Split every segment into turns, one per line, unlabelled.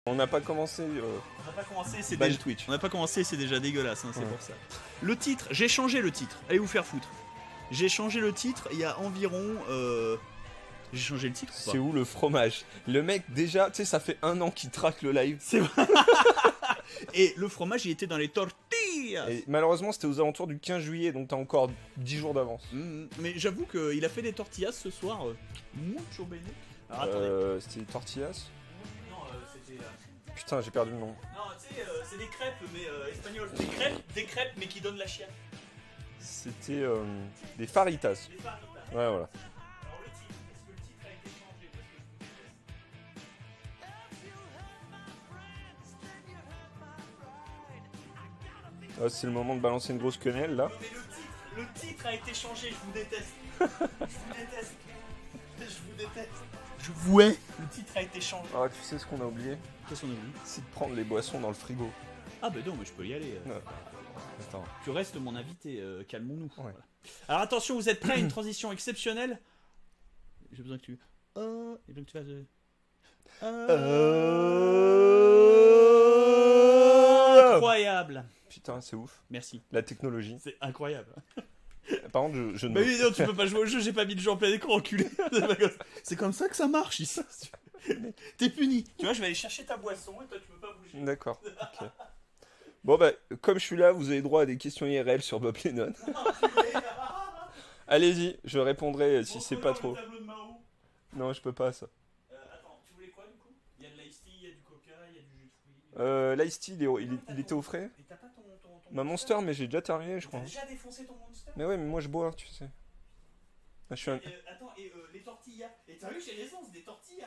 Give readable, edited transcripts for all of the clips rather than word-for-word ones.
On n'a pas commencé.
On n'a pas commencé, c'est
Ban
déjà...
Twitch.
On n'a pas commencé, c'est déjà dégueulasse, hein, c'est
Ouais.
pour ça. Le titre, j'ai changé le titre. Allez vous faire foutre. J'ai changé le titre il y a environ. J'ai changé le titre ou pas?
C'est où le fromage? Le mec, déjà, tu sais, ça fait 1 an qu'il traque le live.
C'est vrai. Et le fromage, il était dans les tortillas.
Et malheureusement, c'était aux alentours du 15 juillet, donc t'as encore 10 jours d'avance.
Mais j'avoue qu'il a fait des tortillas ce soir. Mucho bene. Alors attendez.
C'était tortillas?
Non, c'était.
Putain, j'ai perdu le nom.
Non, tu sais, c'est des crêpes, mais espagnoles. Des crêpes, mais qui donnent la chienne.
C'était des faritas.
Des faritas.
Ouais, voilà.
Alors le titre, est-ce que le titre a été changé? Parce que
Ah, c'est le moment de balancer une grosse quenelle là.
non, mais le titre a été changé, je vous déteste. Je vous déteste. Je vous déteste. Je vous hais. Le titre a été changé.
Ah, tu sais ce qu'on a oublié?
Qu'est-ce qu'on a dit?
C'est de prendre les boissons dans le frigo.
Ah bah non, mais je peux y aller.
Ouais. Attends.
Tu restes mon invité, calmons-nous.
Ouais.
Voilà. Alors attention, vous êtes prêts à une transition exceptionnelle? J'ai besoin que tu... j'ai besoin que tu fasses... Incroyable.
Putain, c'est ouf.
Merci.
La technologie.
C'est incroyable.
Par contre, je ne.
Bah oui, non, tu peux pas jouer au jeu, j'ai pas mis le jeu en plein écran, enculé. C'est comme ça que ça marche ici. T'es puni. Tu vois, je vais aller chercher ta boisson et toi tu peux pas bouger.
D'accord. Ok. Bon, bah, comme je suis là, vous avez droit à des questions IRL sur Bob Lennon. Allez-y, je répondrai si c'est pas trop. Non, je peux pas ça.
Attends, tu voulais quoi du coup? Il y a de l'ice tea, il y a du coca, il y a du jus de fruits.
L'ice tea, il était au frais.
Et t'as pas ton
Ma Monster, mais j'ai déjà terminé, je
T'as
crois.
déjà défoncé ton Monster?
Mais ouais, mais moi je bois, tu sais. Ah, je suis un...
Attends, et les tortillas? Et t'as vu, j'ai raison, c'est des tortillas.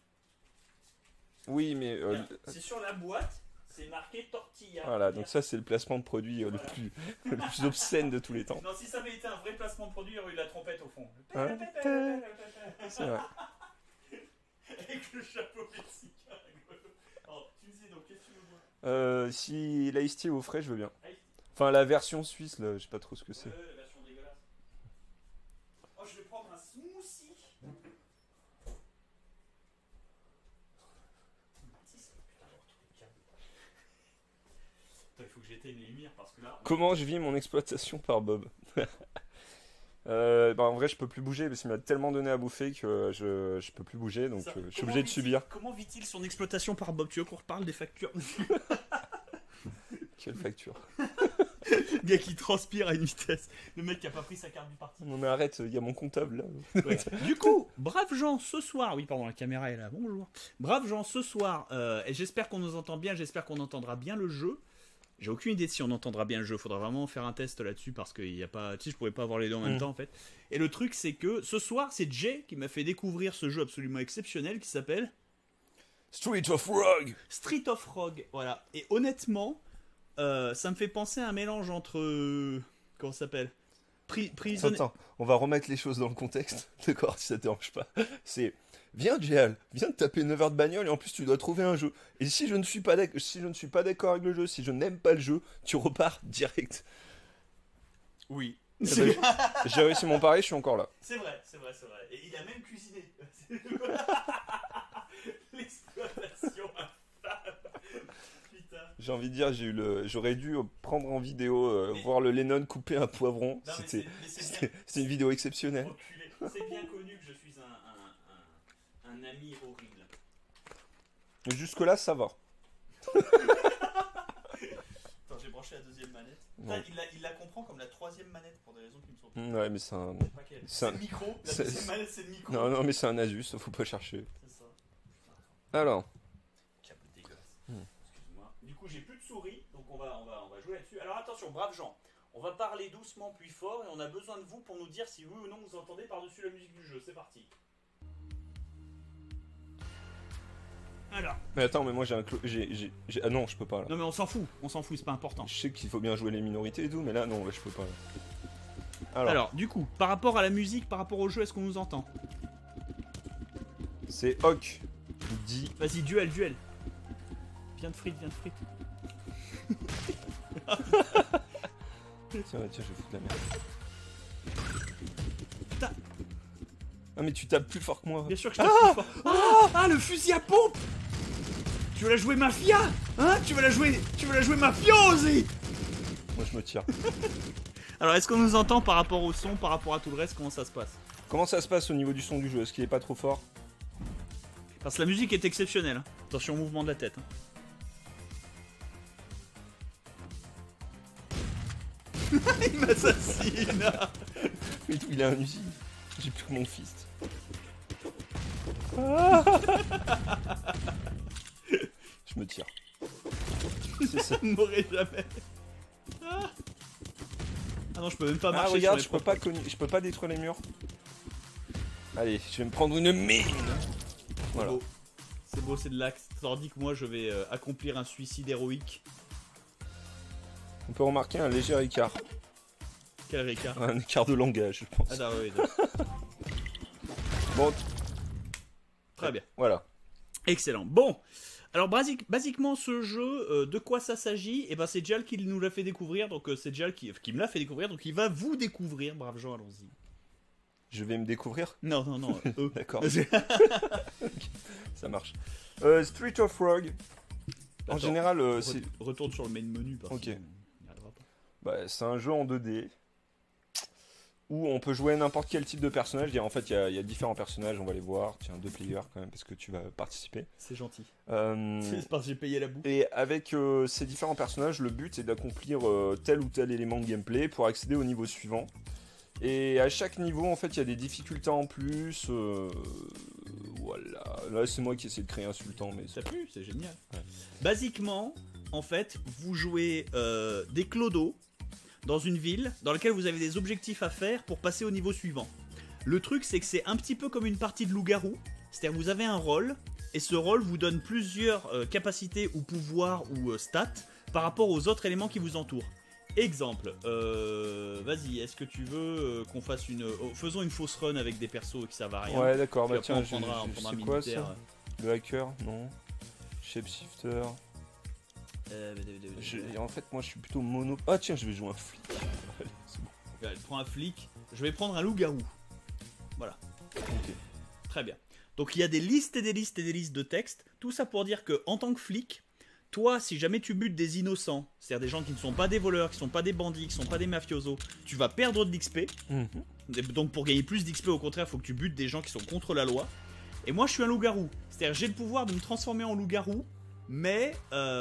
Oui, mais.
C'est sur la boîte, c'est marqué tortilla.
Voilà, donc ça, c'est le placement de produit le plus obscène de tous les temps.
Non, si ça avait été un vrai placement de produit, il y aurait eu la trompette au fond.
Hein C'est vrai.
Avec le chapeau mexicain. Alors, tu me disais donc, qu'est-ce que tu veux boire?
Si l'ice tea est au frais, je veux bien. Enfin, la version suisse, là, je sais pas trop ce que c'est.
La version dégueulasse. Oh, je vais prendre un smoothie. Il faut que j'éteigne les lumières parce que là.
Comment je vis mon exploitation par Bob? En vrai, je peux plus bouger parce qu'il m'a tellement donné à bouffer que je peux plus bouger, donc je suis obligé de subir.
Comment vit-il son exploitation par Bob? Tu veux qu'on reparle des factures?
Quelle facture?
Le gars qui transpire à une vitesse. Le mec qui a pas pris sa carte du parti.
Non mais arrête, il y a mon comptable là.
Ouais. Du coup, braves gens, ce soir, oui pardon, la caméra est là, bonjour. Braves gens, ce soir, et j'espère qu'on nous entend bien, j'espère qu'on entendra bien le jeu. J'ai aucune idée si on entendra bien le jeu, faudra vraiment faire un test là-dessus parce qu'il y a pas, tu sais, je pourrais pas avoir les deux en même temps en fait. Et le truc c'est que ce soir, c'est Jay qui m'a fait découvrir ce jeu absolument exceptionnel qui s'appelle
Street of Rogue.
Street of Rogue, voilà. Et honnêtement, ça me fait penser à un mélange entre comment ça s'appelle? Prison.
Attends, on va remettre les choses dans le contexte, d'accord, si ça te dérange pas. C'est, viens Jéal, viens de taper 9 heures de bagnole et en plus tu dois trouver un jeu. Et si je ne suis pas d'accord avec le jeu, si je n'aime pas le jeu, tu repars direct.
Oui.
J'ai réussi mon pari, je suis encore là.
C'est vrai, c'est vrai, c'est vrai. Et il a même cuisiné. L'exploitation infâme. Putain.
J'ai envie de dire, j'aurais dû prendre en vidéo, voir le Lennon couper un poivron.
Non,
C'était une vidéo exceptionnelle.
Enculé. C'est bien connu que je suis un ami horrible.
Jusque là, ça va.
Attends, j'ai branché la deuxième manette.
Ouais.
Putain, il la comprend comme la troisième manette pour des raisons qui me sont pas.
Ouais, mais c'est un.
C'est le micro. La
c'est-
deuxième manette, c'est le micro.
Non, mais c'est un Asus, faut pas chercher.
C'est ça.
Alors.
Câble dégueulasse. Excuse-moi. Du coup, j'ai plus de souris, donc on va jouer là-dessus. Alors attention, braves gens, on va parler doucement puis fort et on a besoin de vous pour nous dire si oui ou non vous entendez par-dessus la musique du jeu. C'est parti. Alors.
Mais attends, mais moi j'ai un ah non, je peux pas là.
Non mais on s'en fout, c'est pas important.
Je sais qu'il faut bien jouer les minorités et tout, mais là non, je peux pas.
Alors, du coup, par rapport à la musique, par rapport au jeu, est-ce qu'on nous entend?
C'est Hawk dit.
Vas-y, duel. Viens de frites.
Tiens, je vais foutre la merde.
Putain.
Ah mais tu tapes plus fort que moi.
Bien sûr que je tape plus fort. Ah, le fusil à pompe. Tu veux la jouer mafia? Hein? Tu veux la jouer mafiosi?
Moi je me tire.
Alors, est-ce qu'on nous entend par rapport au son, par rapport à tout le reste? Comment ça se passe?
Comment ça se passe au niveau du son du jeu? Est-ce qu'il est pas trop fort?
Parce que la musique est exceptionnelle. Hein. Attention au mouvement de la tête. Hein. Il m'assassine.
Il a un usine. J'ai plus que mon fist. Je me tire. C'est ça.
Je ne mourrai jamais. Ah non, je peux même pas marcher.
Regarde,
sur les
je peux pas détruire les murs. Allez, je vais me prendre une mine. Voilà.
C'est beau, c'est de l'acte. Tandis que moi, je vais accomplir un suicide héroïque.
On peut remarquer un léger écart.
Quel écart?
Un écart de langage, je pense.
Ah non, oui.
Bon.
Très bien.
Voilà.
Excellent. Bon. Alors, basiquement, ce jeu, de quoi ça s'agit? Eh ben, c'est Jal qui nous l'a fait découvrir. Donc, c'est Jal qui me l'a fait découvrir. Donc, il va vous découvrir. Braves gens, allons-y.
Je vais me découvrir?
Non, eux.
D'accord. Ça marche. Street of Rogue. En général, c'est...
Retourne sur le main menu. Parce
Ok.
que on n'y arrivera pas.
Bah, c'est un jeu en 2D. Où on peut jouer n'importe quel type de personnage. En fait, il y a différents personnages, on va les voir. Tiens, 2 players quand même, parce que tu vas participer.
C'est gentil. C'est parce que j'ai payé la bouffe.
Et avec ces différents personnages, le but c'est d'accomplir tel ou tel élément de gameplay pour accéder au niveau suivant. Et à chaque niveau, en fait, il y a des difficultés en plus. Voilà. Là, c'est moi qui essaie de créer un sultan, mais
Ça pue, c'est génial.
Ouais.
Basiquement, en fait, vous jouez des clodos dans une ville dans laquelle vous avez des objectifs à faire pour passer au niveau suivant. Le truc, c'est que c'est un petit peu comme une partie de loup-garou. C'est-à-dire vous avez un rôle, et ce rôle vous donne plusieurs capacités ou pouvoirs ou stats par rapport aux autres éléments qui vous entourent. Exemple, vas-y, est-ce que tu veux qu'on fasse faisons une fausse run avec des persos qui servent à rien.
Ouais, d'accord,
Puis
bah
après,
tiens,
on prendra un
c'est quoi
militaire.
ça? Le hacker? Non. Shapeshifter. En fait, moi je suis plutôt mono. Ah, tiens, je vais jouer un flic. Allez, c'est bon.
Elle prend un flic, je vais prendre un loup-garou. Voilà.
Ok.
Très bien. Donc il y a des listes et des listes et des listes de textes. Tout ça pour dire que en tant que flic, toi, si jamais tu butes des innocents, c'est-à-dire des gens qui ne sont pas des voleurs, qui ne sont pas des bandits, qui ne sont pas des mafiosos, tu vas perdre de l'XP. Donc pour gagner plus d'XP, au contraire, il faut que tu butes des gens qui sont contre la loi. Et moi, je suis un loup-garou. C'est-à-dire j'ai le pouvoir de me transformer en loup-garou, mais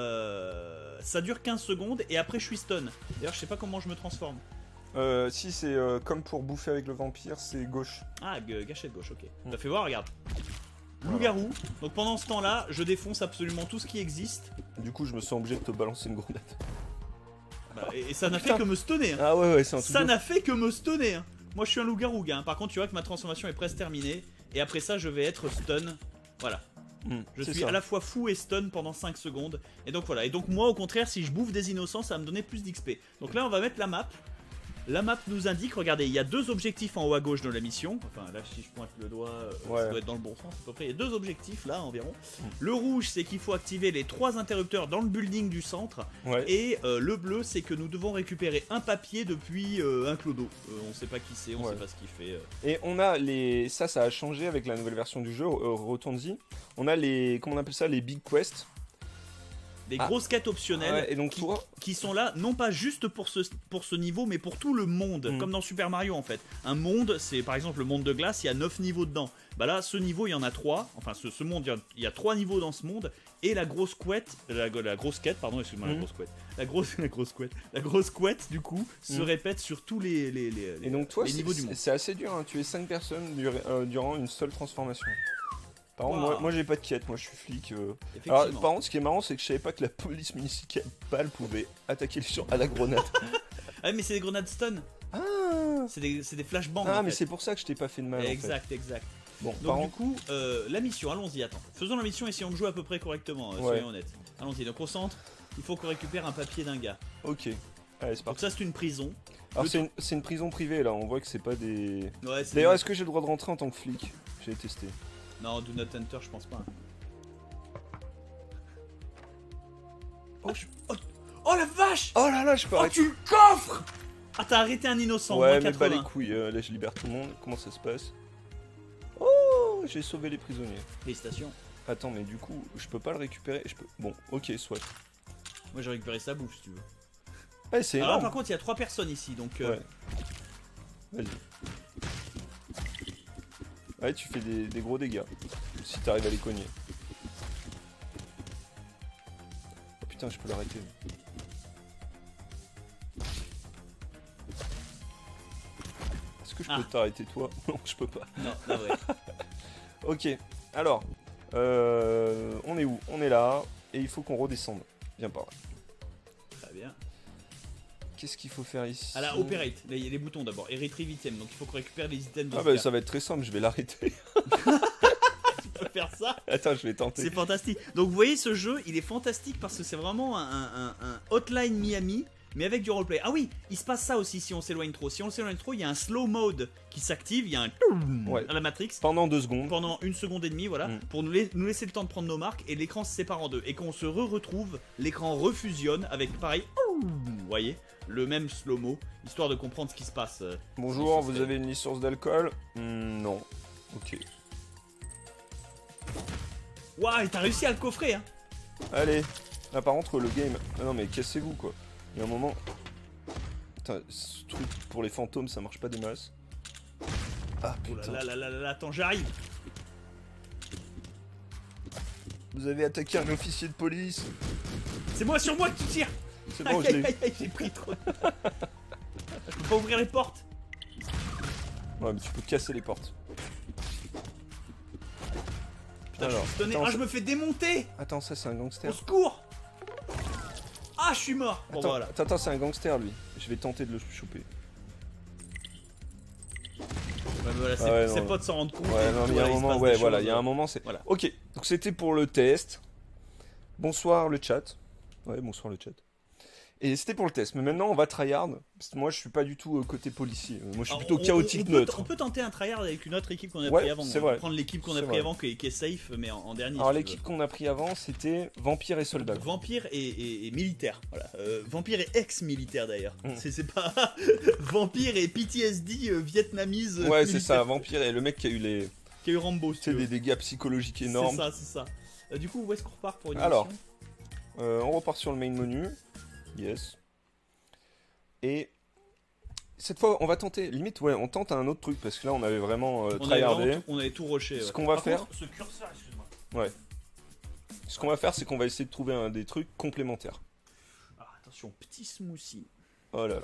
ça dure 15 secondes et après je suis stun. D'ailleurs, je sais pas comment je me transforme.
Si c'est comme pour bouffer avec le vampire, c'est gauche.
Ah, gâchette gauche, ok. T'as fait voir, regarde. Loup-garou. Donc pendant ce temps-là, je défonce absolument tout ce qui existe.
Du coup, je me sens obligé de te balancer une grenade.
Bah, et ça n'a fait que me stunner. Hein.
Ah ouais, c'est un truc.
Ça n'a fait que me stunner. Hein. Moi, je suis un loup-garou, gars. Par contre, tu vois que ma transformation est presque terminée. Et après ça, je vais être stun. Voilà. Je suis à la fois fou et stun pendant 5 secondes. Et donc voilà. Et donc moi, au contraire, si je bouffe des innocents, ça va me donner plus d'XP. Donc là, on va mettre la map. La map nous indique, regardez, il y a 2 objectifs en haut à gauche de la mission. Enfin, là, si je pointe le doigt, ça doit être dans le bon sens à peu près. Il y a 2 objectifs là environ. Le rouge, c'est qu'il faut activer les 3 interrupteurs dans le building du centre. Et le bleu, c'est que nous devons récupérer un papier depuis un clodo. On sait pas qui c'est, on sait pas ce qu'il fait.
Et on a les... Ça a changé avec la nouvelle version du jeu, retourne-y. On a les... Comment on appelle ça? Les big quests.
Des grosses quêtes optionnelles
et donc
qui sont là, non pas juste pour ce niveau, mais pour tout le monde, comme dans Super Mario en fait. Un monde, c'est par exemple le monde de glace, il y a 9 niveaux dedans. Bah là, ce niveau, il y en a 3. Enfin, ce monde, il y a 3 niveaux dans ce monde. Et la grosse quête, la grosse quête, pardon, excuse-moi, la grosse quête. La grosse quête, du coup, se répète sur tous les
et donc toi,
niveaux du monde.
C'est assez dur, hein. Tu es 5 personnes durant une seule transformation. Par contre, moi j'ai pas de quête, moi je suis flic. Alors, par contre, ce qui est marrant, c'est que je savais pas que la police municipale pouvait attaquer les gens à la grenade.
Ah, mais c'est des grenades stun.
Ah,
c'est des flashbangs.
Ah,
en
mais
fait.
c'est pour ça que je t'ai pas fait de mal.
Exact.
Bon,
donc du coup, la mission, allons-y, attends. Faisons la mission, essayons de jouer à peu près correctement, soyons honnêtes. Allons-y, donc au centre, il faut qu'on récupère un papier d'un gars.
Ok, allez, c'est parti.
Donc ça, c'est une prison.
Alors c'est une prison privée là, on voit que c'est pas des...
Ouais,
d'ailleurs, est-ce que j'ai le droit de rentrer en tant que flic? J'ai testé.
Non, Do Not Enter, je pense pas. Oh la vache!
Oh là là, je peux arrêter.
Tu le coffres! Ah, t'as arrêté un innocent,
ouais,
mais
mais pas les couilles, là je libère tout le monde. Comment ça se passe? Oh, j'ai sauvé les prisonniers.
Félicitations.
Attends, mais du coup, je peux pas le récupérer. Je peux... Bon, ok, soit.
Moi j'ai récupéré sa bouffe si tu veux.
Ouais, c'est
Alors là,
énorme.
par contre il y a 3 personnes ici donc...
Ouais. Vas-y. Ouais, tu fais des gros dégâts. Si t'arrives à les cogner. Oh putain, je peux l'arrêter. Est-ce que je peux t'arrêter toi? Non, je peux pas.
Non, là ouais.
Ok, alors, on est où? On est là, et il faut qu'on redescende. Viens par là.
Très bien.
Qu'est-ce qu'il faut faire ici?
À la operate, là il y a les boutons d'abord, et retrieve item, donc il faut qu'on récupère les items de
Ah bah ça va être très simple, je vais l'arrêter.
Tu peux faire ça.
Attends, je vais tenter.
C'est fantastique. Donc vous voyez ce jeu, il est fantastique parce que c'est vraiment un Hotline Miami, mais avec du roleplay. Ah oui, il se passe ça aussi si on s'éloigne trop. Si on s'éloigne trop, il y a un slow mode qui s'active, il y a un
Ouais.
à la Matrix.
Pendant 2 secondes.
Pendant 1 seconde et demie, voilà, pour nous laisser le temps de prendre nos marques, et l'écran se sépare en deux. Et quand on se retrouve, l'écran refusionne avec pareil, vous voyez, le même slow-mo, histoire de comprendre ce qui se passe.
Bonjour, vous avez une licence d'alcool? Non. Ok.
Waouh, et t'as réussi à le coffrer, hein.
Allez. Là par contre, le game... Ah non mais cassez-vous quoi. Il y a un moment... Putain, ce truc pour les fantômes, ça marche pas des masses. Ah
Oh
putain.
là là là là là, attends, j'arrive.
Vous avez attaqué un officier de police.
C'est moi sur moi que tu tires.
C'est bon, je
Aïe,
l'ai.
aïe, aïe, j'ai pris trop. Je peux pas ouvrir les portes.
Ouais, mais tu peux casser les portes.
Putain,
Alors,
je suis stonné.
attends,
Ah, je me fais démonter.
Attends, ça c'est un
Au
gangster.
secours. Ah, je suis mort. Bon,
Attends,
voilà.
attends, c'est un gangster lui. Je vais tenter de le choper.
Ouais, voilà,
Ah ouais,
c'est
non.
pas de s'en rendre compte.
Ouais,
et
non, mais il y a
voilà,
un
se
moment,
passe
ouais,
des
voilà,
choses.
il y a un moment, c'est.
Voilà.
Ok, donc c'était pour le test. Bonsoir le chat. Ouais, bonsoir le chat. Et c'était pour le test, mais maintenant on va tryhard. Parce que moi je suis pas du tout côté policier. Moi je suis
Alors,
plutôt chaotique neutre.
On peut tenter un tryhard avec une autre équipe qu'on a
Ouais,
pris avant.
c'est
On peut
vrai.
prendre l'équipe qu'on a
C'est
pris
vrai.
avant qui est safe, mais en dernier.
Alors
si tu
l'équipe qu'on a pris avant c'était vampire et soldat.
veux. Vampire et militaire. Voilà. Vampire et ex-militaire d'ailleurs. C'est pas vampire et PTSD vietnamise.
Ouais, c'est ça,
militaire.
vampire et le mec qui a eu les.
Qui a eu Rambo. Si
Tu
tu
sais,
veux.
des dégâts psychologiques énormes.
C'est ça. Du coup, où est-ce qu'on repart pour une
Alors.
mission
On repart sur le main menu. Yes. Et cette fois, on va tenter. Limite, ouais, on tente un autre truc parce que là, on avait vraiment tryhardé.
On avait tout rushé.
Ce qu'on va
Par
faire-
contre, ce curseur, excuse-moi.
Ouais. Ce qu'on va faire, c'est qu'on va essayer de trouver des trucs complémentaires.
Ah, attention, petit smoothie.
Oh là là.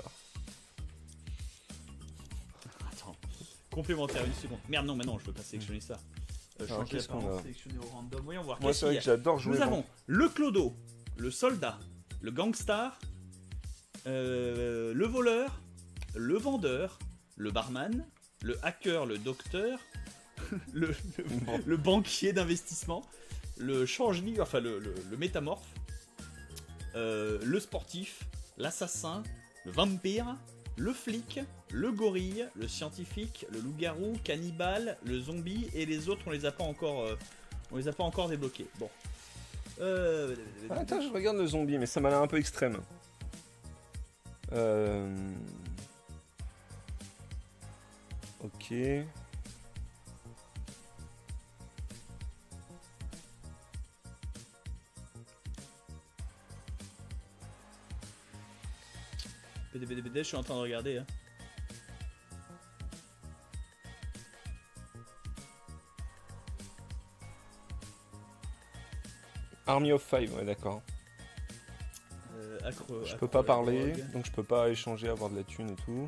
Attends. Complémentaire, une seconde. Merde, non, mais non, je veux pas sélectionner ça.
Alors,
Changer
qu'est-ce qu'on
l'apparence,
a
sélectionner au random. Voyons voir.
Moi,
Qu'est-ce
c'est vrai
qu'il
que
y a
j'adore jouer.
Nous avons le clodo, le soldat, le gangstar, le voleur, le vendeur, le barman, le hacker, le docteur, le banquier d'investissement, le change-livre, enfin le métamorphe, le sportif, l'assassin, le vampire, le flic, le gorille, le scientifique, le loup-garou, cannibale, le zombie et les autres on les a pas encore débloqués. Bon.
Ah, attends, je regarde le zombie, mais ça m'a l'air un peu extrême. Ok.
BD, je suis en train de regarder. Hein.
Army of Five, ouais, d'accord. Je peux pas parler, donc je peux pas échanger, avoir de la thune et tout.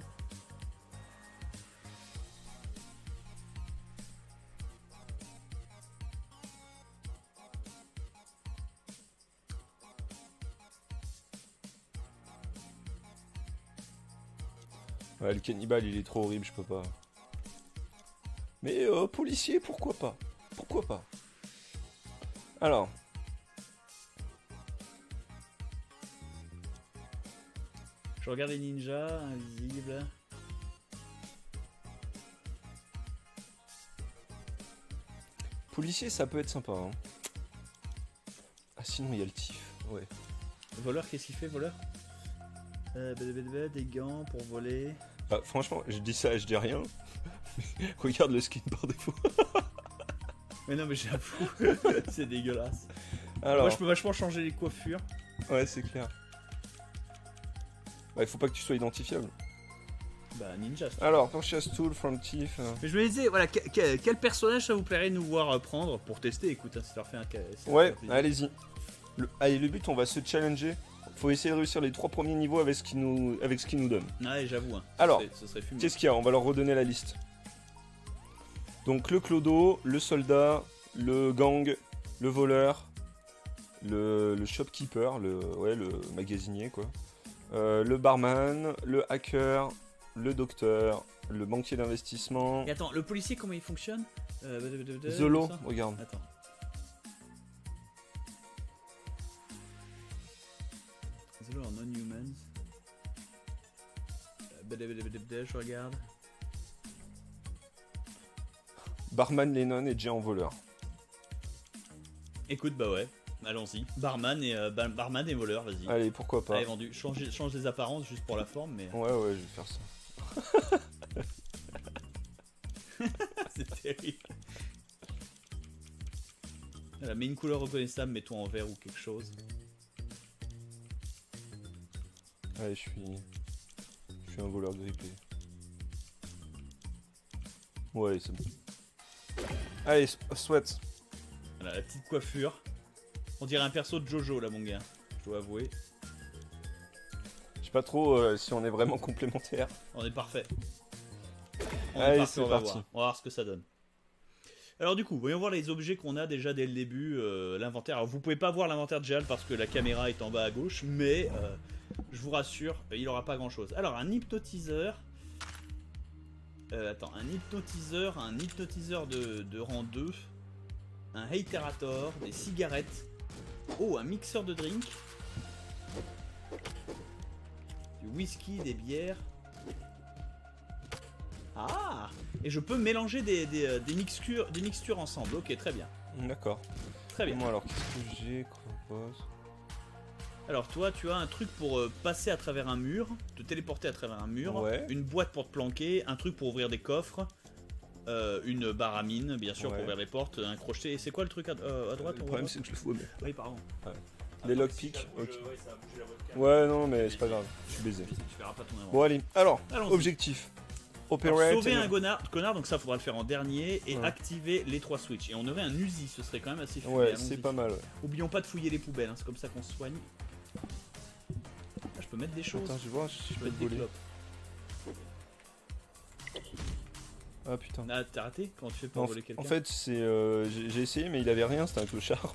Ouais, le cannibale il est trop horrible, je peux pas. Mais policier, pourquoi pas? Pourquoi pas? Alors.
Je regarde les ninjas, invisibles.
Policier, ça peut être sympa. Hein. Ah, sinon, il y a le tif. Ouais.
Voleur, qu'est-ce qu'il fait, voleur des gants pour voler.
Ah, franchement, je dis ça, je dis rien. Regarde le skin par défaut.
Mais non, mais j'avoue, c'est dégueulasse.
Alors,
Moi, je peux vachement changer les coiffures.
ouais, c'est clair. Bah, il faut pas que tu sois identifiable.
Bah, ninja.
Alors, purchase tool from Thief.
Mais je me disais, voilà, quel personnage ça vous plairait de nous voir prendre pour tester? Écoute, hein, si ça leur fait un ça leur
Ouais,
fait plaisir.
allez-y. Allez, le but, on va se challenger. Faut essayer de réussir les 3 premiers niveaux avec ce qu'ils nous donnent.
Ouais, j'avoue. Hein,
Alors,
ce serait fumé.
Qu'est-ce qu'il y a? On va leur redonner la liste. Donc, le clodo, le soldat, le gang, le voleur, le shopkeeper, le magasinier, quoi. Le barman, le hacker, le docteur, le banquier d'investissement.
Et attends, le policier, comment il fonctionne?
Zolo,
ça
regarde.
Attends. Zolo en non-humans. Je regarde.
Barman Lennon est déjà en voleur.
Écoute, bah ouais, allons-y. Barman et voleur, vas-y.
Allez, pourquoi pas.
Allez, vendu. Change les apparences juste pour la forme, mais
Ouais, je vais faire ça.
c'est terrible. Voilà, mets une couleur reconnaissable, mets-toi en vert ou quelque chose.
Allez, je suis un voleur grippé. Ouais, c'est bon. Allez, sweat.
Voilà, la petite coiffure. On dirait un perso de Jojo là, mon gars. Je dois avouer.
Je sais pas trop si on est vraiment complémentaires.
On est parfait. On
Allez,
est parfait,
c'est
on va
parti.
voir. On va voir ce que ça donne. Alors du coup, voyons voir les objets qu'on a déjà dès le début. L'inventaire. Alors vous pouvez pas voir l'inventaire de Géal parce que la caméra est en bas à gauche, mais je vous rassure, il aura pas grand chose. Alors un hypnotiseur. Attends, un hypnotiseur de rang 2, un Haterator, des cigarettes, oh, un mixeur de drink, du whisky, des bières. Ah! Et je peux mélanger des mixtures ensemble. Ok, très bien.
D'accord.
Très bien.
Moi alors, qu'est-ce que j'ai? Crossboss.
Alors toi, tu as un truc pour passer à travers un mur, te téléporter à travers un mur,
Ouais.
une boîte pour te planquer, un truc pour ouvrir des coffres, une barre à mine, bien sûr,
Ouais.
pour ouvrir les portes, un crochet. Et c'est quoi le truc à droite?
Le problème, c'est que je le fous au mur.
Oui, pardon.
Les lockpicks, ok. Ouais, non, mais c'est pas grave. Je suis baisé.
Tu verras pas ton inventaire.
Bon, allez. Alors,
Allons-y.
objectif.
Alors,
Operate.
sauver un connard, donc ça faudra le faire en dernier, et
Ouais.
activer les 3 switches. Et on aurait un Uzi, ce serait quand même assez fumé.
Ouais,
allons-y.
c'est pas mal. Ouais.
Oublions pas de fouiller les poubelles, hein, c'est comme ça qu'on se soigne. Ah, je peux mettre des choses.
Attends, je vais voir si je
je
peux
peux
te
mettre des
voler.
clopes.
Ah putain.
Ah, t'as raté? Comment tu fais pour voler quelqu'un?
En fait, c'est j'ai essayé, mais il avait rien, c'était un clochard.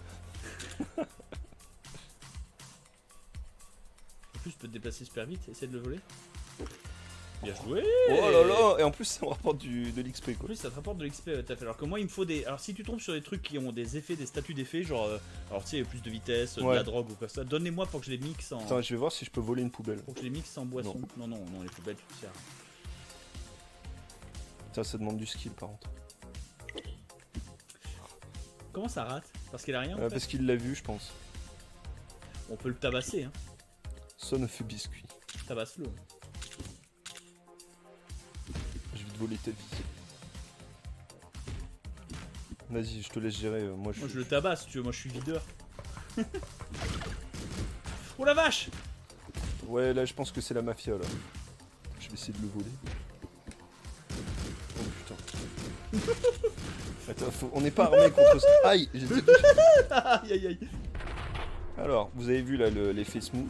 En plus, je peux te déplacer super vite, essayer de le voler. Bien joué!
Oh là là. Et en plus, ça me rapporte de l'XP,
En
quoi.
plus, ça te rapporte de l'XP, t'as fait. Alors que moi, il me faut des. Alors, si tu tombes sur des trucs qui ont des effets, des statuts d'effets, genre. Alors, tu sais, plus de vitesse, de
Ouais.
la drogue ou quoi que ça, donne-les-moi pour que je les mixe en.
Attends, je vais voir si je peux voler une poubelle.
Pour que je les mixe en boisson. Non, non, les poubelles, tu te sers.
Putain, ça demande du skill, par contre.
Comment ça rate? Parce qu'il a rien en fait.
Parce qu'il l'a vu, je pense.
On peut le tabasser, hein.
Sonne fait biscuit.
Tabasse-le.
Je vais te voler ta vie. Vas-y, je te laisse gérer. Moi,
Moi, je le tabasse, tu veux. Moi, je suis videur. Oh la vache!
Ouais, là, je pense que c'est la mafia, là. Je vais essayer de le voler. Oh putain. Attends, on n'est pas armé contre ça. Aïe, j'ai été touché.
Aïe aïe aïe.
Alors, vous avez vu là l'effet smooth.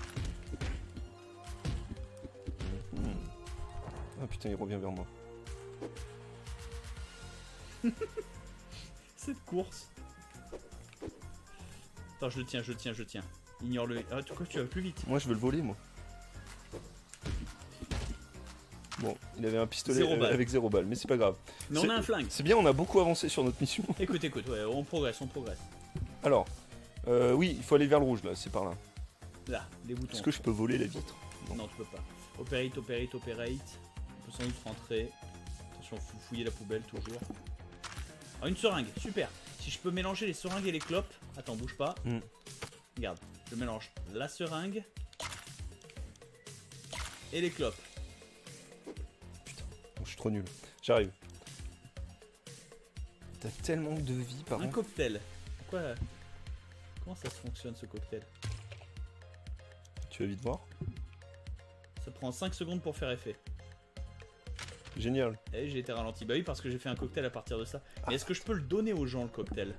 Ah putain, il revient vers moi.
Cette course. Attends, je le tiens. Ignore-le. Ah, tu vas plus vite.
Moi, je veux le voler, moi. Bon, il avait un pistolet
0 balles.
avec 0 balles, mais c'est pas grave.
Mais on a un flingue.
C'est bien, on a beaucoup avancé sur notre mission.
Écoute, ouais, on progresse.
Alors, oui, il faut aller vers le rouge, là, c'est par là.
Là, les boutons.
Est-ce que je peux voler la vitre?
Non, tu peux pas. Operate. On peut sans doute rentrer. Attention, fouiller la poubelle toujours. Alors, une seringue, super. Si je peux mélanger les seringues et les clopes. Attends, bouge pas.
Mm.
Regarde, je mélange la seringue et les clopes.
Je suis trop nul. J'arrive. T'as tellement de vie par
Un
contre.
cocktail. Pourquoi... Comment ça se fonctionne ce cocktail?
Tu vas vite voir.
Ça prend 5 secondes pour faire effet.
Génial.
Et j'ai été ralenti. Bah oui, parce que j'ai fait un cocktail à partir de ça. Mais est-ce que je peux le donner aux gens, le cocktail?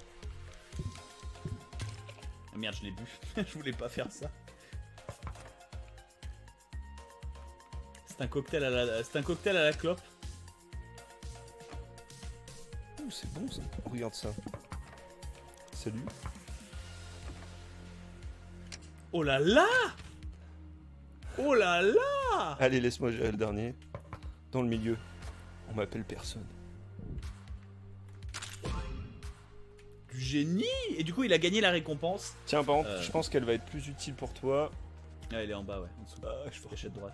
Ah merde, je l'ai bu. Je voulais pas faire ça. C'est un cocktail à la... C'est un cocktail à la clope.
Ouh, c'est bon ça. Regarde ça. Salut.
Oh là là! Oh là là!
Allez, laisse-moi gérer le dernier. Dans le milieu. On m'appelle personne.
Du génie! Et du coup, il a gagné la récompense.
Tiens, par contre, je pense qu'elle va être plus utile pour toi.
Ah, elle est en bas, ouais. En dessous.
Je ferai
Gâchette droite.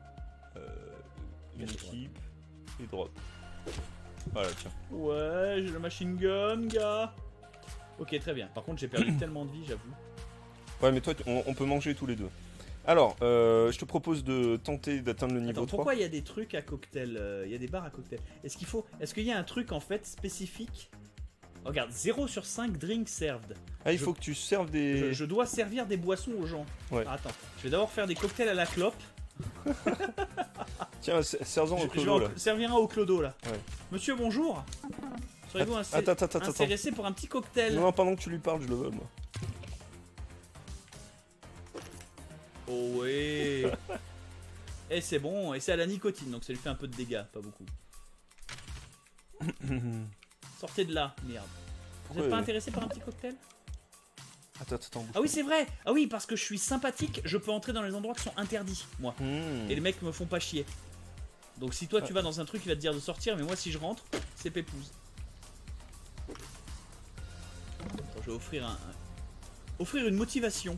une
Gâchette
équipe et drop. Voilà, tiens.
Ouais, j'ai le machine gun, gars. Ok, très bien. Par contre, j'ai perdu tellement de vie, j'avoue.
Ouais, mais toi, on peut manger tous les deux. Alors, je te propose de tenter d'atteindre le niveau
Attends,
3.
pourquoi il y a des trucs à cocktail? Il y a des bars à cocktail. Est-ce qu'il y a un truc en fait spécifique? Regarde, 0 sur 5 drinks served.
Ah, il faut que tu serves des...
Je dois servir des boissons aux gens.
Ouais.
Ah, attends, je vais d'abord faire des cocktails à la clope.
Tiens, sers-en au
Je vais
clodo, là.
servir un au clodo là.
Ouais.
Monsieur, bonjour. Seriez-vous
Attends.
intéressé pour un petit cocktail?
Non, pendant que tu lui parles, je le veux, moi.
Oh ouais. Et c'est bon, et c'est à la nicotine, donc ça lui fait un peu de dégâts, pas beaucoup. Sortez de là, merde. Vous êtes pas intéressé par un petit cocktail?
Attends.
Ah oui, c'est vrai. Ah oui, parce que je suis sympathique, je peux entrer dans les endroits qui sont interdits, moi. Et les mecs me font pas chier. Donc si toi tu vas dans un truc, il va te dire de sortir, mais moi si je rentre, c'est pépouze. Attends, je vais offrir une motivation.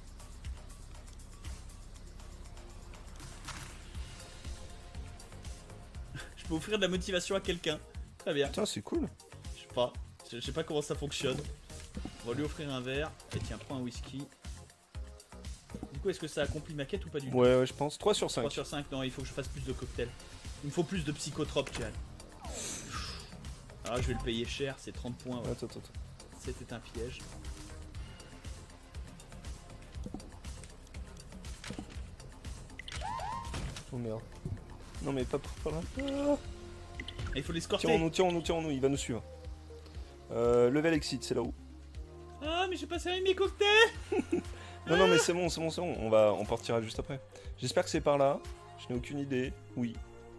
Je peux offrir de la motivation à quelqu'un. Très bien.
Putain, c'est cool.
Je sais pas comment ça fonctionne. On va lui offrir un verre. Et tiens, prends un whisky. Du coup, est-ce que ça accomplit ma quête ou pas du tout?
Ouais, je pense. 3 sur 5.
3 sur 5, non, il faut que je fasse plus de cocktails. Il me faut plus de psychotropes, tu vois. Alors, je vais le payer cher, c'est 30 points. Ouais.
Attends.
C'était un piège.
Oh merde. Non, mais pas par là.
Et il faut l'escorter.
Tiens, on nous, il va nous suivre. Level exit, c'est là-haut.
Ah, mais j'ai pas servi mes cocktails.
Non, mais c'est bon. On partira juste après. J'espère que c'est par là. Je n'ai aucune idée. Oui.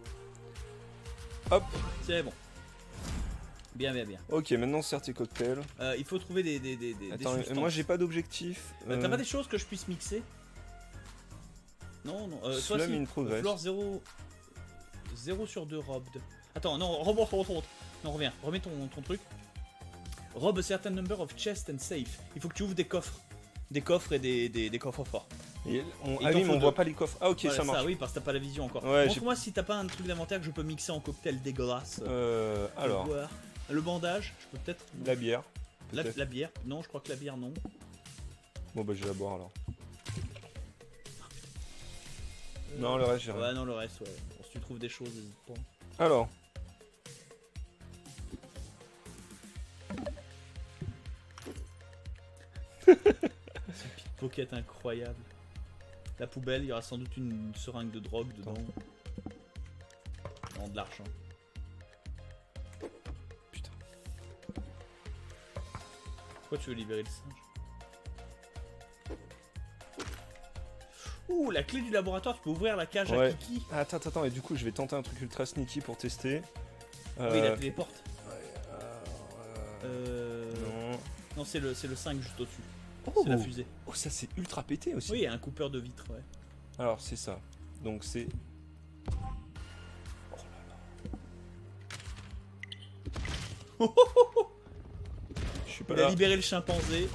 Hop.
C'est bon. Bien.
Ok, maintenant sers tes cocktails.
Il faut trouver des
Attends,
substances.
moi j'ai pas d'objectif.
T'as pas des choses que je puisse mixer? Non. Toi
Slum
si.
in progress.
Floor 0 sur 2 robbed. Attends, non, remonte. Non, reviens. Remets ton truc. Rob a certain number of chests and safe. Il faut que tu ouvres des coffres. Des coffres et des coffres forts.
Ah oui,
t'en
mais
faut
on
deux.
voit pas les coffres. Ah ok,
Voilà,
ça marche.
oui, parce que t'as pas la vision encore.
Ouais,
Montre-moi si t'as pas un truc d'inventaire que je peux mixer en cocktail dégueulasse.
Alors,
Boire. Le bandage, je peux peut-être.
la bière.
La bière. Non, je crois que la bière, non.
Bon bah je vais la boire alors. Non, le reste j'ai rien.
Ouais, non, le reste, ouais. Bon, si tu trouves des choses, n'hésite pas.
Alors.
Pickpocket incroyable. La poubelle, il y aura sans doute une seringue de drogue dedans. Non, de l'argent.
Putain.
Pourquoi tu veux libérer le singe? Ouh, la clé du laboratoire, tu peux ouvrir la cage à Kiki.
Attends, et du coup je vais tenter un truc ultra sneaky pour tester.
Oui, la téléporte.
Non.
Non, c'est le 5 juste au-dessus.
Oh,
C'est la fusée.
Oh, ça c'est ultra pété aussi.
Oui, il y a un coupeur de vitre, ouais.
Alors c'est ça. Donc c'est... Je suis pas
Il a
là.
libéré le chimpanzé.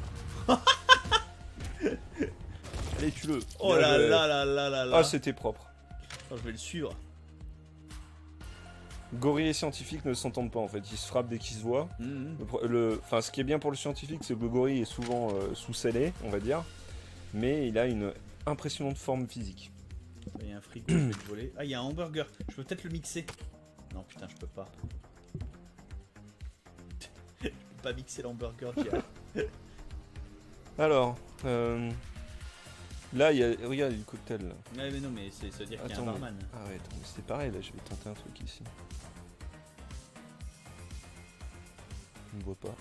Allez, tue-le.
Oh là là là là là là.
Ah, c'était propre.
Oh, je vais le suivre.
Gorille et scientifique ne s'entendent pas en fait, ils se frappent dès qu'ils se voient. Enfin, ce qui est bien pour le scientifique, c'est que le gorille est souvent sous-scellé, on va dire, mais il a une impressionnante forme physique.
Il y a un frigo, je vais le voler. Ah, il y a un hamburger. Je peux peut-être le mixer. Non, putain, je peux pas. Pas mixer l'hamburger Jal.
Alors, là, il y a... Regarde, il y a du cocktail, là.
Ouais, mais non, mais ça veut dire qu'il y a un
Attends,
barman.
Ah ouais, attends, mais c'est pareil, là, je vais tenter un truc ici. On ne voit pas.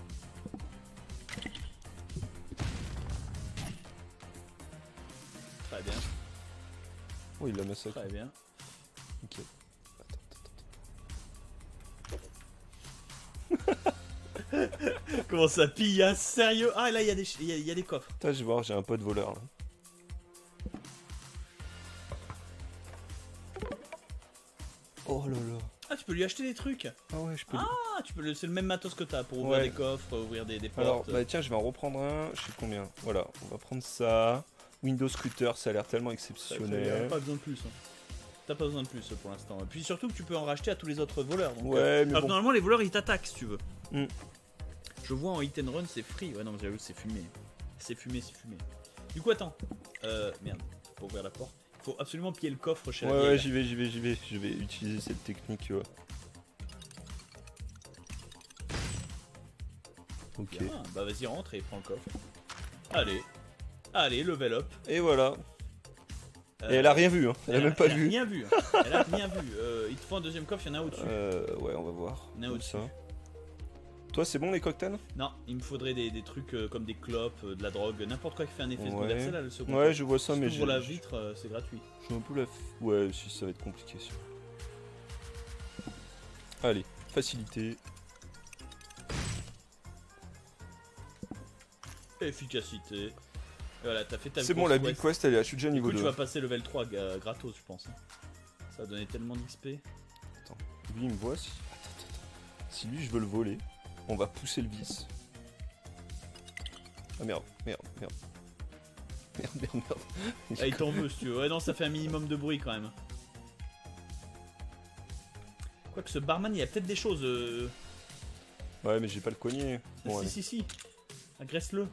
Très bien,
Oh, il l'a massacré.
très bien.
Ok.
Comment ça pille, hein, sérieux? Ah, là, il y a des coffres.
Attends, je vais voir, j'ai un pote voleur, là. Oh là là.
Ah, tu peux lui acheter des trucs.
Ah ouais, je peux...
Ah, c'est le même matos que t'as pour ouvrir
Ouais.
des coffres, ouvrir des
Alors,
portes.
bah tiens, je vais en reprendre un. Je sais combien. Voilà, on va prendre ça. Windows Scooter, ça a l'air tellement exceptionnel.
Pas besoin de plus. Hein. T'as pas besoin de plus pour l'instant. Et puis surtout que tu peux en racheter à tous les autres voleurs. Donc,
Ouais, mais
alors que
bon.
normalement, les voleurs ils t'attaquent si tu veux.
Mm.
Je vois en hit and run, c'est free. Ouais, non, mais j'avoue, c'est fumé. C'est fumé, c'est fumé. Du coup, attends. Merde, faut ouvrir la porte. Faut absolument piller le coffre chez la
Ouais,
vieille.
ouais, j'y vais, j'y vais, j'y vais. Je vais utiliser cette technique. Ok.
Bien, bah vas-y, rentre et prends le coffre. Allez, level up.
Et voilà. Et elle a rien vu, hein. Elle a même pas vu.
Rien vu. Hein. Elle a rien vu. Il te faut un deuxième coffre, il y en a un au-dessus.
Ouais, on va voir.
Il y en a
Comme
au-dessus.
ça. Toi, c'est bon les cocktails?
Non, il me faudrait des trucs comme des clopes, de la drogue, n'importe quoi qui fait un effet
Ouais.
secondaire. C'est là le second.
Ouais, je vois ça,
Si
mais
t'ouvres la vitre, c'est gratuit.
je suis un peu la. Ouais, si ça va être compliqué. Si. Allez, facilité.
Efficacité. Et voilà, t'as fait ta
C'est bon,
grosse
la Big Quest, elle est là. Je suis déjà
Du
niveau
coup,
2.
tu vas passer level 3 gratos, je pense. Hein. Ça va donner tellement d'XP.
Lui, il me voit. Si... Attends. Si lui, je veux le voler, on va pousser le vice. Ah merde. Merde.
Ah, il t'en veut si tu veux. Ouais, non, ça fait un minimum de bruit quand même. Quoique ce barman, il y a peut-être des choses.
Ouais, mais j'ai pas le cogné. Bon, allez.
Si. Agresse-le.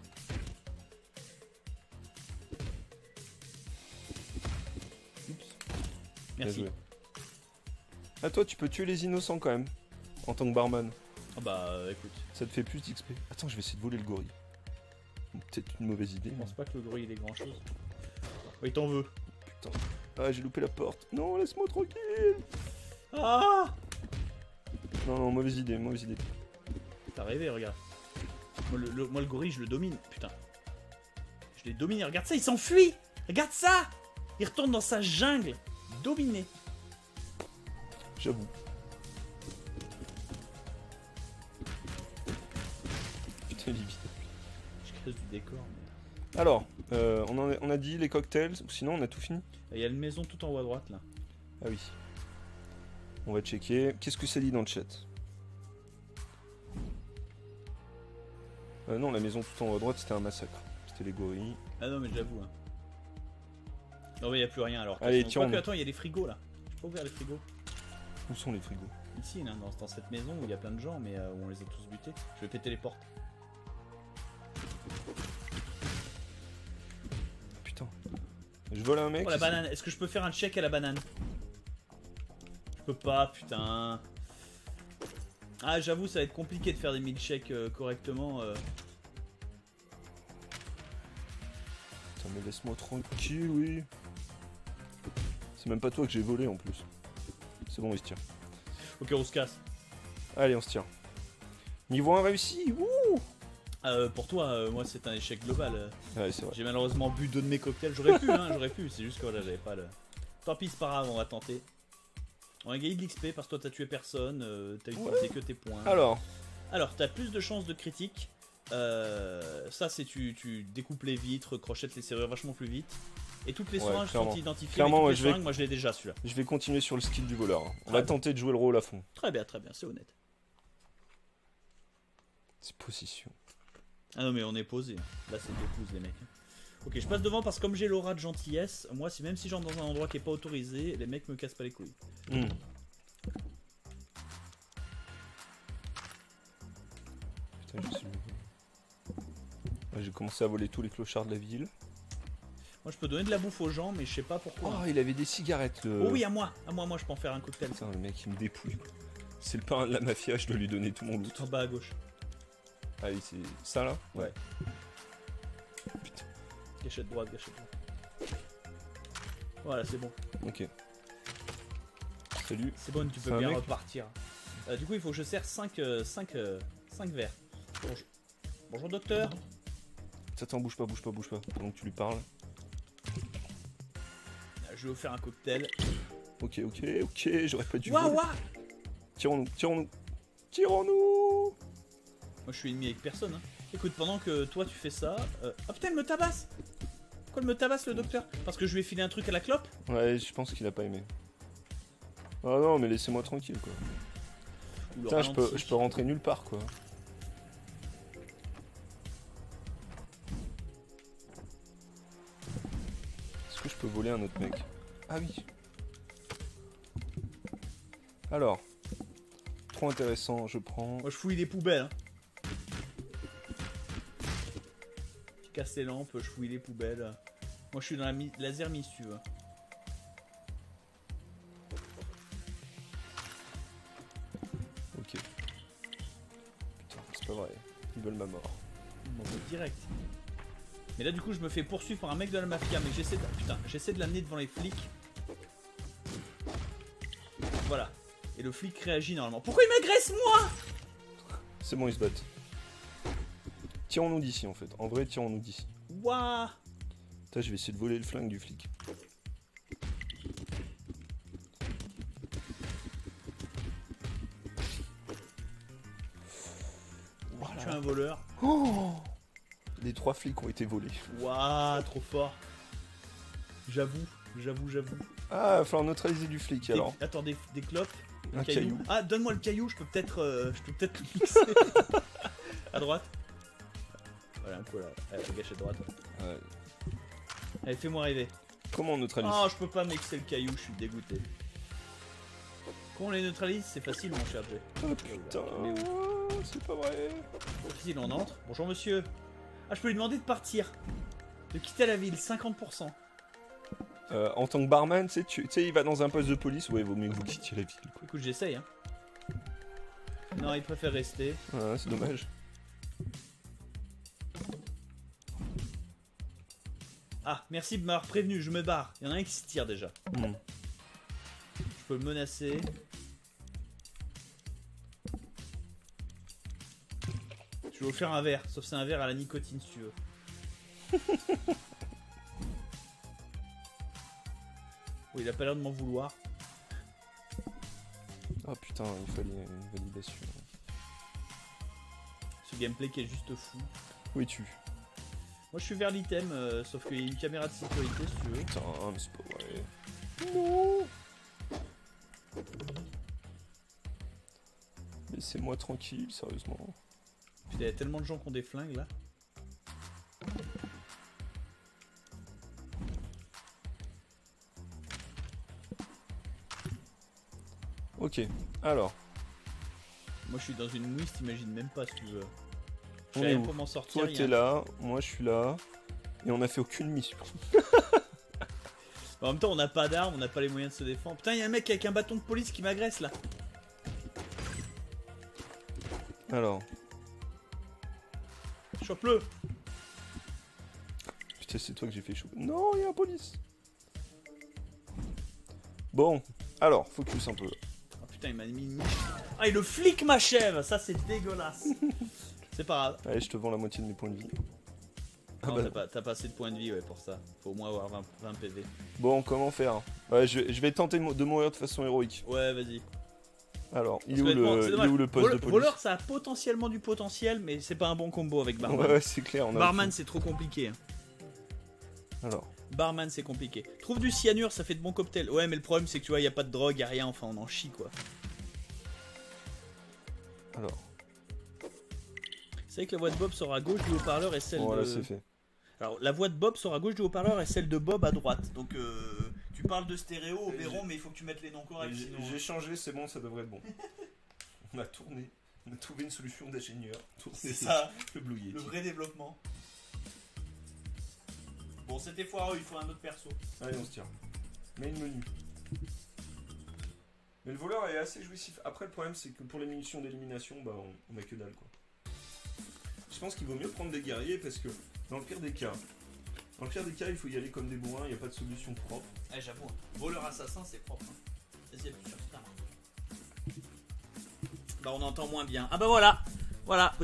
Oups.
Bien
Merci.
joué. Ah, toi, tu peux tuer les innocents quand même. En tant que barman.
Ah bah écoute,
Ça te fait plus d'XP. Attends, je vais essayer de voler le gorille. Peut-être une mauvaise idée.
je pense pas que le gorille il ait grand chose. Oui, t'en veux.
Putain. Ah, j'ai loupé la porte. Non, laisse-moi tranquille.
Ah,
Non, mauvaise idée.
t'as rêvé, regarde. Moi, le gorille, je le domine. Putain. Je l'ai dominé. Regarde ça, il s'enfuit. Regarde ça. Il retourne dans sa jungle. Dominé.
J'avoue. Putain, il est vide.
Je casse du décor. Mais...
Alors, on a dit les cocktails, sinon on a tout fini.
Il y a une maison tout en haut à droite là.
Ah oui. On va checker. Qu'est-ce que ça dit dans le chat? Non, la maison tout en haut à droite, c'était un massacre. C'était les gorilles.
Ah non, mais j'avoue. Hein. Non, mais il n'y a plus rien alors.
Allez,
Quoique,
tiens.
attends, il y a des frigos là. Je peux ouvrir les frigos.
Où sont les frigos?
Ici, là, dans cette maison où il y a plein de gens, mais où on les a tous butés. Je vais péter les portes.
Putain. Je vole un mec.
Oh la
ici.
banane, est-ce que je peux faire un check à la banane? Je peux pas, putain. Ah, j'avoue, ça va être compliqué de faire des milkshakes correctement.
Putain, mais laisse-moi tranquille, oui. C'est même pas toi que j'ai volé en plus. C'est bon, il se tire.
Ok, on se casse.
Allez, on se tire. Niveau 1 réussi. Wouh.
Pour toi, moi, c'est un échec global.
Ouais, c'est vrai.
J'ai malheureusement bu 2 de mes cocktails. J'aurais pu, hein, j'aurais pu. C'est juste que là, j'avais pas le. Tant pis, c'est pas grave, on va tenter. On a gagné de l'XP parce que toi, t'as tué personne. T'as utilisé que tes points.
Alors,
t'as plus de chances de critique. Ça, c'est tu découpes les vitres, crochettes les serrures vachement plus vite. Et toutes les
Ouais,
seringues
clairement.
sont identifiées.
Clairement,
mais toutes
ouais,
les
je vais-
seringues, moi, je l'ai déjà celui-là.
je vais continuer sur le skill du voleur. On
Très
va
bien.
tenter de jouer le rôle à fond.
Très bien, c'est honnête.
C'est position.
Ah non, mais on est posé. Là, c'est deux pouces, les mecs. Ok, je passe devant parce que comme j'ai l'aura de gentillesse, moi, même si j'entre dans un endroit qui est pas autorisé, les mecs me cassent pas les couilles.
Hmm. Putain, je suis... Ouais, j'ai commencé à voler tous les clochards de la ville.
Moi, je peux donner de la bouffe aux gens, mais je sais pas pourquoi.
Oh, il avait des cigarettes.
Oh oui, à moi, moi, je peux en faire un cocktail.
Putain, le mec, il me dépouille. C'est le parrain de la mafia, je dois lui donner tout mon loot.
En bas à gauche.
Ah oui, c'est ça là?
Ouais.
Putain.
Gâchette droite, gâchette droite. Voilà, c'est bon.
Ok. Salut.
C'est bon, tu
C'est
peux
un
bien
mec
repartir. Du coup, il faut que je sers 5 verres. Bonjour. Bonjour, docteur.
Attends, bouge pas. Pendant que tu lui parles.
Je vais vous faire un cocktail.
Ok, j'aurais pas dû
Waouh,
voler.
waouh.
Tirons-nous.
Moi, je suis ennemi avec personne. Hein. Écoute, pendant que toi, tu fais ça... Ah putain, il me tabasse. Pourquoi il me tabasse, le docteur? Parce que je lui ai filé un truc à la clope?
Ouais, je pense qu'il a pas aimé. Ah non, mais laissez-moi tranquille, quoi.
Ou le
Putain, je
ralenti.
peux rentrer nulle part, quoi. Est-ce que je peux voler un autre mec? Ah oui. Alors. Trop intéressant, je prends...
Moi, je fouille les poubelles. Hein. Je casse les lampes, je fouille les poubelles. Moi, je suis dans la laser mise, si tu veux.
Ok. Putain, c'est pas vrai. Ils veulent ma mort.
Bon, bah, direct. Mais là, du coup, je me fais poursuivre par un mec de la mafia. Mais j'essaie de... Putain, j'essaie de l'amener devant les flics. Voilà. Et le flic réagit normalement. Pourquoi il m'agresse, moi?
C'est bon, ils se battent. Tirons-nous d'ici, en fait. En vrai, tirons-nous d'ici.
Waouh.
Putain, je vais essayer de voler le flingue du flic.
Je suis un voleur.
Oh, les 3 flics ont été volés.
Waouh, trop fort. J'avoue.
Ah, il va falloir neutraliser du flic, alors.
Attends, des clopes.
Un caillou.
Ah, donne-moi le caillou, je peux peut-être le mixer. À droite. Voilà, un coup là. Allez, gâchette droite.
Ouais.
Allez, fais-moi rêver.
Comment on neutralise?
Oh, je peux pas mixer le caillou, je suis dégoûté. Quand on les neutralise, c'est facile, mon cher Jay.
Oh putain, c'est pas vrai.
C'est facile, on entre. Bonjour, monsieur. Ah, je peux lui demander de partir. De quitter la ville, 50%.
En tant que barman, tu sais, il va dans un poste de police. Ouais, vaut mieux que vous quittiez la ville, quoi.
Écoute, j'essaye, hein. Non, il préfère rester.
Ouais, c'est dommage.
Ah, merci de m'avoir prévenu, je me barre. Il y en a un qui se tire déjà.
Hmm.
Je peux le menacer. Je vais offrir un verre, sauf c'est un verre à la nicotine si tu veux. Oh, il a pas l'air de m'en vouloir.
Oh putain, il fallait une validation.
Ce gameplay qui est juste fou.
Où es-tu?
Moi je suis vers l'item, sauf qu'il y a une caméra de sécurité si tu veux.
Putain, mais c'est pas vrai. Non. Laissez-moi tranquille, sérieusement.
Putain, il y a tellement de gens qui ont des flingues là.
Ok, alors.
Moi je suis dans une mouise, t'imagines même pas si tu veux. Je
On
sais
est
rien
où?
pour m'en sortir.
Toi t'es là, moi je suis là. Et on a fait aucune mission.
En même temps, on n'a pas d'armes, on n'a pas les moyens de se défendre. Putain, il y a un mec avec un bâton de police qui m'agresse là.
Alors.
Chope-le.
Putain, c'est toi que j'ai fait chaud. Non, il y a un police. Bon, alors, focus un peu.
Oh putain, il m'a mis une niche. Ah, et le flic m'achève. Ça, c'est dégueulasse. C'est pas grave.
Allez, je te vends la moitié de mes points de vie.
Non,
Ah bah.
t'as pas assez de points de vie ouais, pour ça. Faut au moins avoir 20 PV.
Bon, comment faire? Ouais, je vais tenter de mourir de façon héroïque.
Ouais, vas-y.
Alors, il
Parce
est
que honnêtement, c'est
où
dommage.
le poste de police?
Voleur, ça a potentiellement du potentiel, mais c'est pas un bon combo avec Barman.
Ouais, c'est clair. On a
Barman, c'est trop compliqué. Hein.
Alors,
Barman, c'est compliqué. Trouve du cyanure, ça fait de bons cocktails. Ouais, mais le problème, c'est que tu vois, y a pas de drogue, y a rien. Enfin, on en chie quoi.
alors.
C'est vrai que la voix de Bob sera à gauche du haut-parleur et celle
Voilà,
de.
c'est fait.
Alors, la voix de Bob sera à gauche du haut-parleur et celle de Bob à droite. Donc, tu parles de stéréo, Oberon, mais il faut que tu mettes les noms corrects. Sinon...
J'ai changé, c'est bon, ça devrait être bon. On a tourné. On a trouvé une solution d'ingénieur.
C'est ça,
le Blue Yeti.
le vrai développement. Bon, c'était foireux, il faut un autre perso.
Allez, on se tire. Main menu. Mais le voleur est assez jouissif. Après, le problème, c'est que pour les munitions d'élimination, bah, on a que dalle, quoi. Je pense qu'il vaut mieux prendre des guerriers parce que dans le pire des cas, il faut y aller comme des bourrins, il n'y a pas de solution propre.
Eh, j'avoue, voleur assassin, c'est propre. Hein. C'est plus sur Terre. Bah, on entend moins bien. Ah bah voilà. Voilà.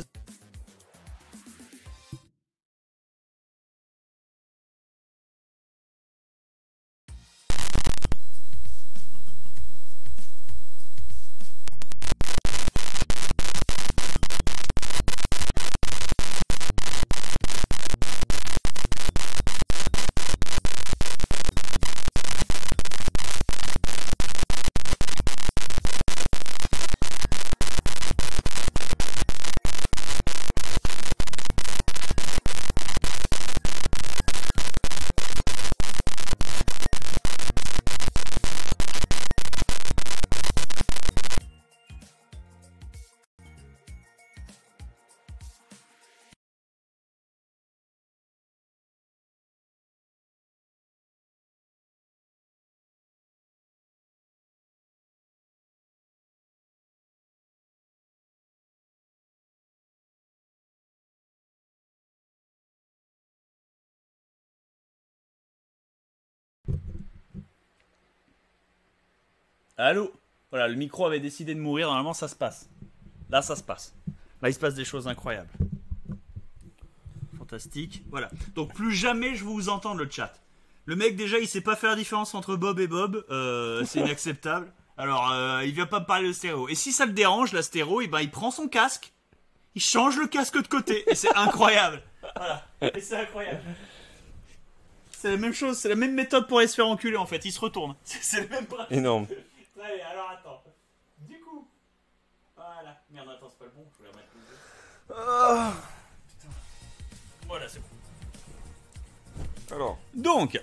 Allô. Voilà, le micro avait décidé de mourir. Normalement, ça se passe. Là, ça se passe. Là, il se passe des choses incroyables. Fantastique. Voilà. Donc, plus jamais je vous entends le chat. Le mec, déjà, il sait pas faire la différence entre Bob et Bob. C'est inacceptable. Alors, il vient pas me parler de stéréo. Et si ça le dérange, la stéréo, il prend son casque. Il change le casque de côté. Et c'est incroyable. Voilà. Et c'est incroyable. C'est la même chose. C'est la même méthode pour aller se faire enculer, en fait. Il se retourne. C'est le même principe.
Énorme.
Allez, alors attends. Du coup. Voilà. Merde, attends, c'est pas le bon. Je voulais remettre le jeu.
Ah,
Voilà, c'est bon.
alors,
Donc.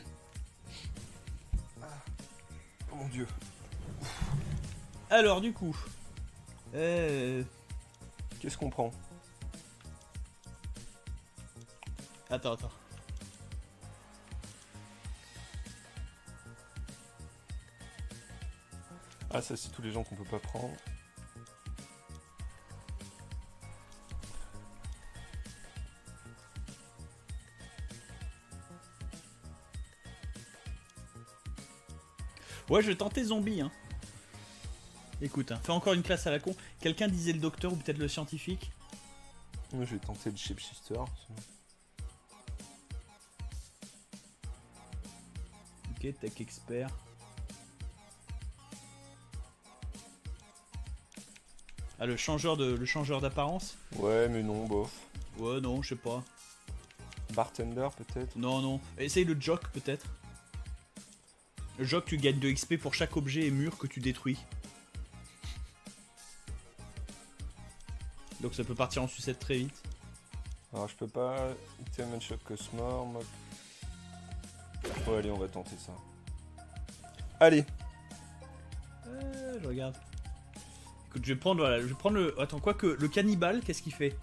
oh mon dieu.
Alors, du coup.
Qu'est-ce qu'on prend?
Attends.
Ah, ça, c'est tous les gens qu'on peut pas prendre.
Ouais, je vais tenter zombie, hein. Écoute, hein, fais encore une classe à la con. Quelqu'un disait le docteur ou peut-être le scientifique.
Moi, je vais tenter le shapeshifter.
Ok, tech expert. Ah, le changeur d'apparence.
Ouais, mais non, bof.
Ouais, non, je sais pas.
Bartender, peut-être.
Non. Essaye le jock, peut-être. Le jock, tu gagnes de XP pour chaque objet et mur que tu détruis. Donc ça peut partir en sucette très vite.
Alors, je peux pas. Item and shock Cosmore. Ouais, allez, on va tenter ça. Allez.
Je regarde. Écoute, je vais prendre le... Attends, quoi que le cannibale, qu'est-ce qu'il fait?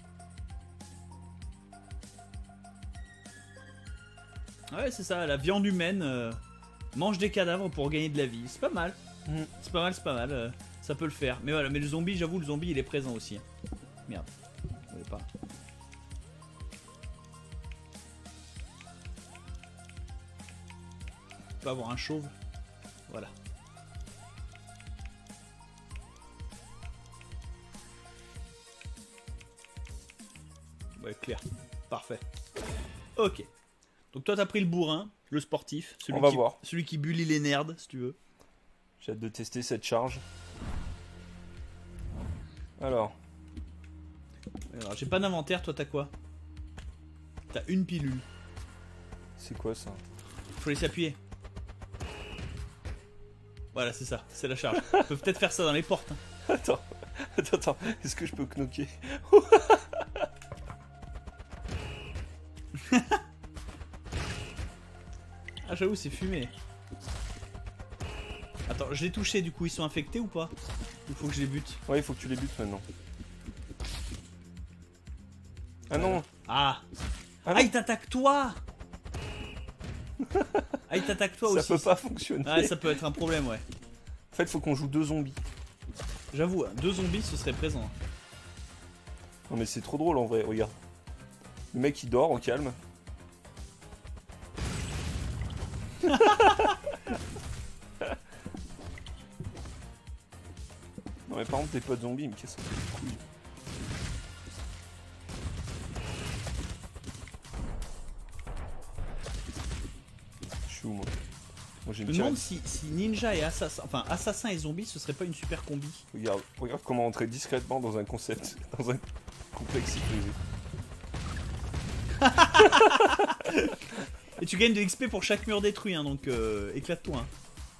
Ouais, c'est ça, la viande humaine mange des cadavres pour gagner de la vie. C'est pas mal. C'est pas mal. Ça peut le faire. Mais voilà, mais le zombie, j'avoue, le zombie, il est présent aussi. Hein. Merde. Je voulais pas. On peut avoir un chauve. Voilà. Ouais, clair. Parfait. Ok. Donc toi, t'as pris le bourrin, le sportif.
On va voir.
Celui qui bully les nerds, si tu veux.
J'ai hâte de tester cette charge. Alors,
j'ai pas d'inventaire, toi t'as quoi? T'as une pilule.
c'est quoi ça?
Faut laisser appuyer. Voilà, c'est ça, c'est la charge. On peut peut-être faire ça dans les portes. Hein.
Attends, est-ce que je peux knocker?
Ah, j'avoue, c'est fumé. Attends, je l'ai touché, du coup, ils sont infectés ou pas? Il faut que je les bute.
Ouais, il faut que tu les butes maintenant. Ah non!
Ah,
Ah,
il t'attaque toi. Ah, il t'attaque toi aussi.
Ça peut pas fonctionner.
Ah, ça peut être un problème, ouais.
En fait, faut qu'on joue 2 zombies.
J'avoue, 2 zombies, ce serait présent.
Non mais c'est trop drôle en vrai, regarde. Le mec il dort au calme. Non mais par contre tes potes zombies ils me cassent un peu les couilles. Je suis où moi? Moi j'ai
Je
une
me demande
tirette.
si ninja et assassin, enfin assassin et zombie, ce serait pas une super combi.
Regarde comment entrer discrètement dans un concept, dans un complexe sécurisé.
Et tu gagnes de XP pour chaque mur détruit, hein, donc éclate-toi. Hein.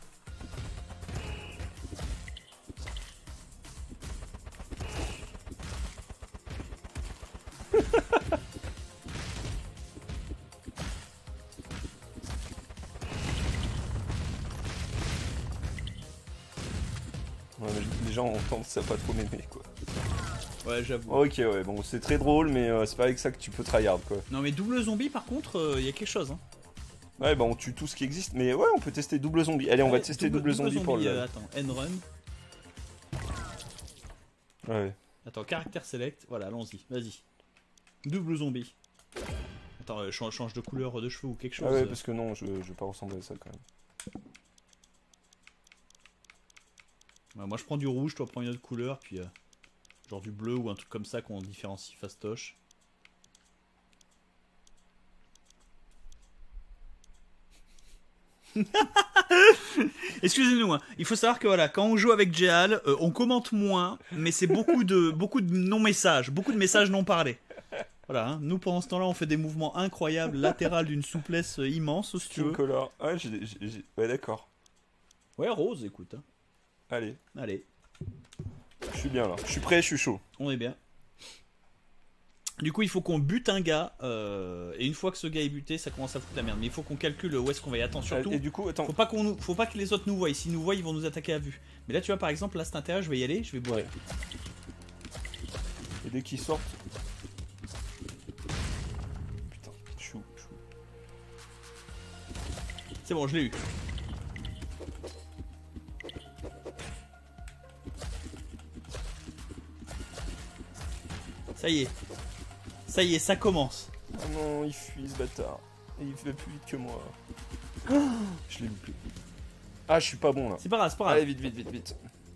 Ouais, mais les gens ont tendance à pas trop m'aimer quoi.
Ouais, j'avoue.
Ok ouais, bon c'est très drôle mais c'est pas avec ça que tu peux tryhard quoi.
Non mais double zombie par contre, il y a quelque chose. Hein.
Ouais bah on tue tout ce qui existe mais ouais on peut tester double zombie. Allez on va tester double zombie pour le...
Attends, N-run.
Ouais.
Attends, caractère select, voilà, allons-y, vas-y. Double zombie. Attends, change de couleur de cheveux ou quelque chose.
Ah ouais parce que non je vais pas ressembler à ça quand même.
Ouais, moi je prends du rouge, toi prends une autre couleur, puis genre du bleu ou un truc comme ça qu'on différencie fastoche. Excusez-nous, hein. Il faut savoir que voilà, quand on joue avec Jéal, on commente moins, mais c'est beaucoup de non-messages, beaucoup de messages non parlés. Voilà, hein. Nous pendant ce temps-là, on fait des mouvements incroyables, latérales d'une souplesse immense, si tu veux.
Color. Ouais, ouais d'accord.
Ouais, rose, écoute. Hein.
Allez,
Allez,
je suis bien là. Je suis prêt, je suis chaud.
on est bien. Du coup, il faut qu'on bute un gars, et une fois que ce gars est buté, ça commence à foutre la merde. Mais il faut qu'on calcule où est-ce qu'on va y attendre. Surtout,
Et du coup, attends.
faut pas que les autres nous voient. S'ils nous voient, ils vont nous attaquer à vue. Mais là, tu vois, par exemple, là, cet intérêt, je vais y aller, je vais bourrer.
Et dès qu'ils sortent. Putain, je suis où?
C'est bon, je l'ai eu. Ça y est. Ça y est, ça commence.
Oh non, il fuit ce bâtard. Et il fait plus vite que moi. Je l'ai loupé. Ah, je suis pas bon là.
C'est pas grave, c'est pas grave.
Allez, vite.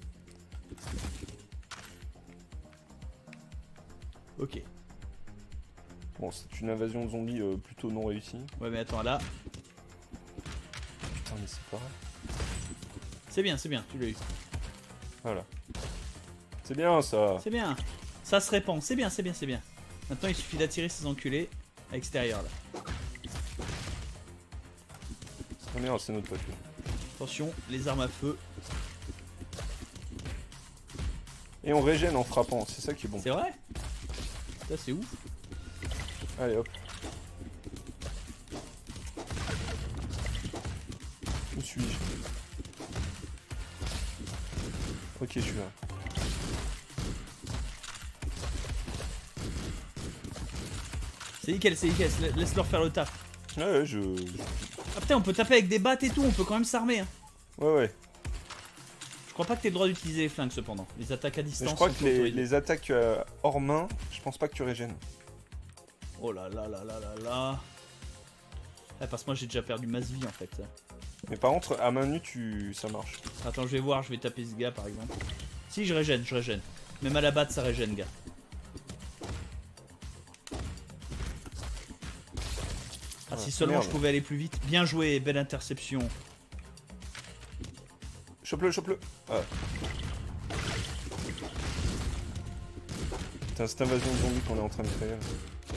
Ok.
Bon, c'est une invasion de zombies plutôt non réussie.
Ouais, mais attends, là.
Putain, mais c'est pas vrai.
C'est bien, tu l'as eu.
Voilà. C'est bien ça.
C'est bien. Ça se répand, c'est bien. Maintenant, il suffit d'attirer ces enculés à l'extérieur là.
Oh merde, c'est notre pote. Lui.
Attention, les armes à feu.
Et on régène en frappant, c'est ça qui est bon.
C'est vrai? Ça, c'est ouf.
Allez hop. Où suis-je? Ok, je suis là.
C'est nickel, laisse-leur faire le taf.
Ouais,
Ah putain, on peut taper avec des battes et tout, on peut quand même s'armer. Hein.
Ouais.
Je crois pas que t'aies le droit d'utiliser les flingues cependant. Les attaques à distance.
Mais je crois
sont
que
autorisées.
les attaques hors main, je pense pas que tu régènes.
Oh là là. Ah, parce que moi j'ai déjà perdu masse vie en fait.
Mais par contre, à main nue, ça marche.
Attends, je vais voir, je vais taper ce gars par exemple. Si, je régène. Même à la batte, ça régène, gars. Ah, si seulement
merde.
je pouvais aller plus vite. Bien joué, belle interception.
Chope-le. Ah. Putain, cette invasion de zombies qu'on est en train de créer. Là.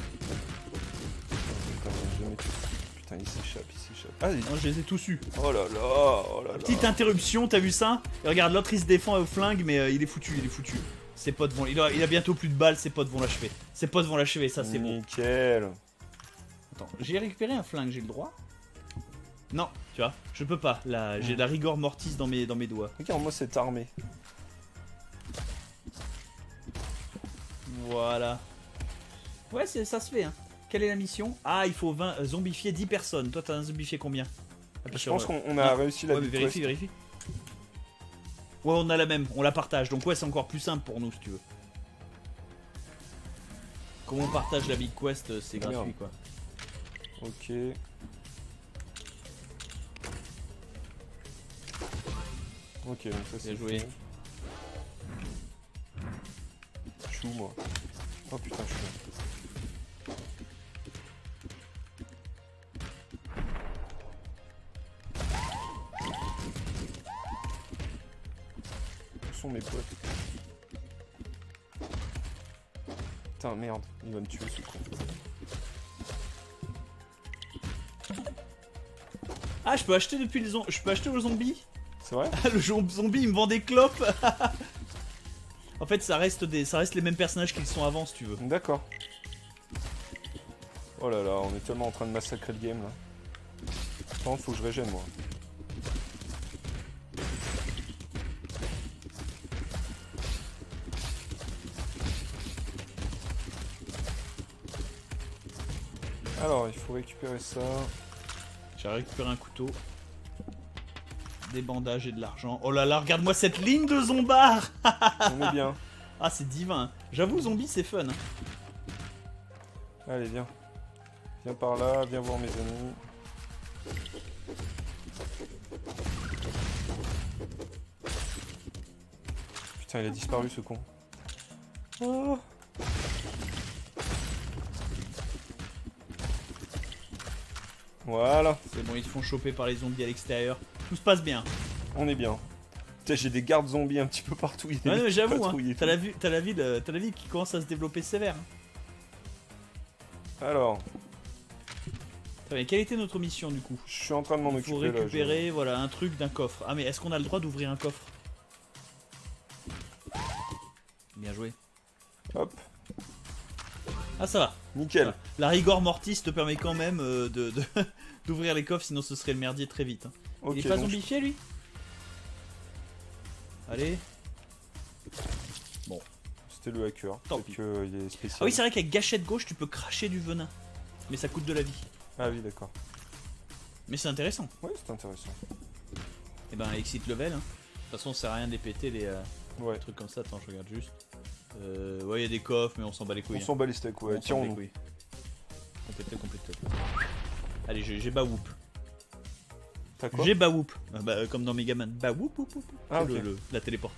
Putain, il s'échappe. Ah,
Non, je les ai tous eus.
Oh là là.
Petite interruption, t'as vu ça? Et regarde, l'autre il se défend au flingue, mais il est foutu. Ses potes vont. Il a bientôt plus de balles, ses potes vont l'achever. Ça, c'est bon.
Nickel.
Attends, j'ai récupéré un flingue, j'ai le droit? Non, tu vois, je peux pas. Là, j'ai la rigor mortis dans mes doigts.
Regarde-moi cette armée.
Voilà. Ouais, ça se fait, hein. Quelle est la mission? Ah, il faut zombifier 10 personnes. Toi, t'as un zombifié combien?
Je pense qu'on a réussi la
ouais, mais vérifie. Ouais, on a la même, on la partage. Donc ouais, c'est encore plus simple pour nous, si tu veux. Comme on partage la Big Quest, c'est
Merde.
gratuit quoi.
Ok. Ok, donc ça c'est
Bien joué.
fait. Chou moi. Oh putain, je suis là. Où sont mes potes? Putain, merde, il va me tuer ce con.
Ah, je peux acheter depuis les je peux acheter aux zombies.
C'est vrai?
Le zombie il me vend des clopes. En fait ça reste les mêmes personnages qu'ils sont avant si tu veux.
D'accord. Oh là là, on est tellement en train de massacrer le game là. Attends, faut que je régène moi. Alors, il faut récupérer ça.
J'ai récupéré un couteau. Des bandages et de l'argent. Oh là là, regarde-moi cette ligne de zombards.
On est bien.
Ah c'est divin. J'avoue zombie c'est fun.
Allez, viens. Viens par là, viens voir mes amis. Putain, il a disparu ce con. Oh. Voilà,
C'est bon, ils se font choper par les zombies à l'extérieur. Tout se passe bien.
on est bien. Putain, j'ai des gardes zombies un petit peu partout. Il y a des
Ouais, mais
mecs qui
j'avoue, hein,
patrouillent et
t'as la ville qui commence à se développer sévère. Hein.
tout. Alors,
Très bien, quelle était notre mission du coup?
je suis en train de m'en
Il faut
occuper là.
récupérer voilà, un truc d'un coffre. Ah mais est-ce qu'on a le droit d'ouvrir un coffre? Bien joué.
Hop,
Ah ça va.
nickel.
La rigor mortis te permet quand même d'ouvrir les coffres, sinon ce serait le merdier très vite. Hein.
Ok,
Il est pas
donc
zombifié lui? Allez.
c'était le hacker.
Tant
Peut-être
pis.
qu'il est spécial.
Ah oui c'est vrai qu'avec gâchette gauche tu peux cracher du venin. Mais ça coûte de la vie.
Ah oui, d'accord.
Mais c'est intéressant.
Ouais, c'est intéressant.
Et ben exit level. Hein. De toute façon ça sert à rien d'épéter les
Ouais.
trucs comme ça. Attends je regarde juste. Ouais il y a des coffres mais on s'en bat les couilles.
On s'en bat les steaks, ouais.
On s'en bat les
Tiens,
couilles. Complète. Allez j'ai Bawoop.
t'as quoi?
J'ai Bawoop. Comme dans Megaman. Bawoop.
Ah,
C'est
ok.
la téléporte.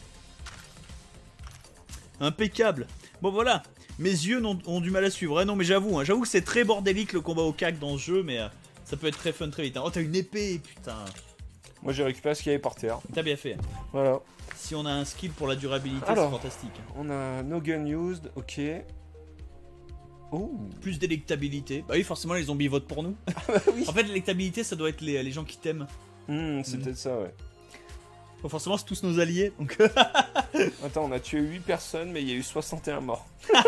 Impeccable. Bon voilà. Mes yeux ont du mal à suivre. Non mais j'avoue que c'est très bordélique le combat au cac dans ce jeu, mais ça peut être très fun très vite. Oh t'as une épée, putain.
Moi j'ai récupéré ce qu'il y avait par terre.
T'as bien fait.
Voilà.
Si on a un skill pour la durabilité,
Alors.
c'est fantastique.
On a no gun used, ok. Oh.
Plus d'électabilité. Bah oui, forcément les zombies votent pour nous.
Oui.
En fait, l'électabilité, ça doit être les gens qui t'aiment.
C'est peut-être ça, ouais.
Bon, forcément, c'est tous nos alliés. Donc...
Attends, on a tué 8 personnes, mais il y a eu 61 morts.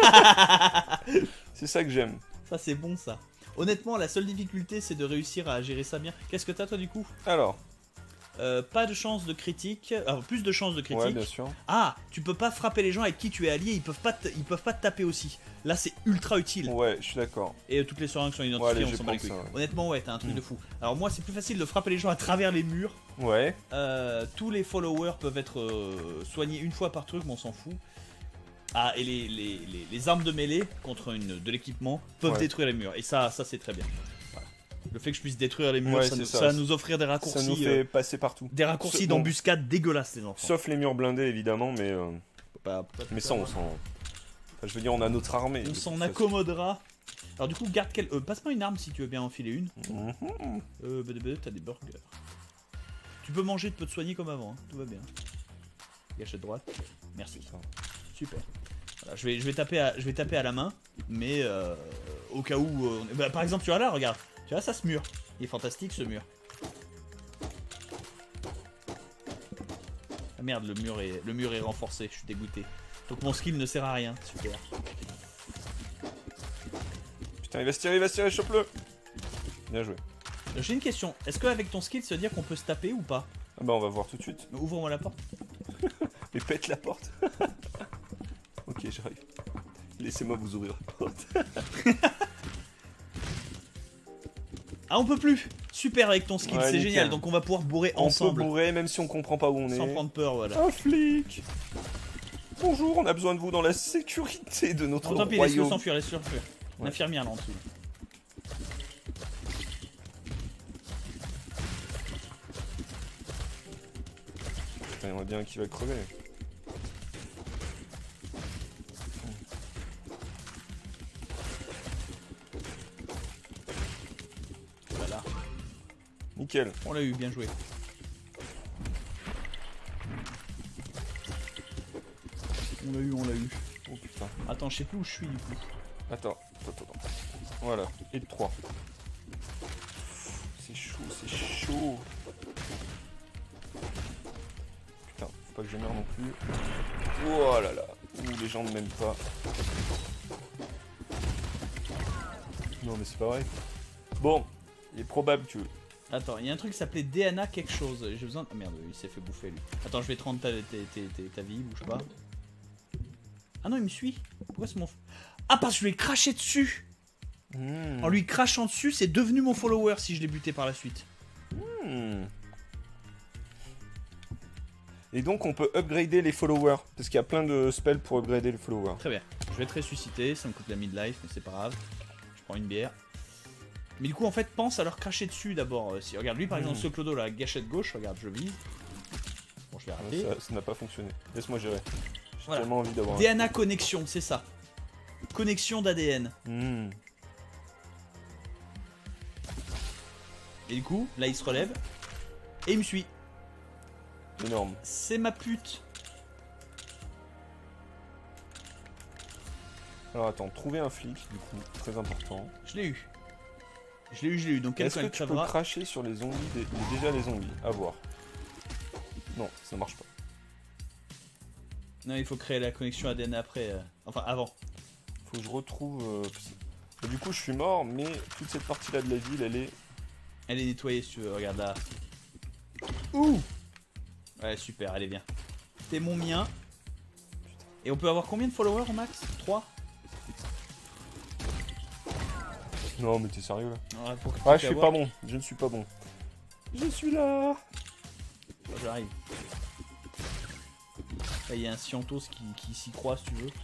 C'est ça que j'aime.
ça, c'est bon, ça. Honnêtement, la seule difficulté, c'est de réussir à gérer ça bien. Qu'est-ce que t'as, toi, du coup?
Alors,
Pas de chance de critique. Plus de chance de critique.
ouais, bien sûr.
Ah, tu peux pas frapper les gens avec qui tu es allié. Ils peuvent pas te taper aussi. Là, c'est ultra utile.
Ouais, je suis d'accord.
Et toutes les seringues sont
Ouais,
identifiées,
allez,
on
je
s'en bat les
prends
couilles.
ça, ouais.
Honnêtement, ouais, t'as un truc de fou. Alors, moi, c'est plus facile de frapper les gens à travers les murs.
Ouais.
Tous les followers peuvent être soignés une fois par truc, mais on s'en fout. Ah, et les armes de mêlée contre de l'équipement peuvent
Ouais.
détruire les murs. Et ça c'est très bien. Voilà. Le fait que je puisse détruire les murs,
Ouais,
ça,
c'est
nous,
ça.
ça va nous offrir des raccourcis.
Ça nous fait passer partout.
Des raccourcis
Bon.
d'embuscade dégueulasses, les enfants.
Sauf les murs blindés, évidemment, mais
Pas
ça, on s'en... Enfin, je veux dire, on a notre armée.
On
de
s'en
toute façon.
accommodera. Alors du coup, garde passe-moi une arme si tu veux bien enfiler une.
Mhm.
T'as des burgers. Tu peux manger, tu peux te soigner comme avant, hein. Tout va bien. Gâchette droite. Merci. Super. Voilà, je vais taper à la main, mais au cas où... par exemple, tu vois là, regarde. Tu vois, ça, ce mur. Il est fantastique, ce mur. Ah merde, le mur est renforcé, je suis dégoûté. Donc mon skill ne sert à rien. Super.
Putain, il va se tirer, chope-le. Bien joué.
J'ai une question. Est-ce qu'avec ton skill, ça veut dire qu'on peut se taper ou pas?
Ah bah on va voir tout de suite.
Ouvre-moi la porte.
Mais pète la porte. Ok, j'arrive. Laissez-moi vous ouvrir la porte.
Ah, on peut plus. Super avec ton skill,
Ouais,
c'est
nickel.
génial. Donc on va pouvoir bourrer
On
ensemble.
peut bourrer même si on comprend pas où on est.
Sans prendre peur, voilà.
Un flic. Bonjour, on a besoin de vous dans la sécurité de notre
Oh, tant pis, laisse-le
royaume.
s'enfuir, laisse-le s'enfuir.
Ouais.
L'infirmière là en dessous.
Putain, il y en a bien un qui va crever.
Voilà.
Nickel.
On l'a eu, bien joué. On l'a eu, on l'a eu.
Oh putain.
Attends, je sais plus où je suis du coup.
Attends. Voilà. Et de 3. C'est chaud, c'est chaud. Putain, faut pas que je meure non plus. Oh là là. Ouh, les gens ne m'aiment pas. Non mais c'est pas vrai. Bon, il est probable que...
Attends, il y a un truc qui s'appelait DNA quelque chose. J'ai besoin. Ah merde, il s'est fait bouffer lui. Attends, je vais te rendre ta vie, bouge pas. Ah non, il me suit. Pourquoi c'est mon. Ah, parce que je lui ai craché dessus. En lui crachant dessus, c'est devenu mon follower si je l'ai buté par la suite.
Et donc on peut upgrader les followers. Parce qu'il y a plein de spells pour upgrader les followers.
Très bien. Je vais te ressusciter. Ça me coûte la midlife, mais c'est pas grave. Je prends une bière. Mais du coup, en fait, pense à leur cracher dessus d'abord. Si, regarde, lui par exemple, ce clodo là, gâchette gauche, regarde, je vise. Bon, je vais arrêter.
Ça n'a pas fonctionné. Laisse-moi gérer. J'ai
Voilà.
tellement envie d'avoir
DNA connexion, c'est ça. Connexion d'ADN. Et du coup, là il se relève. Et il me suit.
Énorme.
C'est ma pute.
Alors attends, trouver un flic, du coup, très important.
Je l'ai eu. Je l'ai eu. Donc
Est-ce
quelqu'un
que tu peux
crèvera.
cracher sur les zombies déjà les zombies, à voir. Non, ça marche pas.
Non, il faut créer la connexion ADN après. Enfin, avant.
Faut que je retrouve... Et du coup, je suis mort, mais toute cette partie-là de la ville, elle est...
Elle est nettoyée si tu veux, regarde là. Ouh. Ouais, super, allez, viens. T'es mon mien. Et on peut avoir combien de followers au max? 3.
Non, mais t'es sérieux là?
Ah,
Je suis pas bon, je ne suis pas bon. Je suis là.
J'arrive. Là, il y a un Scientos qui s'y croit si tu veux.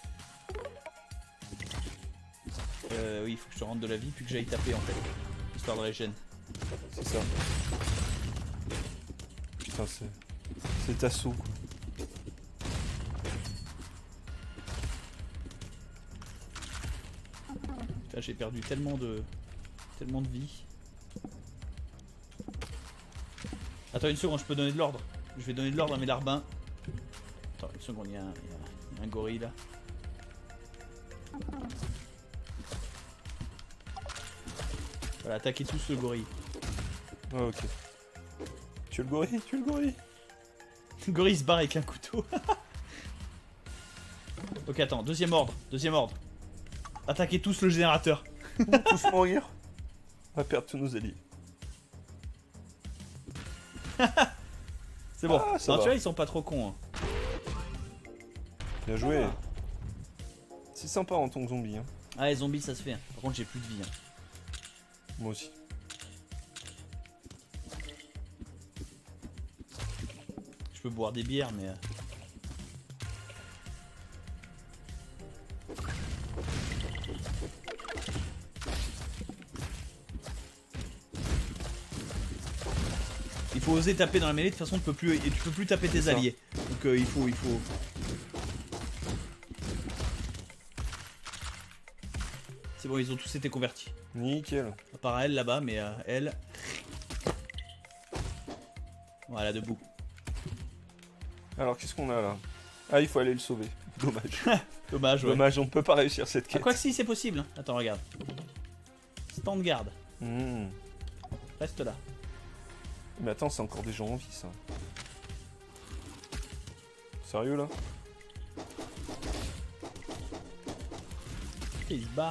Oui, il faut que je te rende de la vie puis que j'aille taper en fait. Histoire de régène.
C'est ça. Putain, c'est assaut.
Là, j'ai perdu tellement de vie. Attends une seconde, je peux donner de l'ordre. Je vais donner de l'ordre à mes larbins. Attends une seconde, il y a un gorille là. Voilà, attaquez tous le gorille.
Ah, ok. Tu es le gorille, tu es le gorille.
Le gorille se barre avec un couteau. Ok, attends, deuxième ordre. Attaquez tous le générateur.
On va tous mourir. On va perdre tous nos alliés.
C'est bon.
Ah, ça
Non,
va.
tu vois, ils sont pas trop cons. Hein.
Bien joué.
Ah.
C'est sympa en tant que zombie. Hein.
Ah, les zombies, ça se fait. Hein. Par contre, j'ai plus de vie. Hein.
Moi aussi.
Je peux boire des bières, mais... Il faut oser taper dans la mêlée, de toute façon tu peux plus taper tes
C'est ça.
alliés. Donc il faut. C'est bon, ils ont tous été convertis.
Nickel.
À part elle là-bas, mais elle. Voilà, debout.
Alors, qu'est-ce qu'on a là? Ah, il faut aller le sauver. Dommage.
Dommage, ouais.
Dommage, on ne peut pas réussir cette
Ah,
quête.
quoi que si, c'est possible. Hein. Attends, regarde. Stand garde. Reste là.
Mais attends, c'est encore des gens en vie, ça. Sérieux, là?
Ok, il se barre.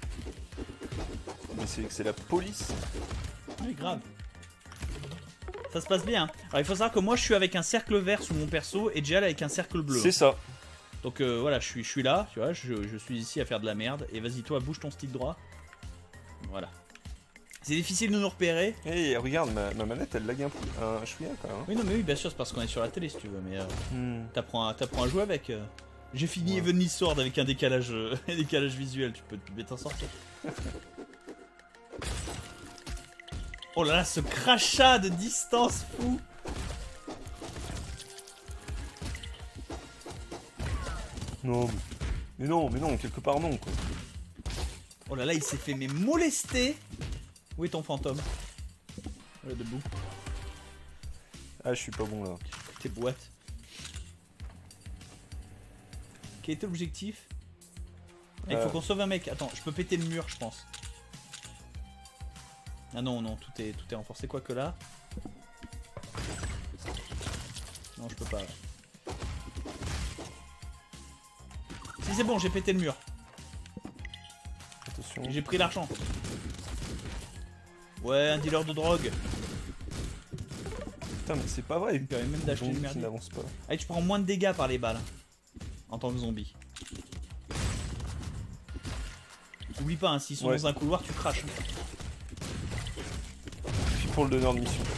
Mais c'est la police.
Oui, grave. Ça se passe bien. Hein. Alors il faut savoir que moi je suis avec un cercle vert sous mon perso et Jal avec un cercle bleu.
C'est ça.
Donc voilà, je suis là, tu vois, je suis ici à faire de la merde. Et vas-y, toi, bouge ton stick droit. Voilà. C'est difficile de nous repérer.
Et regarde, ma manette elle lag un chouïa quand même.
Oui, non, mais oui, bien sûr, c'est parce qu'on est sur la télé si tu veux. Mais t'apprends à jouer avec. J'ai fini Heavenly Sword avec un décalage, un décalage visuel, tu peux t'en sortir. Oh là là, ce crachat de distance fou.
Non, mais non, quelque part non quoi.
Oh là là, il s'est fait mais molester. Où est ton fantôme? Voilà, debout.
Ah, je suis pas bon là.
Tes boîtes. Quel était l'objectif? Il faut qu'on sauve un mec. Attends, je peux péter le mur, je pense. Ah non, non, tout est renforcé. Quoi que là. Non, je peux pas. Si, c'est bon, j'ai pété le mur.
Attention.
J'ai pris l'argent. Ouais, un dealer de drogue.
Putain, mais c'est pas vrai.
Il permet même d'acheter une merde.
n'avance pas.
Allez, tu prends moins de dégâts par les balles. En tant que zombie. Oublie pas, hein, s'ils sont dans un couloir, tu craches.
Puis pour le donneur de mission.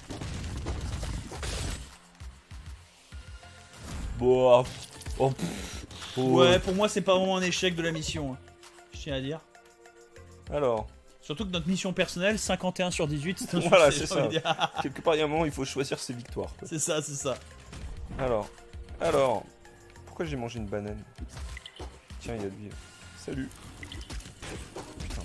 Bon. Oh,
ouais, pour moi, c'est pas vraiment un échec de la mission. Hein. Je tiens à dire.
Alors.
Surtout que notre mission personnelle, 51 sur 18, c'est un
voilà,
succès.
c'est ça. Quelque part, il y a un moment, il faut choisir ses victoires.
C'est ça, c'est ça.
Alors. Pourquoi j'ai mangé une banane? Tiens, il y a lui. Salut. Putain.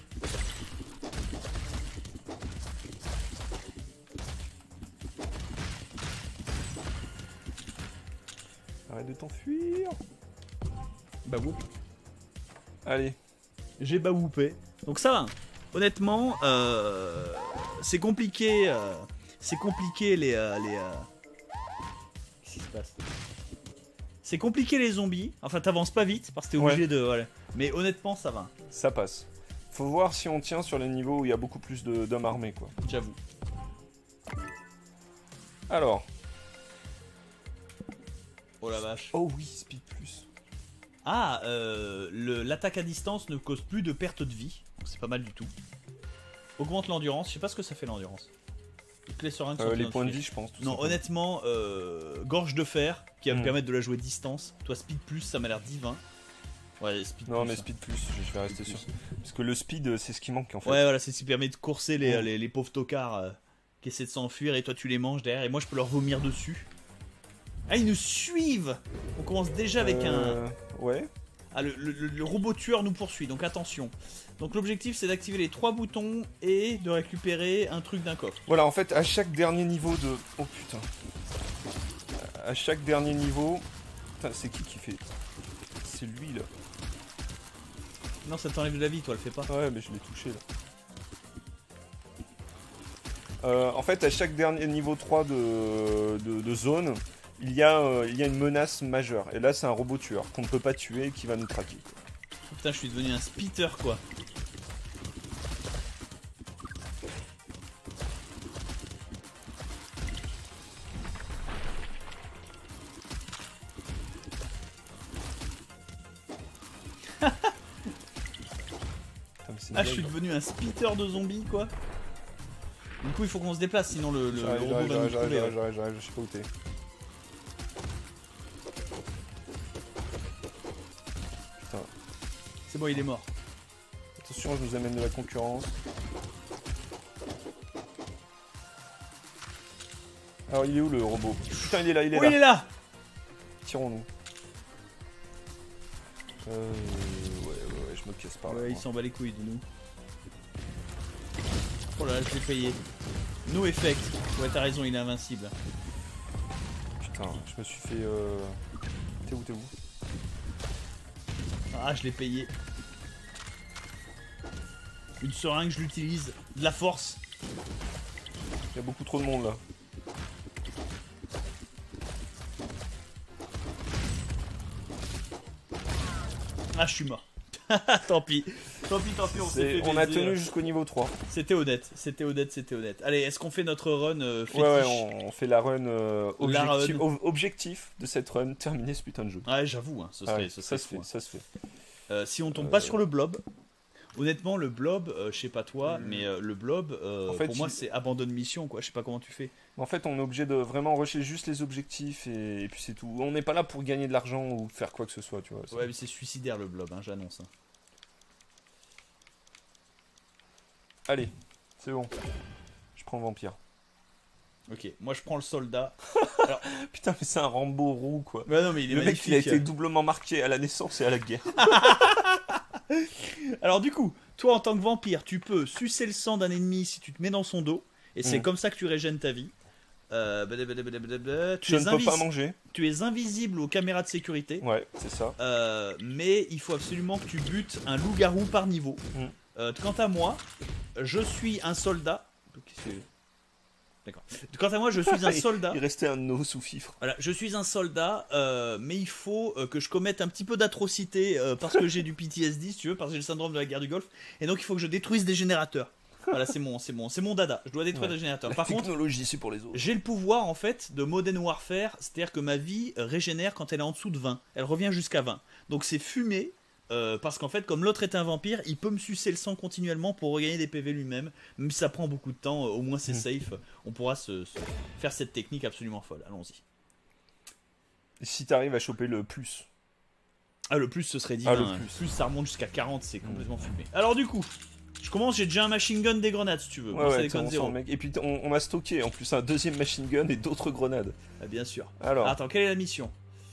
Arrête de t'enfuir.
Bah whoop.
Allez.
J'ai bawoupé. Donc ça va. Honnêtement, c'est compliqué. C'est compliqué les. Qu'est-ce qui se passe? C'est compliqué les zombies. Enfin, t'avances pas vite parce que t'es obligé de. Voilà. Mais honnêtement, ça va.
Ça passe. Faut voir si on tient sur les niveaux où il y a beaucoup plus d'hommes armés, quoi.
J'avoue.
Alors.
Oh la vache.
Oh oui, speed plus.
Ah, l'attaque à distance ne cause plus de perte de vie. C'est pas mal du tout. Augmente l'endurance. Je sais pas ce que ça fait l'endurance. Les seringues sont
les points de vie, je pense.
Non, honnêtement, gorge de fer qui va me permettre de la jouer distance. Toi, speed plus, ça m'a l'air divin. Ouais, speed
non,
plus.
mais speed plus, je vais rester sûr. Parce que le speed, c'est ce qui manque en fait.
Ouais, voilà, c'est ce qui permet de courser les pauvres tocards qui essaient de s'enfuir et toi tu les manges derrière et moi je peux leur vomir dessus. Ah, ils nous suivent! On commence déjà avec un.
Ouais.
Ah, le robot tueur nous poursuit, donc attention. Donc l'objectif c'est d'activer les 3 boutons et de récupérer un truc d'un coffre.
Voilà, en fait, à chaque dernier niveau de... Oh putain. À chaque dernier niveau... Putain, c'est qui fait... C'est lui, là.
Non, ça t'enlève de la vie, toi, le fais pas.
Ouais, mais je l'ai touché, là. En fait, à chaque dernier niveau 3 de zone, il y a une menace majeure. Et là, c'est un robot tueur qu'on ne peut pas tuer et qui va nous traquer.
Oh, putain, je suis devenu un spitter, quoi. Ah, je suis devenu un spitter de zombies, quoi. Du coup, il faut qu'on se déplace, sinon le robot va nous trouver.
J'arrive, je sais pas où t'es. Putain.
C'est bon, il est mort.
Attention, je nous amène de la concurrence. Alors, il est où le robot? Putain, il est là, il est là.
Il est là.
Tirons-nous. Ouais, je me casse par là.
Ouais, il s'en bat les couilles de nous. Oh là là, je l'ai payé. No effect. Ouais, t'as raison, il est invincible.
Putain, je me suis fait... T'es où?
Ah, je l'ai payé. Une seringue, je l'utilise. De la force.
Il y a beaucoup trop de monde là.
Ah, je suis mort. Tant pis. Tant pis, on s'est fait
On a
baiser.
tenu jusqu'au niveau 3.
C'était honnête. Allez, est-ce qu'on fait notre run fétiche?
Ouais, on fait la run,
La
objectif,
run.
Objectif de cette run, terminer ce putain de jeu.
Ouais, j'avoue, hein, ce
Ah
serait,
ouais,
ce
ça
serait
se
fou,
fait,
hein.
ça se fait.
Si on tombe pas sur le blob, honnêtement, le blob, je sais pas toi, mais le blob,
En fait,
pour moi, c'est abandonne mission, quoi. Je sais pas comment tu fais.
En fait, on est obligé de vraiment rusher juste les objectifs et puis c'est tout. On n'est pas là pour gagner de l'argent ou faire quoi que ce soit, tu vois.
Ouais, mais c'est suicidaire le blob, hein, j'annonce. Hein.
Allez, c'est bon. Je prends vampire.
Ok, moi je prends le soldat.
Putain, mais c'est un Rambo roux, quoi.
Bah non, mais il est
Le mec,
magnifique.
il a été doublement marqué à la naissance et à la guerre.
Alors du coup, toi en tant que vampire, tu peux sucer le sang d'un ennemi si tu te mets dans son dos, et c'est comme ça que tu régènes ta vie. Tu
Je
es
ne peux pas manger.
Tu es invisible aux caméras de sécurité.
Ouais, c'est ça.
Mais il faut absolument que tu butes un loup-garou par niveau. Quant à moi, je suis un soldat. D'accord. Quant à moi, je suis un soldat.
Il restait un os sous fifre.
Voilà, je suis un soldat, mais il faut que je commette un petit peu d'atrocité parce que j'ai du PTSD, si tu veux, parce que j'ai le syndrome de la guerre du Golfe, et donc il faut que je détruise des générateurs. Voilà, c'est mon dada. Je dois détruire des générateurs.
La
Par contre,
technologie, c'est pour les autres.
j'ai le pouvoir en fait de Modern Warfare, c'est-à-dire que ma vie régénère quand elle est en dessous de 20. Elle revient jusqu'à 20. Donc c'est fumé. Parce qu'en fait, comme l'autre est un vampire, il peut me sucer le sang continuellement pour regagner des PV lui-même. Même si ça prend beaucoup de temps, au moins c'est safe. On pourra se faire cette technique absolument folle. Allons-y.
Et si t'arrives à choper le plus.
Ah, le plus ce serait divin.
le
hein.
plus.
Plus ça remonte jusqu'à 40, c'est complètement fumé. Alors, du coup, je commence, j'ai déjà un machine gun, des grenades si tu veux. Moi, ça
Ouais,
déconne
on
zéro.
sent le mec. Et puis on a stocké en plus un deuxième machine gun et d'autres grenades.
Ah, bien sûr.
Alors,
Attends, quelle est la mission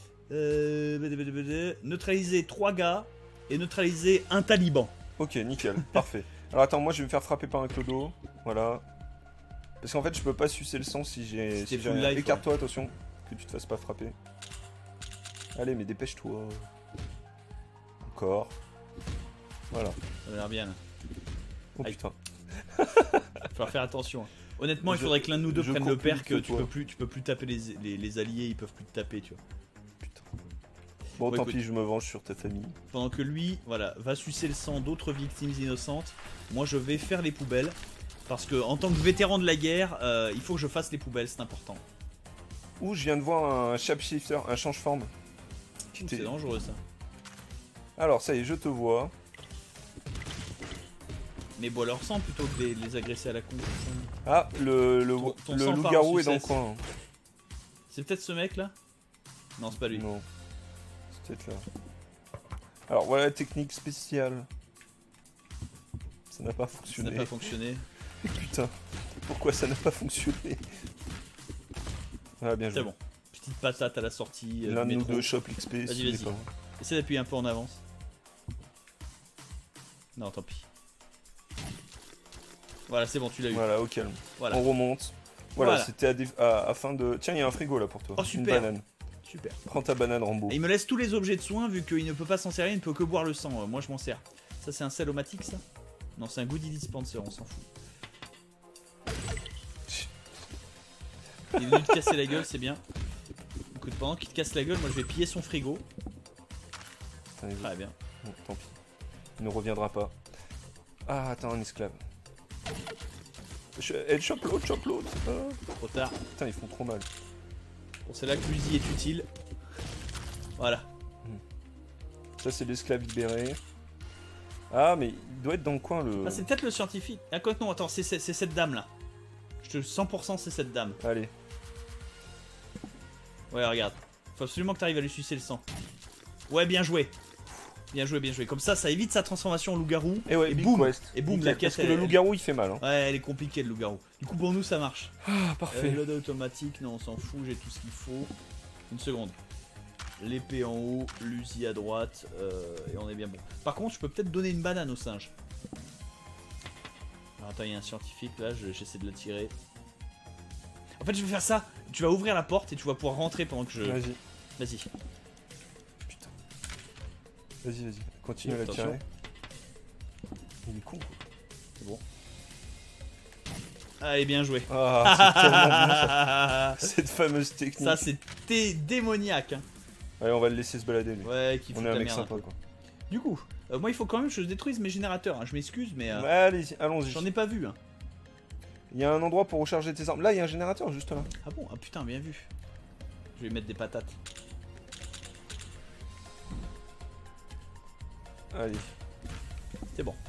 Neutraliser 3 gars et neutraliser un taliban.
ok, nickel, parfait. Alors attends, moi je vais me faire frapper par un clodo. Voilà. Parce qu'en fait, je peux pas sucer le sang si j'ai.
C'était
Si
full life,
Écarte-toi, attention, que tu te fasses pas frapper. Allez, mais dépêche-toi. Encore. Voilà.
Ça m'a l'air bien là.
Oh
Aïe.
putain.
Il va falloir faire attention. Honnêtement, il
Je-
faudrait que l'un de nous deux
je
prenne le
cours plus
perk,
vite que
tu peux plus taper les alliés, ils peuvent plus te taper, tu vois.
Putain. Bon,
Bon,
tant
écoute.
pis, je me venge sur ta famille.
Pendant que lui, voilà, va sucer le sang d'autres victimes innocentes, moi je vais faire les poubelles. Parce que en tant que vétéran de la guerre, il faut que je fasse les poubelles, c'est important.
Ouh, je viens de voir un shapeshifter, un change-forme.
C'est dangereux ça.
Alors, ça y est, je te vois.
Mais bois leur sang plutôt que de les agresser à la con.
Ah, le
Ton sang part
loup-garou
en
est dans le
sucette.
coin.
C'est peut-être ce mec là? Non, c'est pas lui.
Non. C'est peut-être là. Alors, voilà la technique spéciale. Ça n'a pas
Ça
fonctionné.
n'a pas fonctionné.
Putain, pourquoi ça n'a pas fonctionné? Ah, bien
C'est
joué.
bon. Petite patate à la sortie.
L'un de
du
nous
métro.
deux chope l'XP.
Vas-y,
s'il est
vas-y.
pas bon.
Essaie d'appuyer un peu en avance. Non, tant pis. Voilà, c'est bon, tu l'as eu.
Voilà, au calme.
Voilà.
On remonte. Voilà,
Voilà.
c'était afin de. Tiens, il y a un frigo là pour toi.
Oh,
Une
super.
banane.
Super.
Prends ta banane, Rambo.
Et il me laisse tous les objets de soins vu qu'il ne peut pas s'en servir, il ne peut que boire le sang. Moi je m'en sers. Ça c'est un salomatique ça? Non, c'est un goodie dispenser, on s'en fout. Il est venu te casser la gueule, c'est bien. Écoute, pendant qu'il te casse la gueule, moi je vais piller son frigo.
Putain, il veut-
Très bien.
Bon, tant pis. Il ne reviendra pas. Ah, attends, un esclave. Elle chope l'autre, chope l'autre. Ah.
Trop tard.
Putain, ils font trop mal.
Bon, c'est là que l'usi est utile. Voilà.
Ça, c'est l'esclave libéré. Ah, mais il doit être dans le coin le.
Ah, c'est peut-être le scientifique. Ah, quoi que non, attends, c'est cette dame là. Je te 100% c'est cette dame.
Allez.
Ouais, regarde. Faut absolument que tu arrives à lui sucer le sang. Ouais, bien joué. Bien joué, bien joué. Comme ça évite sa transformation en loup-garou.
Et ouais,
Et
Big
boum.
Quest.
Et boum,
Nickel.
la caisse,
Parce que
elle-
le loup-garou, il fait mal. Hein.
Ouais, elle est compliquée le loup-garou. Du coup, pour nous, ça marche.
Ah, parfait.
Load automatique, non, on s'en fout, j'ai tout ce qu'il faut. Une seconde. L'épée en haut, l'usi à droite, et on est bien bon. Par contre, je peux peut-être donner une banane au singe. Alors, attends, il y a un scientifique là, j'essaie de l'attirer. En fait, je vais faire ça. Tu vas ouvrir la porte et tu vas pouvoir rentrer pendant que je.
Vas-y.
Vas-y.
Putain. Vas-y, vas-y. Continue à
Attention.
l'attirer. Il est con. quoi.
C'est bon. Allez, bien joué.
Ah, c'est tellement bien, cette fameuse technique.
Ça, c'est démoniaque. Hein.
Allez, on va le laisser se balader, lui.
Ouais, qui
On
fout
est un
la
mec
merde.
sympa,
Un peu.
quoi.
Du coup, moi il faut quand même que je détruise mes générateurs. Hein. Je m'excuse, mais
Allez, allons-y.
j'en ai pas vu. Hein.
Il y a un endroit pour recharger tes armes. Là, il y a un générateur juste là.
Ah bon? Ah putain, bien vu. Je vais mettre des patates.
Allez.
C'est bon.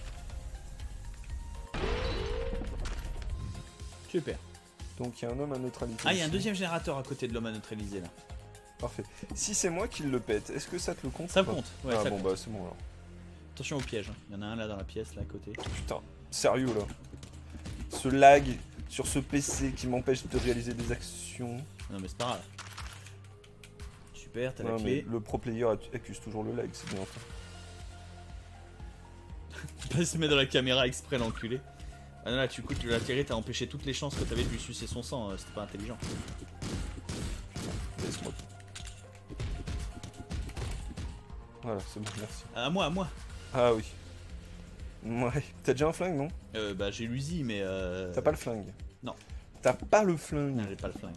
Super.
Donc il y a un homme à neutraliser.
Ah, il y a un
ici.
deuxième générateur à côté de l'homme à neutraliser là.
Parfait. Si c'est moi qui le pète, est-ce que ça te le compte
Ça
ou pas?
compte. Ouais,
Ah
ça
bon,
compte.
bah c'est bon alors.
Attention au piège. Hein. Il y en a un là dans la pièce là à côté.
Putain, sérieux là. Ce lag sur ce PC qui m'empêche de réaliser des actions.
Non mais c'est pas grave. Super, t'as la
Non, mais
clé.
le pro player accuse toujours le lag, c'est bien ça.
Pas se mettre dans la caméra exprès l'enculé. Ah non là tu coûtes la tiré, t'as empêché toutes les chances que t'avais de lui sucer son sang, c'était pas intelligent.
Laisse-moi. Voilà, c'est bon, merci.
À moi, à moi.
Ah oui. Ouais, t'as déjà un flingue, non?
Bah j'ai l'Uzi mais
T'as pas le flingue?
Non.
T'as pas le flingue?
Non, j'ai pas le flingue.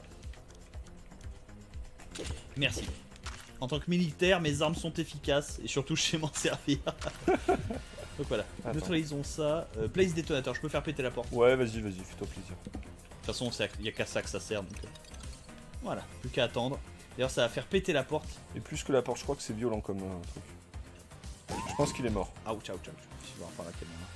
Merci. En tant que militaire, mes armes sont efficaces et surtout je sais m'en servir. Donc voilà,
Attends.
neutralisons ça. Place détonateur, je peux faire péter la porte.
Ouais, vas-y, fais-toi plaisir.
De toute façon, il y a qu'à ça que ça sert. Donc, voilà, plus qu'à attendre. D'ailleurs, ça va faire péter la porte.
Et plus que la porte, je crois que c'est violent comme truc. Je pense qu'il est mort.
Ouch, ouch, ouch. Je vais voir par la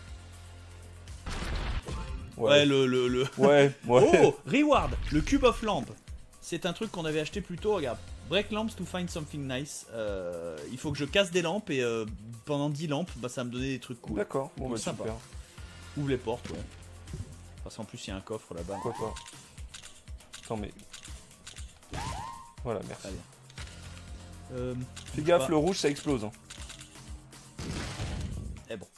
caméra.
Ouais,
le...
ouais, ouais.
Oh, reward, le cube of lamp. C'est un truc qu'on avait acheté plus tôt, regarde. Break lamps to find something nice. Il faut que je casse des lampes et pendant 10 lampes, bah, ça va me donner des trucs cool.
D'accord, bon bah
Sympa.
super.
Ouvre les portes, ouais. Parce qu'en plus, il y a un coffre là-bas.
Pourquoi pas? Attends, mais. Voilà, merci.
Très bien.
Fais gaffe,
pas.
le rouge ça explose. Hein.
Eh bon,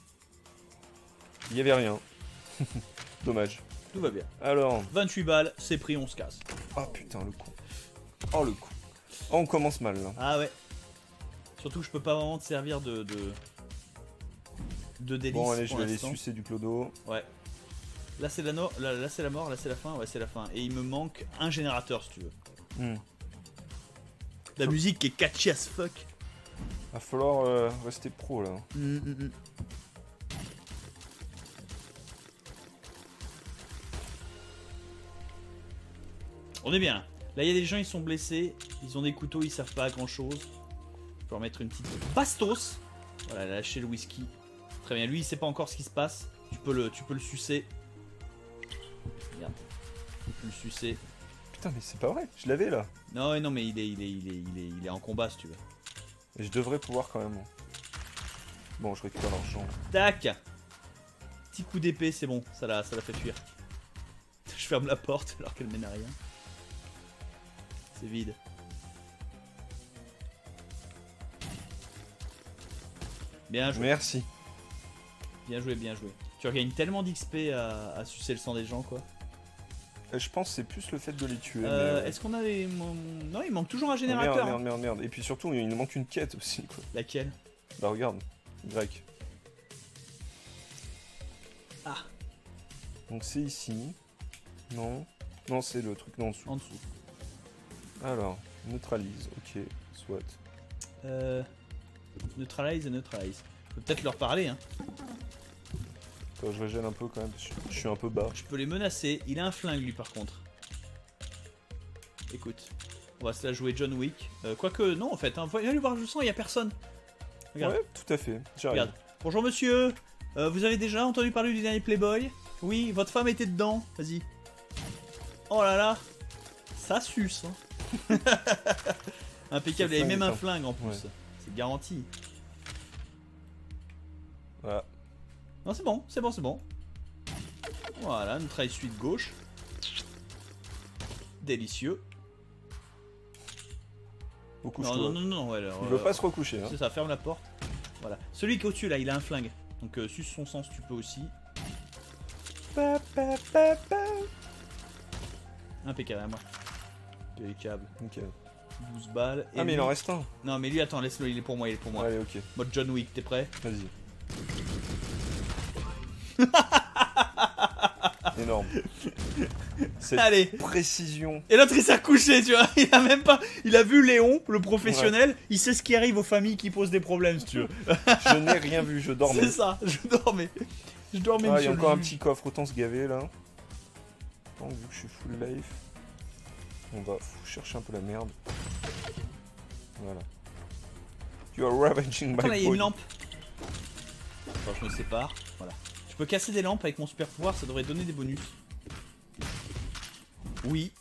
Il y avait rien. Dommage.
tout va bien.
Alors.
28 balles, c'est pris, on se casse.
Oh putain, le coup. Oh le coup. Oh, on commence mal là.
Ah ouais. Surtout que je peux pas vraiment te servir de délice.
Bon, allez, je
pour
vais aller
l'instant.
sucer du clodo.
Ouais. Là c'est la, là c'est la mort, là c'est la fin, ouais c'est la fin. Et il me manque un générateur si tu veux.
Hmm.
La musique qui est catchy as fuck.
Va falloir rester pro là.
On est bien. Là il y a des gens, ils sont blessés, ils ont des couteaux, ils servent pas à grand chose. Je peux remettre une petite bastos. Voilà, lâcher le whisky. Très bien, lui il sait pas encore ce qui se passe. Tu peux le sucer. Regarde. Tu peux le sucer.
Putain, mais c'est pas vrai, je l'avais là.
Non, non, mais il est en combat si tu veux.
Et je devrais pouvoir quand même. Bon, je récupère l'argent.
Tac. Petit coup d'épée, c'est bon, ça l'a fait fuir. Je ferme la porte alors qu'elle mène à rien. C'est vide. Bien joué,
Merci.
bien joué, bien joué. Tu regagnes tellement d'XP à sucer le sang des gens, quoi.
Je pense que c'est plus le fait de les tuer.
Est-ce qu'on a des... Non, il manque toujours un
Oh,
générateur.
merde, merde, merde, merde. Et puis surtout, il nous manque une quête aussi, quoi.
Laquelle?
Bah regarde, Y.
Ah,
Donc c'est ici. Non. Non, c'est le truc en dessous.
en dessous.
Alors, neutralise, ok, soit.
Neutralize et neutralize. Je peux peut-être leur parler, hein.
Attends, je régèle un peu quand même, je suis un peu bas.
Je peux les menacer. Il a un flingue, lui, par contre. Écoute, on va se la jouer John Wick. Quoique, non, en fait. Hein. Viens lui voir le sang, il y a personne. Regarde.
Ouais, tout à fait, j'arrive.
Regarde. Bonjour, monsieur. Vous avez déjà entendu parler du dernier Playboy? Oui, votre femme était dedans. Vas-y. Oh là là. Ça suce, hein. Impeccable. Il y avait même un flingue, en plus.
Ouais.
C'est garanti.
Voilà.
Non, c'est bon, c'est bon, c'est bon. Voilà, nous travaillons suite gauche. Délicieux.
Beaucoup
Non, non, non, non, ouais, alors,
Il veut pas se recoucher, hein.
c'est ça, ferme la porte. Voilà. Celui qui est au-dessus, là, il a un flingue. Donc, suce son sens, tu peux aussi. Impeccable, à moi. Impeccable.
Nickel.
12 balles. Et
Ah, mais
lui...
il en reste un.
Non, mais lui, attends, laisse-le, il est pour moi, il est pour moi.
Allez, ok,
Mode John Wick, t'es prêt?
vas-y. Énorme. Cette
Allez.
précision.
Et l'autre il s'est couché, tu vois. Il a même pas. Il a vu Léon, le professionnel. Il sait ce qui arrive aux familles qui posent des problèmes, si tu veux.
Je n'ai rien vu, je dormais.
C'est ça, je dormais. Je dormais,
Ah, il y a
monsieur
encore un
le
petit coffre, autant se gaver là. Bon, vu que je suis full life, on va chercher un peu la merde. Voilà. You are ravaging my
Attends, là, il y a une
body.
lampe. Attends, je me sépare. Voilà. Je peux casser des lampes avec mon super pouvoir, ça devrait donner des bonus. Oui.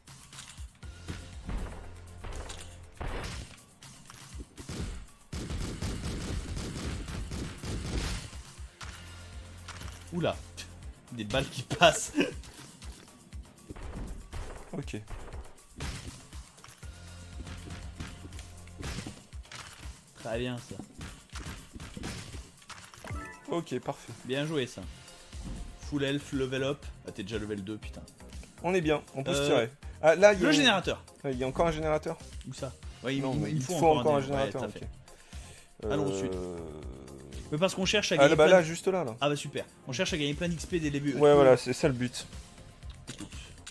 Oula. Des balles qui passent.
Ok.
Très bien ça.
Ok, parfait.
Bien joué ça. Full health, level up. Ah t'es déjà level 2 putain.
On est bien, on peut se tirer. Ah, là, il y a
Le générateur.
Il y a encore un générateur.
Où ça? Ouais,
Non, mais
il
il
faut
faut encore un
ouais,
générateur.
tout à
Ok.
fait. Allons au sud. Mais parce qu'on cherche à
Ah
gagner
là, bah
plein
là,
de-
juste là, là.
Ah bah super. On cherche à gagner plein d'XP dès le début.
Ouais, voilà, c'est ça le but.
Écoute.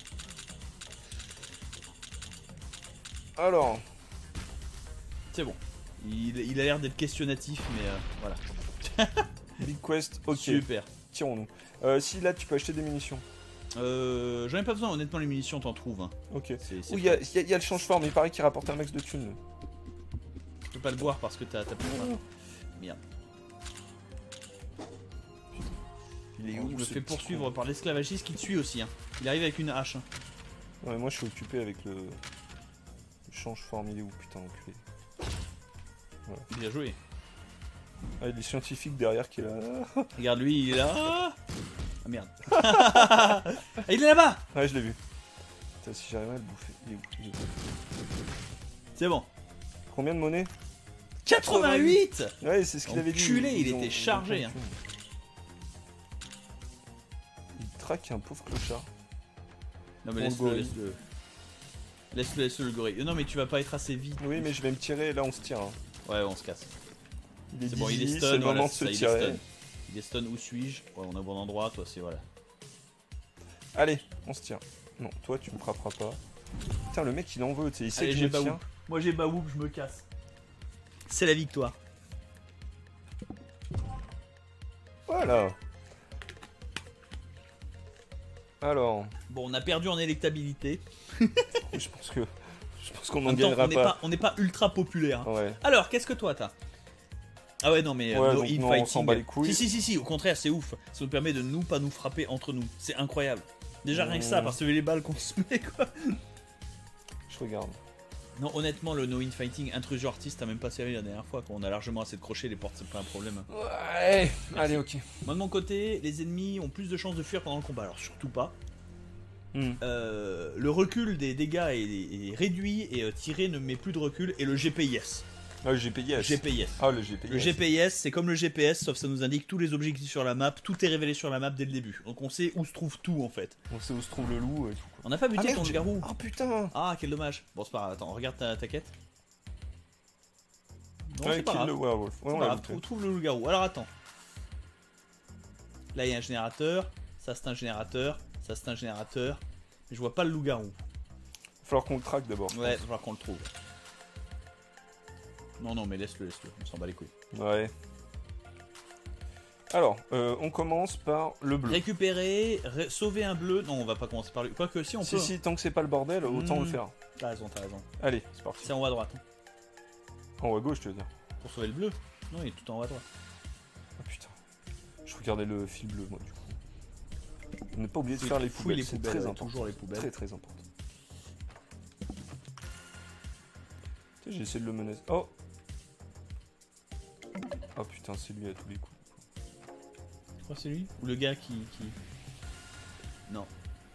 Alors,
C'est bon. Il a l'air d'être questionnatif, mais voilà.
Big Quest, ok,
Super.
tirons-nous. Si là, tu peux acheter des munitions.
J'en ai pas besoin, honnêtement, les munitions, t'en trouves. Hein.
Ok.
C'est
Oui, il y a le change-forme, il paraît qu'il rapporte un max de thunes. Là.
Je peux pas le boire parce que t'as plus de Merde.
Il est
Je
où
me
ce
fais
petit
poursuivre
con
par l'esclavagiste qui te suit aussi. Hein. Il arrive avec une hache. Hein.
Ouais, moi je suis occupé avec le change-forme, il est où putain, enculé.
Bien joué.
Ah, il y a des scientifiques derrière qui est là.
Regarde lui, il est là. Ah merde. Ah, il est là-bas.
Ouais, je l'ai vu. Putain, si j'arrive à le bouffer. Il est où Il est où
C'est bon.
Combien de monnaie
88.
Ouais, c'est ce qu'il avait dit.
Enculé, il
Ils ont-
était
ils ont
chargé,
plein de
hein.
thunes. Il traque un pauvre clochard.
Non mais
Bon,
laisse-le,
gorille.
laisse-le. Laisse-le le gorille. Non mais tu vas pas être assez vite.
Oui, mais je vais me tirer, là on se tire. Hein.
Ouais, on se casse.
Il est
C'est bon, il est
dizzy,
stun,
c'est le
voilà,
moment de
c'est
se
ça, il est
tirer.
stun. Il est stun, où suis-je? Ouais, on est au bon endroit, toi c'est voilà.
Allez, on se tire. Non, toi tu me frapperas pas. Putain, le mec il en veut, tu sais, il sait
Allez,
que je
j'ai
me
Baoub.
tiens.
Moi j'ai Baoub, je me casse. C'est la victoire.
Voilà. Alors,
Bon, on a perdu en électabilité.
je pense qu'on
En
n'en
même temps,
gagnera pas.
on n'est pas ultra populaire. hein.
Ouais.
Alors, qu'est-ce que toi t'as? Ah ouais, non, mais
Ouais,
no
donc non, on
infighting.
s'en bat les couilles.
Si, au contraire, c'est ouf. Ça nous permet de pas nous frapper entre nous. C'est incroyable. Déjà, rien que ça, parce que les balles qu'on se met, quoi.
Je regarde.
Non, honnêtement, le no infighting intrusion artiste t'as même pas servi la dernière fois. Quand on a largement assez de crochets, les portes, c'est pas un problème. hein.
Ouais. Allez, ok.
Moi, de mon côté, les ennemis ont plus de chances de fuir pendant le combat. Alors, surtout pas. Le recul des dégâts est réduit et tirer ne met plus de recul. Et le GPIS.
Ah, le GPS.
GPIS.
Ah, le GPS.
Le GPS, c'est comme le GPS, sauf que ça nous indique tous les objectifs sur la map. Tout est révélé sur la map dès le début. Donc on sait où se trouve tout en fait.
On sait où se trouve le loup et tout.
On n'a pas buté
merde,
ton
j'ai-
garou.
Oh putain.
Ah, quel dommage. Bon, c'est pas grave. Attends, regarde ta quête. Non,
Ouais,
c'est pas
kill
grave.
le werewolf. Ouais,
C'est
on
pas
l'a
grave,
buté.
trouve le loup-garou. Alors attends. Là, il y a un générateur. Ça, c'est un générateur. Ça, c'est un générateur. Mais je vois pas le loup-garou.
Va falloir qu'on le traque d'abord. je
Ouais, il va
pense.
falloir qu'on le trouve. Non, mais laisse-le. On s'en bat les couilles.
Ouais. Alors, on commence par le bleu.
Récupérer, sauver un bleu. Non, on va pas commencer par lui. Quoique, si on peut.
Si, tant que c'est pas le bordel, autant
Hmm.
le faire.
T'as raison, t'as raison.
Allez, c'est parti.
C'est en haut à droite. hein.
En haut à gauche, tu veux dire.
Pour sauver le bleu. Non, il est tout en haut à droite.
Ah putain. Je regardais le fil bleu, moi, du coup. On n'est pas oublié de faire les
Fouille
poubelles,
les
c'est
poubelles,
très
ouais,
important.
toujours les poubelles.
Très très important. J'ai essayé de le menacer. Oh. Oh putain, c'est lui à tous les coups.
Je crois que c'est lui. Ou le gars qui... Non.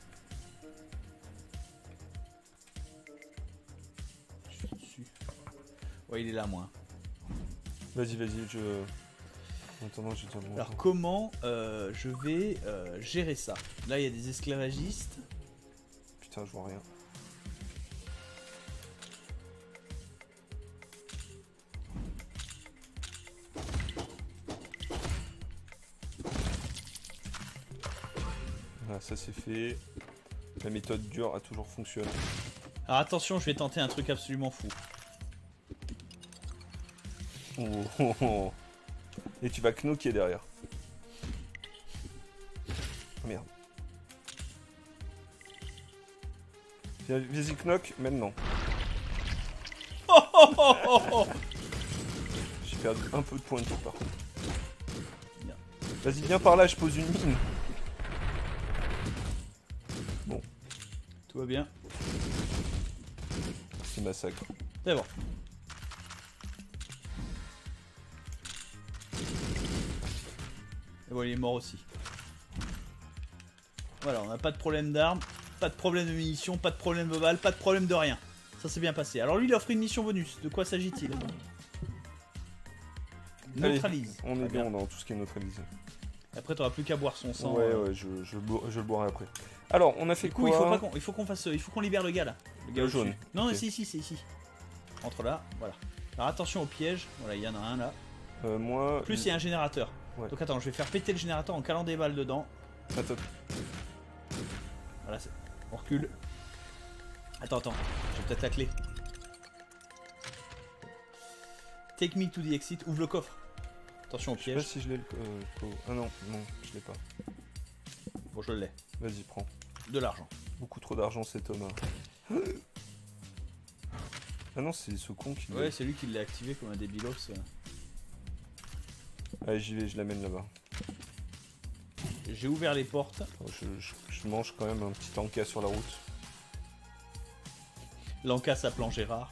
Je suis dessus. Ouais, il est là, moi.
Vas-y, je... En attendant, j'ai déjà le bon
Alors,
temps.
comment je vais gérer ça? Là, il y a des esclavagistes.
Putain, je vois rien. Voilà, ça c'est fait. La méthode dure a toujours fonctionné.
Alors attention, je vais tenter un truc absolument fou.
Oh, oh, oh. Et tu vas knocker derrière. Oh, merde. Vas-y, knock maintenant.
Oh, oh, oh, oh, oh.
J'ai perdu un peu de points de vie par contre.
Bien.
Vas-y, viens par là, je pose une mine. Bon,
Tout va bien.
c'est massacre.
C'est bon. Et bon, il est mort aussi. Voilà, on n'a pas de problème d'armes, pas de problème de munitions, pas de problème de balles, pas de problème de rien. Ça s'est bien passé. Alors lui, il offre une mission bonus. De quoi s'agit-il? Neutralise.
On est
Très
bien dans tout ce qui est neutralisé.
Après, t'auras plus qu'à boire son sang.
Ouais, ouais, je le boirai après. Alors, on a fait
Du coup,
quoi?
il faut qu'on fasse, il faut qu'on libère le gars là. Le gars
Le
au-dessus.
jaune.
Non,
Ok.
c'est ici, c'est ici. Entre là, voilà. Alors attention au piège. Voilà, il y en a un là.
Moi...
Plus il y a un générateur.
Ouais.
Donc attends, je vais faire péter le générateur en calant des balles dedans.
Attends.
Voilà, on recule. Attends, j'ai peut-être la clé. Take me to the exit. Ouvre le coffre. Attention au
Je sais pas
piège.
si je l'ai le... Ah non, non, je l'ai pas.
Bon, je l'ai.
Vas-y, prends.
De l'argent.
Beaucoup trop d'argent cet homme. Ah non, c'est ce con qui...
Ouais, c'est lui qui l'a activé comme un débilos.
Allez, j'y vais, je l'amène là-bas.
J'ai ouvert les portes.
Je mange quand même un petit encas sur la route.
L'encas s'appelant Gérard.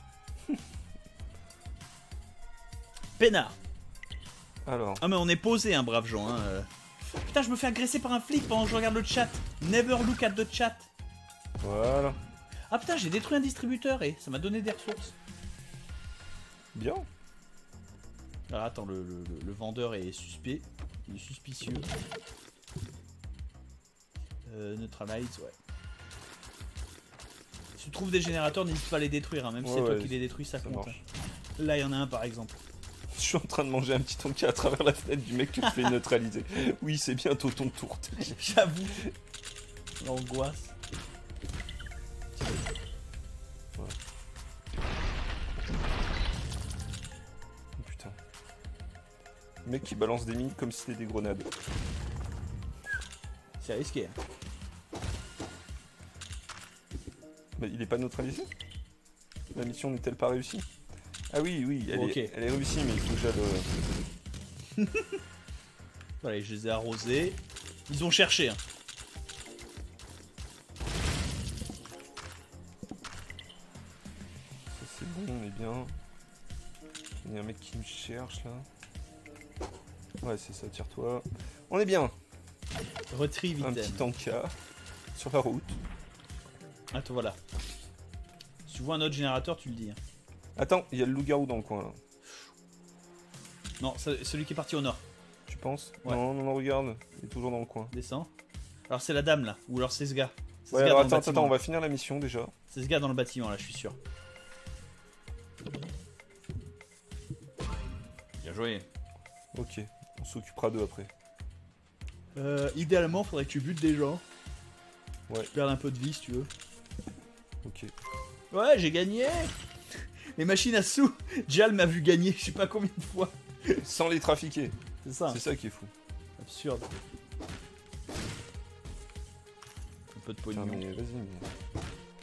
Peinard.
Alors,
Ah mais on est posé, hein, brave gens. Hein. Putain, je me fais agresser par un flic pendant que je regarde le chat. Never look at the chat.
voilà.
Ah putain, j'ai détruit un distributeur et ça m'a donné des ressources.
Bien.
Alors attends, le vendeur est suspect. Il est suspicieux. Neutralize, ouais. Si tu trouves des générateurs, n'hésite pas à les détruire. Hein. Même si c'est toi qui les détruis, ça compte.
marche.
Là, il y en a un par exemple.
Je suis en train de manger un petit encas à travers la fenêtre du mec que tu fais neutraliser. Oui, c'est bientôt ton tour.
J'avoue. L'angoisse.
Oh, putain. Le mec qui balance des mines comme si c'était des grenades.
C'est risqué. Hein.
Bah, il est pas neutralisé? La mission n'est-elle pas réussie? Ah oui, oui, elle,
Ok.
elle est réussie, mais il faut que j'aille...
Voilà, je les ai arrosés. Ils ont cherché. Hein.
Ça c'est bon, on est bien. Il y a un mec qui me cherche là. Ouais, c'est ça, tire-toi. On est bien.
Retrieve
Un
item.
petit encas sur la route.
Attends, voilà. Si tu vois un autre générateur, tu le dis. Hein.
Attends, il y a le loup-garou dans le coin là.
Non, celui qui est parti au nord.
Tu penses?
Ouais.
Non, non, non, regarde. Il est toujours dans le coin.
Descends. Alors c'est la dame là. Ou alors c'est ce gars. C'est
Ouais,
ce gars
alors
dans le
attends,
bâtiment.
attends, on va finir la mission déjà.
C'est ce gars dans le bâtiment là, je suis sûr. Bien joué.
Ok, on s'occupera d'eux après.
Idéalement, faudrait que tu butes des gens.
Ouais.
Tu perds un peu de vie si tu veux.
Ok.
Ouais, j'ai gagné. Les machines à sous. Jal m'a vu gagner, je sais pas combien de fois.
Sans les trafiquer.
C'est ça.
C'est ça qui est fou.
Absurde. Un peu de
Putain,
pognon.
mais vas-y, mais...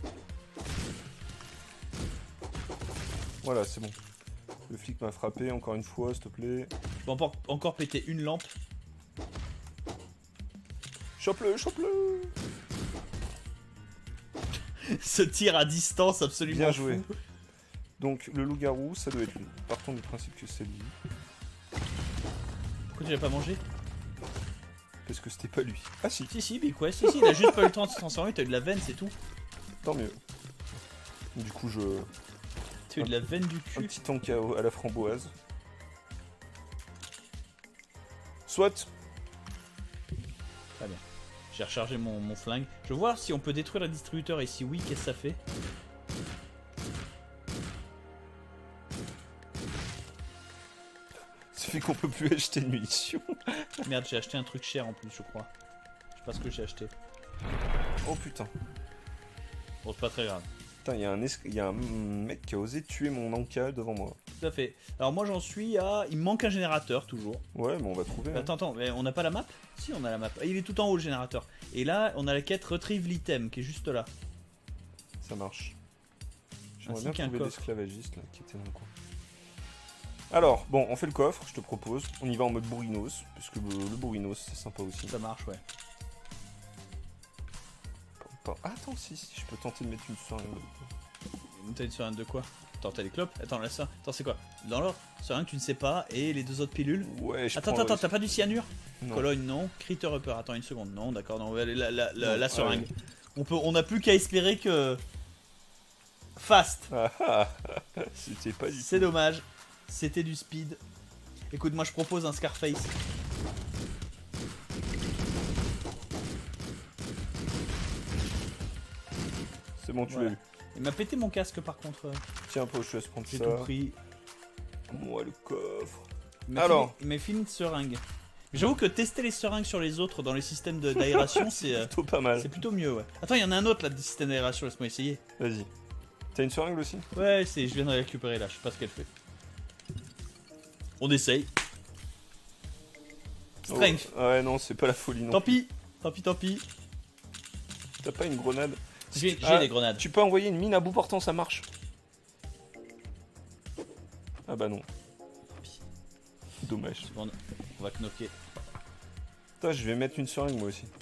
Voilà, c'est bon. Le flic m'a frappé encore une fois, s'il te plaît.
Je peux encore péter une lampe.
Chope-le, chope-le.
Ce tir à distance absolument
Bien
fou.
joué. Donc le loup-garou, ça doit être lui. Partons du principe que c'est lui.
Pourquoi tu l'as pas mangé?
Parce que c'était pas lui. Ah si,
Si, Big Quest, si, il a juste pas eu le temps de se transformer, t'as eu de la veine, c'est tout.
tant mieux. Du coup,
T'as eu de la veine du
un
cul.
petit encas à la framboise. Soit.
Très bien. J'ai rechargé mon flingue. Je veux voir si on peut détruire le distributeur et si oui, qu'est-ce que ça fait?
Ça fait qu'on peut plus acheter de munitions.
Merde, j'ai acheté un truc cher en plus, je crois. Je sais pas ce que j'ai acheté.
Oh putain.
Bon, c'est pas très grave.
Putain, il y a un mec qui a osé tuer mon Anka devant moi.
Tout à fait. Alors moi j'en suis à... Il me manque un générateur toujours.
Ouais, mais on va trouver. Hein.
Attends, mais on n'a pas la map? Si, on a la map. Ah, il est tout en haut le générateur. Et là, on a la quête Retrieve l'item qui est juste là.
Ça marche. J'aimerais
Ainsi
bien
qu'un
trouver
coffre.
l'esclavagiste là qui était dans le coin. Alors, bon, on fait le coffre, je te propose. On y va en mode bourrinos, puisque le bourrinos c'est sympa aussi.
Ça marche, ouais.
Ah, attends, si, je peux tenter de mettre une seringue.
Une taille sur un de quoi? Attends, t'as les clopes? Attends, là ça. Attends, c'est quoi? Dans l'ordre? C'est un que tu ne sais pas. Et les deux autres pilules?
Ouais, je
Attends,
prends,
t'as pas du cyanure?
Non.
Cologne, non. Critter upper, attends une seconde. Non, d'accord, non, la
Non,
seringue.
ouais.
On n'a plus qu'à espérer que... Fast.
C'était pas du tout.
C'est dommage. C'était du speed. Écoute, moi je propose un Scarface.
C'est bon, tu
Voilà.
l'as eu.
Il m'a pété mon casque par contre.
Tiens, Pau, je te laisse prendre
J'ai
ça.
tout pris.
Moi, le coffre.
Il m'a
Alors.
il m'a fini de seringue. J'avoue que tester les seringues sur les autres dans les systèmes d'aération, c'est
Plutôt pas mal.
plutôt mieux, ouais. Attends, il y en a un autre là, des systèmes d'aération, laisse-moi essayer.
Vas-y. T'as une seringue aussi?
Ouais, je viens de la récupérer là, je sais pas ce qu'elle fait. On essaye. Strength.
Oh, ouais, non, c'est pas la folie non.
Tant pis, tant pis.
T'as pas une grenade?
J'ai
Ah,
des grenades.
Tu peux envoyer une mine à bout portant, ça marche. Ah bah non. Dommage.
On va knocker.
Putain, je vais mettre une seringue moi aussi.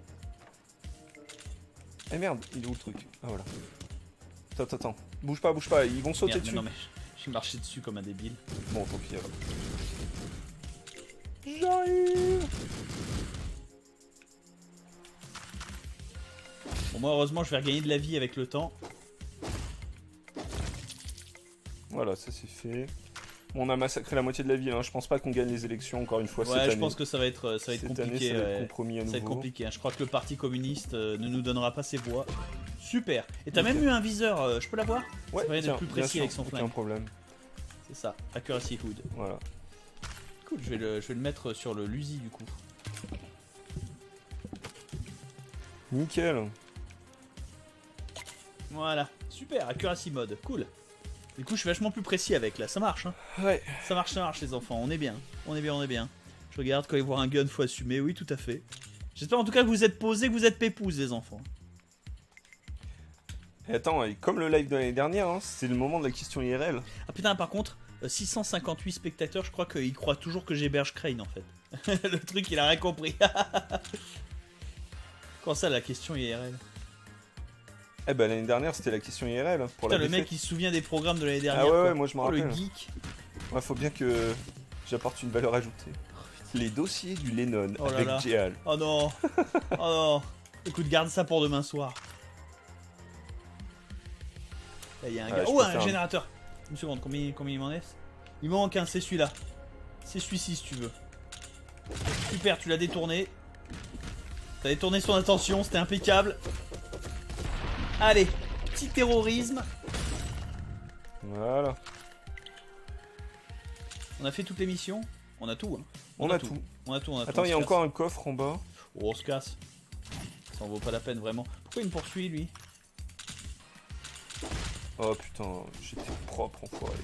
Eh merde, il est où le truc? Ah voilà. Attends. Bouge pas, ils vont sauter
Merde,
dessus.
non mais j'ai marché dessus comme un débile.
Bon, tant pis alors. J'arrive.
Bon, moi heureusement je vais regagner de la vie avec le temps.
Voilà, ça c'est fait. Bon, on a massacré la moitié de la ville, hein. Je pense pas qu'on gagne les élections encore une fois cette année.
Ouais, je pense que ça va être
Cette
compliqué.
année, ça va être
ouais.
compromis à
Ça
nouveau.
va être compliqué, hein. Je crois que le parti communiste ne nous donnera pas ses voix. Super. Et t'as
Ok.
même eu un viseur, je peux l'avoir?
Ouais,
Ça permet
tiens,
d'être plus
bien
précis
sûr,
avec son
aucun
flingue.
problème.
C'est ça, accuracy hood.
Voilà.
Cool, je vais le mettre sur le l'usi du coup.
Nickel.
Voilà, super, accuracy mode, cool. Du coup je suis vachement plus précis avec là, ça marche hein.
Ouais.
Ça marche les enfants, on est bien. Je regarde quand ils voient un gun, faut assumer, oui tout à fait. J'espère en tout cas que vous êtes posés, que vous êtes pépouses les enfants.
Et attends, et comme le live de l'année dernière, hein, c'est le moment de la question IRL.
Ah putain, par contre, 658 spectateurs, je crois qu'ils croient toujours que j'héberge Crane en fait. Le truc, il a rien compris. Comment ça, la question IRL?
Eh ben l'année dernière c'était la question IRL hein, pour
Putain,
la
le mec
défaite.
il se souvient des programmes de l'année dernière.
Ah ouais,
quoi.
ouais, moi je m'en
Oh, le
rappelle.
geek.
Ouais, faut bien que j'apporte une valeur ajoutée. Les dossiers du Lennon
Oh là
avec
là.
Jéal.
Oh non. Oh non. Écoute, garde ça pour demain soir. Là, il y a un
Ouais,
gars.
je
Oh,
peux
un
faire un-
générateur. Une seconde, combien il m'en est? Il m'en manque un, c'est celui-là. C'est celui-ci si tu veux. Super, tu l'as détourné. T'as détourné son attention, c'était impeccable. Allez, petit terrorisme.
Voilà.
On a fait toutes les missions. On a tout, hein.
On a tout.
On a tout.
Attends, il y a encore un coffre en bas.
Oh, on se casse. Ça en vaut pas la peine vraiment. Pourquoi il me poursuit lui?
Oh putain, j'étais propre enfoiré.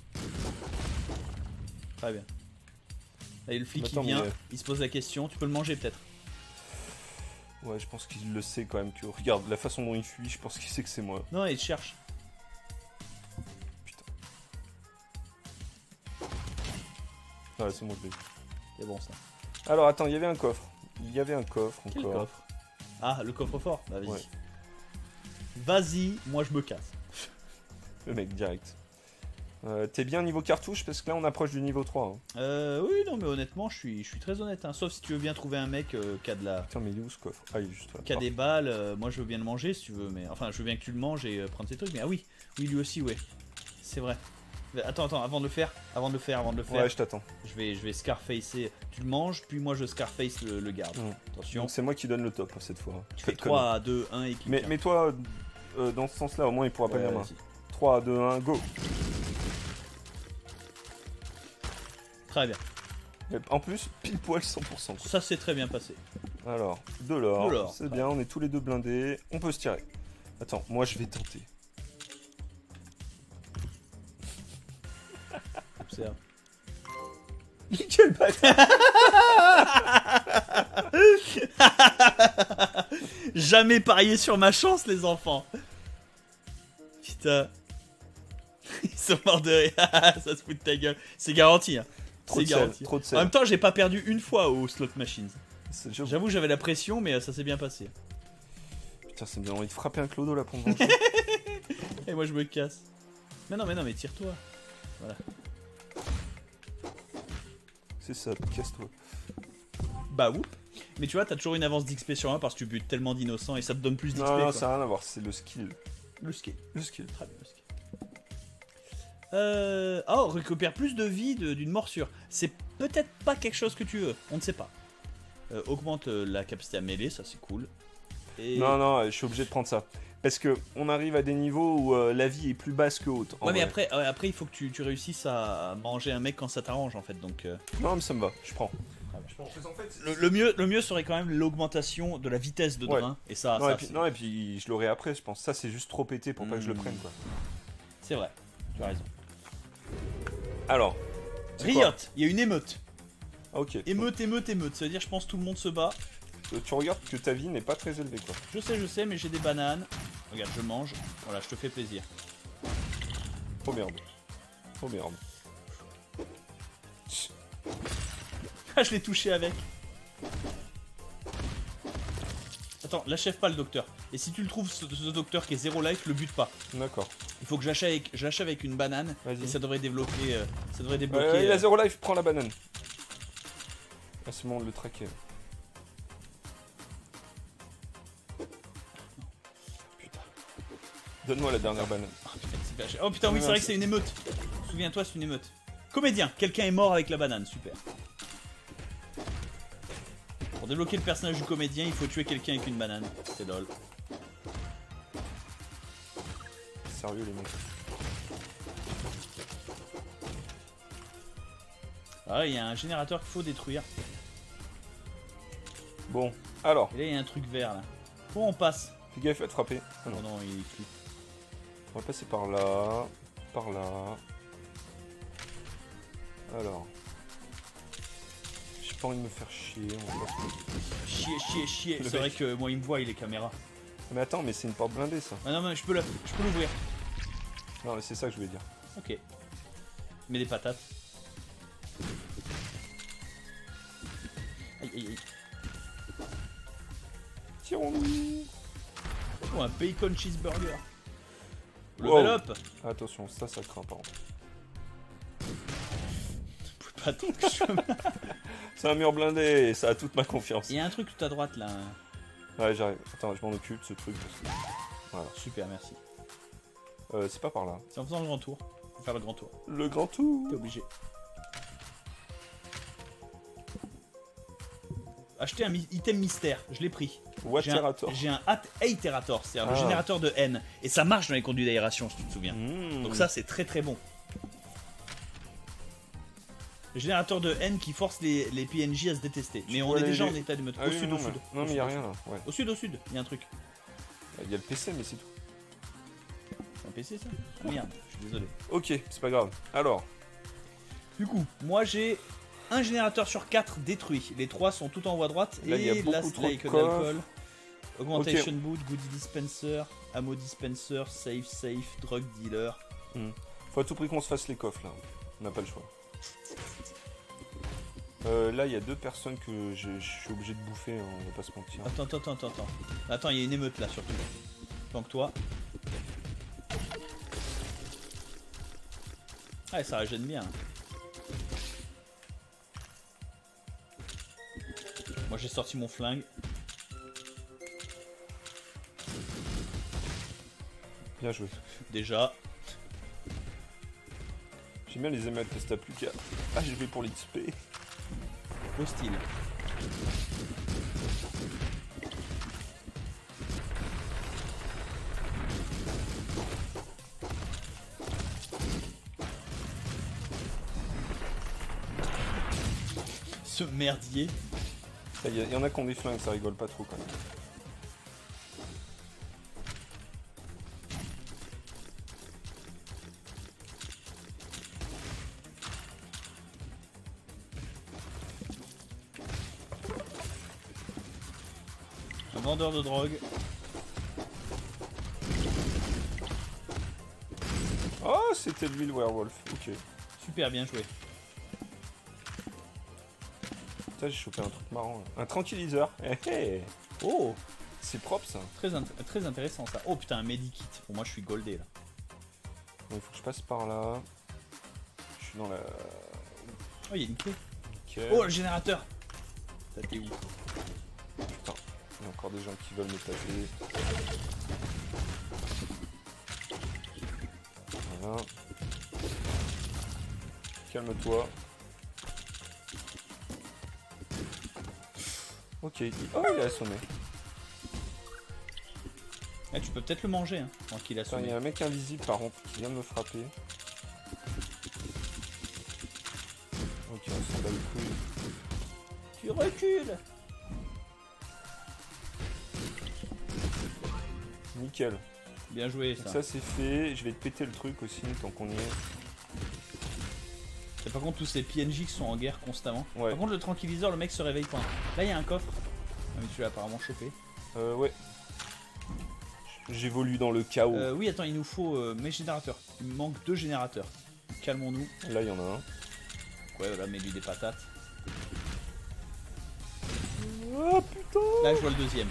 Très bien. Là, il y a le flic
Attends,
qui vient,
mais-
il se pose la question. Tu peux le manger peut-être?
Ouais, je pense qu'il le sait quand même que. Regarde, la façon dont il fuit, je pense qu'il sait que c'est moi.
Non, il te cherche.
Putain. Ah ouais, c'est bon, je l'ai eu.
C'est bon ça.
Alors attends, il y avait un coffre. Il y avait un coffre
Quel
encore.
coffre? Ah, le coffre-fort. Bah vas-y.
Ouais.
Vas-y, moi je me casse.
Le mec direct. T'es bien niveau cartouche parce que là on approche du niveau 3. Hein.
Oui, non, mais honnêtement, je suis très honnête. Hein. Sauf si tu veux bien trouver un mec qui a de la.
Putain, mais il est où ce coffre? Ah, il est juste là.
Qui a des balles, moi je veux bien le manger si tu veux, mais enfin je veux bien que tu le manges et prendre tes trucs, mais ah oui, lui aussi, ouais, c'est vrai. Mais attends, avant de le faire,
Ouais, je t'attends.
je vais scarfacer, tu le manges, puis moi je scarface le garde. Attention,
Donc c'est moi qui donne le top cette fois.
tu
Pas
fais
de conneries.
3, 2, 1 et clic.
Mais toi, dans ce sens-là, au moins il pourra pas
Ouais,
venir main.
vas-y.
3, 2, 1, go.
Très bien,
Et en plus, pile poil 100%. Quoi.
ça s'est très bien passé.
Alors, de
De
l'or.
l'or,
C'est
ouais.
bien, on est tous les deux blindés. On peut se tirer. Attends, moi je vais tenter.
Observe.
Quel bâtard!
Jamais parier sur ma chance, les enfants. Putain. Ils sont morts de rire. Ça se fout de ta gueule. C'est garanti. Hein.
Trop
C'est
de sel,
garanti.
trop de
En
sel.
même temps, j'ai pas perdu une fois au slot machines.
J'avoue.
J'avoue, j'avais la pression, mais ça s'est bien passé.
Putain, ça me donne envie de frapper un clodo là pour me venger.
Et moi, je me casse. Mais non, mais tire-toi.
C'est ça, casse-toi.
Bah, whoop. Mais tu vois, t'as toujours une avance d'XP sur 1 parce que tu butes tellement d'innocents et ça te donne plus d'XP.
Non, non,
quoi.
ça n'a rien à voir, c'est le skill.
Le skill.
Le skill.
Très bien, le skill. Oh, récupère plus de vie d'une morsure. C'est peut-être pas quelque chose que tu veux, on ne sait pas. Augmente la capacité à mêler, ça c'est cool. Et...
Non, non, je suis obligé de prendre ça. Parce que on arrive à des niveaux où la vie est plus basse que haute. en
Ouais, mais
vrai.
après, il faut que tu réussisses à manger un mec quand ça t'arrange en fait. Donc,
Non, mais ça me va, je prends.
je pense. Le mieux serait quand même l'augmentation de la vitesse de
Ouais.
drain. Et ça,
Non,
ça,
et puis, non, et puis je l'aurai après, je pense. Ça, c'est juste trop pété pour pas que je le prenne, quoi.
c'est vrai, tu as raison.
Alors, c'est
Riot,
quoi
il y a une émeute.
Ah, ok.
Émeute. Ça veut dire, je pense, tout le monde se bat.
Tu regardes que ta vie n'est pas très élevée, quoi.
Je sais, mais j'ai des bananes. Regarde, je mange. Voilà, je te fais plaisir.
Oh merde. Oh merde.
Ah, je l'ai touché avec. Attends, l'achève pas le docteur. Et si tu le trouves, ce docteur qui est 0 life, le bute pas.
D'accord.
Il faut que je l'achève avec une banane.
Vas-y.
Et ça devrait développer. Ça devrait débloquer.
Il a 0 life, prends la banane. Ah, c'est bon, on le traquait. Putain. Donne-moi la dernière banane.
Oh putain, oui, c'est vrai que c'est une émeute. Souviens-toi, c'est une émeute. Comédien, quelqu'un est mort avec la banane, super. Pour débloquer le personnage du comédien, il faut tuer quelqu'un avec une banane. C'est lol.
Sérieux, les mecs.
Ah, il y a un générateur qu'il faut détruire.
Bon, alors,
Et là, il y a un truc vert là. Bon, on passe.
fais gaffe à te frapper. Ah
Oh
non.
non, il est clip.
On va passer par là. Par là. Alors. J'ai pas envie de me faire chier. On va pas se-
Chier.
Le
C'est vrai
mec.
que moi, il me voit, il est caméra.
Mais attends, mais c'est une porte blindée, ça.
Ah non, mais je peux l'ouvrir.
Non, mais c'est ça que je voulais dire.
Ok. Mets des patates. Aïe.
Tirons-nous.
Oh, un bacon cheeseburger.
Wow.
Level up.
Attention, ça craint par contre.
Pas tant que je...
C'est un mur blindé et ça a toute ma confiance.
Il y a un truc tout à droite là.
Ouais, j'arrive. Attends, je m'en occupe, ce truc. Parce que... Voilà.
Super, merci.
C'est pas par là.
C'est en faisant le grand tour. Faut faire le grand tour.
Le grand tour.
T'es obligé. Acheter un item mystère, je l'ai pris.
Waterator.
J'ai un Aeterator, c'est un
Ah.
générateur de haine. Et ça marche dans les conduits d'aération, si tu te souviens.
Mmh.
Donc ça, c'est très très bon. Le générateur de haine qui force les PNJ à se détester. Mais on
peux
est
aller
déjà
les-
en état d'émeute.
Ah
Au
oui,
sud,
non,
au sud.
Non, mais y a rien là. Ouais.
Au sud, il y a un truc.
Il y a le PC, mais c'est tout.
C'est un PC ça Ah, merde, je suis désolé.
Ok, c'est pas grave. Alors,
Du coup, moi j'ai un générateur sur 4 détruit. Les 3 sont tout en haut à droite.
Là, il y a
et
beaucoup
Last
trop de
Lake
coffres.
d'alcool. Augmentation boot, goodie dispenser, ammo dispenser, safe, drug dealer.
faut à tout prix qu'on se fasse les coffres là. On n'a pas le choix. Là, il y a 2 personnes que je suis obligé de bouffer, hein, on va pas se mentir.
Attends. Attends, il y a une émeute là surtout. Donc toi. Ouais, ça régène bien. Moi j'ai sorti mon flingue.
Bien joué.
Déjà.
J'aime bien les émeutes parce que t'as plus qu'à. Ah, je vais pour l'XP.
Hostile. Ce merdier.
Il y en a qui ont des flingues, ça rigole pas trop quand même.
Un vendeur de drogue.
Oh, c'était lui le werewolf. Ok.
Super bien joué.
Putain, j'ai chopé un truc marrant. Là. Un tranquilliseur.
Oh,
C'est propre ça.
très intéressant ça. Oh putain, un medikit. Pour moi, je suis goldé là.
Bon, il faut que je passe par là. Je suis dans la...
Oh, il y a une clé.
Ok.
Oh, le générateur. T'as t'es où?
Putain, il y a encore des gens qui veulent me taper. Voilà. Calme-toi. Ok. Oh, il est assommé.
Eh, tu peux peut-être le manger, hein, tant qu'il a
Attends, il
sonné.
y a un mec invisible par contre qui vient de me frapper. Ok, on s'en bat les couilles.
Tu recules.
Nickel.
Bien joué
Donc
ça.
ça c'est fait. Je vais te péter le truc aussi tant qu'on y est.
Et par contre, tous ces PNJ qui sont en guerre constamment.
Ouais.
Par contre, le tranquilliseur, le mec se réveille pas. Là, il y a un coffre. Ah, mais tu l'as apparemment chopé.
Ouais. J'évolue dans le chaos.
Oui, attends, il nous faut mes générateurs. Il me manque 2 générateurs. Calmons-nous.
Là il y en a un.
Ouais, voilà, mets-lui des patates.
Oh putain.
Là, je vois le deuxième.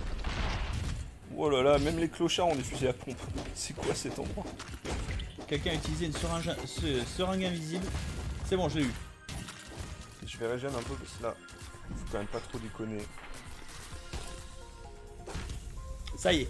Oh là là, même les clochards ont des fusils à pompe. C'est quoi cet endroit?
Quelqu'un a utilisé une seringue invisible. C'est bon, je l'ai eu.
Je vais régénérer un peu parce que là, faut quand même pas trop déconner.
Ça y est.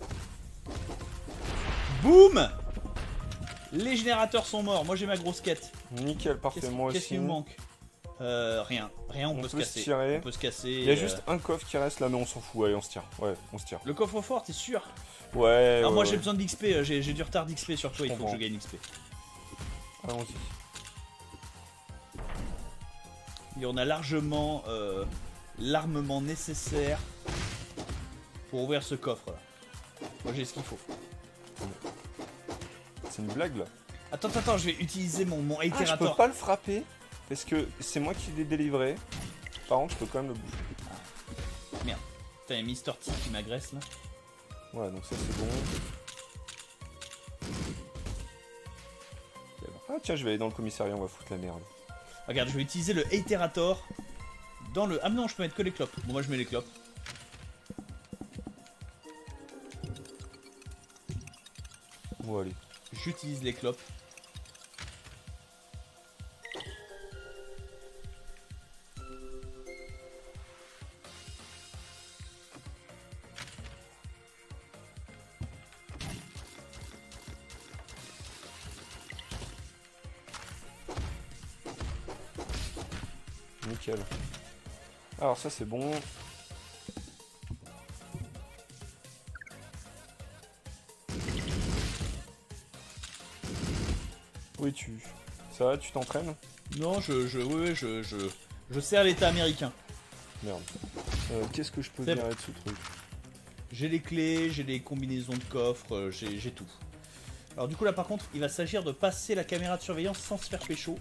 Boum! Les générateurs sont morts. Moi, j'ai ma grosse quête.
Nickel, parfait, moi
Qu'est-ce
aussi.
qui nous manque? Rien. Rien, on peut se casser.
tirer.
On peut se casser.
Il y a juste un coffre qui reste là, mais on s'en fout. Allez, on se tire. Ouais, on se tire.
Le coffre-fort, t'es sûr?
Ouais.
Alors, moi,
ouais.
j'ai besoin d'XP. J'ai du retard d'XP sur toi. Il faut que
comprends.
je gagne XP.
Allons-y.
Et on a largement l'armement nécessaire pour ouvrir ce coffre là. Moi j'ai ce qu'il faut.
C'est une blague là.
Attends, je vais utiliser mon
Ah, je peux
itérator.
pas le frapper parce que c'est moi qui l'ai délivré. Par contre, je peux quand même le bouffer.
Merde. Putain, il y a Mister T qui m'agresse là.
Ouais, donc ça c'est bon.
C'est bon.
Ah tiens, je vais aller dans le commissariat, on va foutre la merde.
Regarde, je vais utiliser le itérator dans le. Ah non, je peux mettre que les clopes. Bon, moi je mets les clopes.
Bon, allez.
J'utilise les clopes.
Nickel. Alors ça c'est bon. Où es-tu? Ça va, tu t'entraînes?
Non, oui, je sers l'État américain.
Merde. Qu'est-ce que je peux
C'est
virer de ce truc?
J'ai les clés, j'ai les combinaisons de coffres, j'ai tout. Alors du coup là par contre, il va s'agir de passer la caméra de surveillance sans se faire pécho.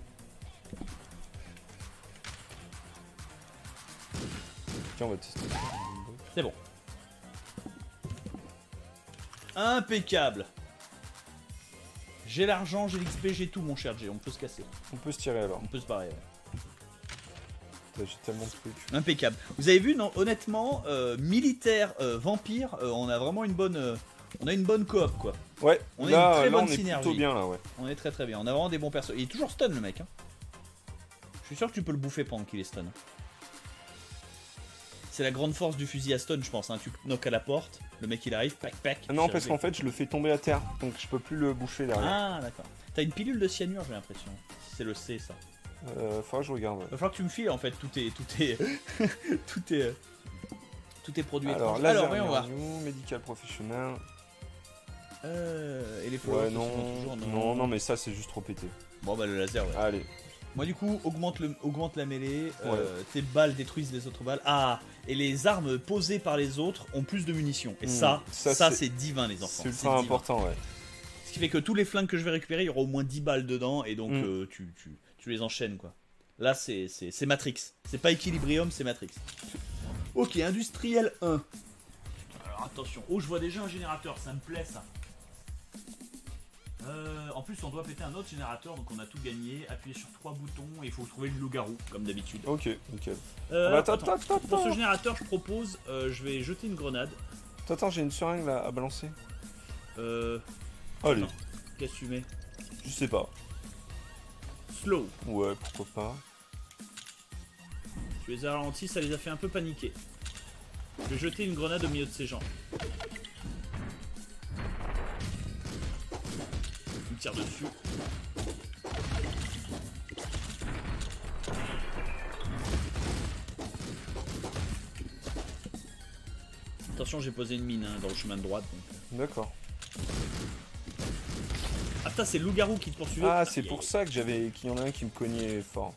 Tiens, on va tester.
C'est bon. Impeccable. J'ai l'argent, j'ai l'XP, j'ai tout mon cher Jay, on peut se casser.
On peut se tirer alors.
On peut se barrer. Ouais.
Putain, j'ai tellement de trucs.
Impeccable. Vous avez vu, non, honnêtement, militaire, vampire, on a vraiment une bonne, on a une bonne coop quoi.
Ouais,
On a
là,
une très
là
bonne
on est
synergie.
plutôt bien là, ouais.
On est très très bien. On a vraiment des bons persos. Il est toujours stun le mec. Hein. Je suis sûr que tu peux le bouffer pendant qu'il est stun. C'est la grande force du fusil à stun, je pense. Hein. Tu knock à la porte, le mec il arrive, pac pac.
Ah non, parce qu'en fait je le fais tomber à terre, donc je peux plus le bouffer derrière.
Ah d'accord. T'as une pilule de cyanure, j'ai l'impression. C'est le C ça.
Faudra que je regarde. Ouais.
Va falloir que tu me files en fait. Tout est tout est produit.
Alors,
étrange.
laser
voyons voir.
médical professionnel.
Et les
Ouais,
follow
non,
toujours,
non, non, mais ça c'est juste trop pété.
Bon bah le laser, ouais.
Allez,
Moi du coup, augmente la mêlée,
Ouais.
tes balles détruisent les autres balles. Ah, et les armes posées par les autres ont plus de munitions. Et ça c'est divin les enfants.
C'est ultra important, ouais.
Ce qui fait que tous les flingues que je vais récupérer, il y aura au moins 10 balles dedans et donc tu les enchaînes quoi. Là c'est Matrix. C'est pas Equilibrium, c'est Matrix. Ok, industriel 1. Alors attention. Oh, je vois déjà un générateur, ça me plaît ça. En plus, on doit péter un autre générateur, donc on a tout gagné. Appuyer sur 3 boutons et il faut trouver le loup-garou, comme d'habitude.
Ok, nickel.
Attends. Pour ce générateur, je propose, je vais jeter une grenade.
Attends, j'ai une seringue là à balancer. Allez,
Non. Qu'est-ce que tu mets?
je sais pas.
Slow.
Ouais, pourquoi pas.
Tu les as ralentis, ça les a fait un peu paniquer. Je vais jeter une grenade au milieu de ces gens. Il me tire dessus. Attention, j'ai posé une mine hein, dans le chemin de droite. Donc.
D'accord.
Ah, putain, c'est le loup-garou qui te poursuivait.
Ah, c'est pour ça que qu'il y en a un qui me cognait fort.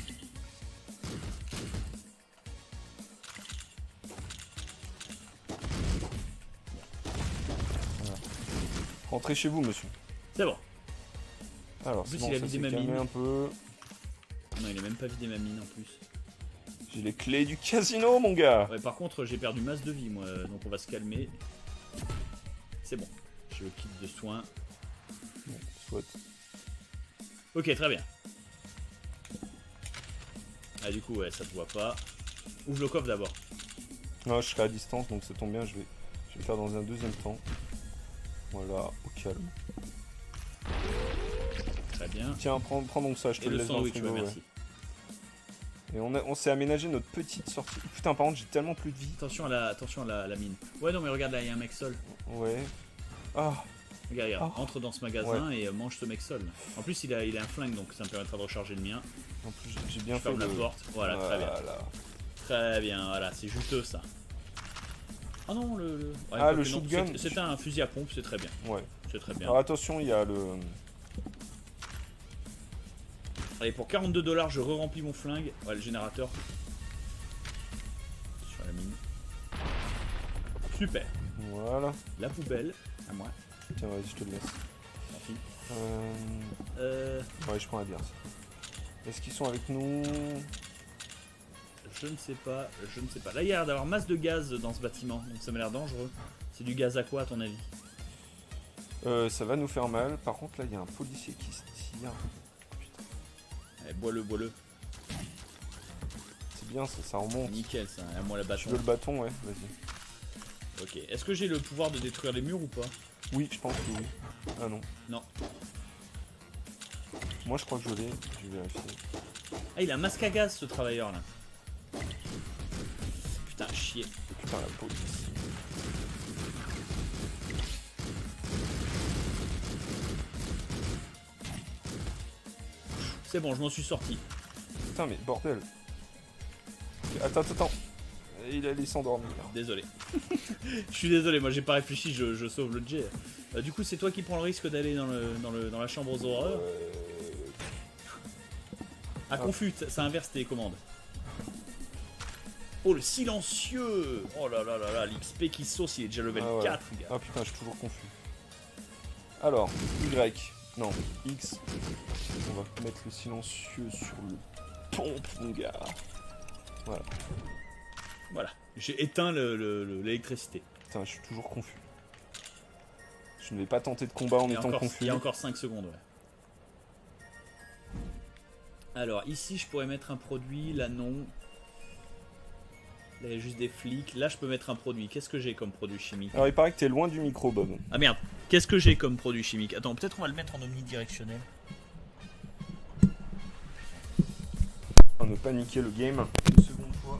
Voilà. Rentrez chez vous, monsieur.
C'est bon.
Alors,
plus,
c'est bon,
il a
ça
vidé
s'est
ma
calmé
mine.
un peu.
Non, il a même pas vidé ma mine en plus.
J'ai les clés du casino, mon gars.
Ouais, par contre, j'ai perdu masse de vie, moi, donc on va se calmer. C'est bon. J'ai le kit de soins.
Bon, soit.
Ok, très bien. Ah, du coup, ouais, ça te voit pas. Ouvre le coffre d'abord.
Non, je serai à distance, donc ça tombe bien, je vais le faire dans un deuxième temps. Voilà, au calme.
Très bien.
Tiens, prends donc ça, je te
Et
le
le
laisse dans le
sandwich,
frigo.
ouais,
Ouais.
merci.
Et on s'est aménagé notre petite sortie. Putain, par contre, j'ai tellement plus de vie.
Attention à la mine. Ouais, non, mais regarde là, il y a un mec seul.
Ouais. Ah,
Regarde,
Oh.
entre dans ce magasin et mange ce mec seul. En plus, il a un flingue, donc ça me permettra de recharger le mien.
en plus, j'ai bien
Je
fait
ferme la
le...
porte. Voilà, très bien.
Voilà.
Très bien, voilà, c'est juteux ça. Oh non, ouais,
Ah, le
quoique non,
shotgun.
c'est un fusil à pompe, c'est très bien.
Ouais.
C'est très bien.
Alors attention, il y a le...
Allez, pour 42 $, je re-remplis mon flingue. Ouais, le générateur. Sur la mine. Super.
Voilà.
La poubelle, à moi.
Tiens, vas-y, je te le laisse.
Merci.
Ouais, je prends la bière. Est-ce qu'ils sont avec nous?
Je ne sais pas, je ne sais pas. Là, il y a l'air d'avoir masse de gaz dans ce bâtiment, donc ça m'a l'air dangereux. C'est du gaz à quoi, à ton avis?
Ça va nous faire mal. Par contre, là, il y a un policier qui se tire.
Allez, bois-le, bois-le.
C'est bien, ça remonte.
Nickel, ça. À moi la
Tu
bâton.
veux le bâton, ouais, vas-y.
Ok. Est-ce que j'ai le pouvoir de détruire les murs ou pas?
Oui, je pense que oui. Ah non.
Non.
Moi, je crois que je l'ai. Je vais vérifier.
Ah, il a un masque à gaz, ce travailleur là. Putain, chier.
Putain, la police.
C'est bon, je m'en suis sorti.
Putain, mais bordel. Ok, attends. Il allait s'endormir.
Désolé. Je suis désolé, moi j'ai pas réfléchi, je sauve le jet. Du coup, c'est toi qui prends le risque d'aller dans la chambre aux horreurs. Ah, confus, ça inverse tes commandes. Oh, le silencieux! Oh là là là là, l'XP qui sauce, il est déjà level
Ah ouais.
4, gars.
Ah putain, je suis toujours confus. Alors, Y. Non, X. On va mettre le silencieux sur le pompe, mon gars. Voilà.
Voilà, j'ai éteint l'électricité.
Putain, je suis toujours confus. Je ne vais pas tenter de combat en étant confus.
Il y a encore 5 secondes, ouais. Alors, ici, je pourrais mettre un produit, là non. Là, il y a juste des flics. Là, je peux mettre un produit. Qu'est-ce que j'ai comme produit chimique?
Alors, il paraît que t'es loin du micro, Bob.
Ah merde, qu'est-ce que j'ai comme produit chimique? Attends, peut-être on va le mettre en omnidirectionnel.
On ne paniquer le game. Une seconde fois.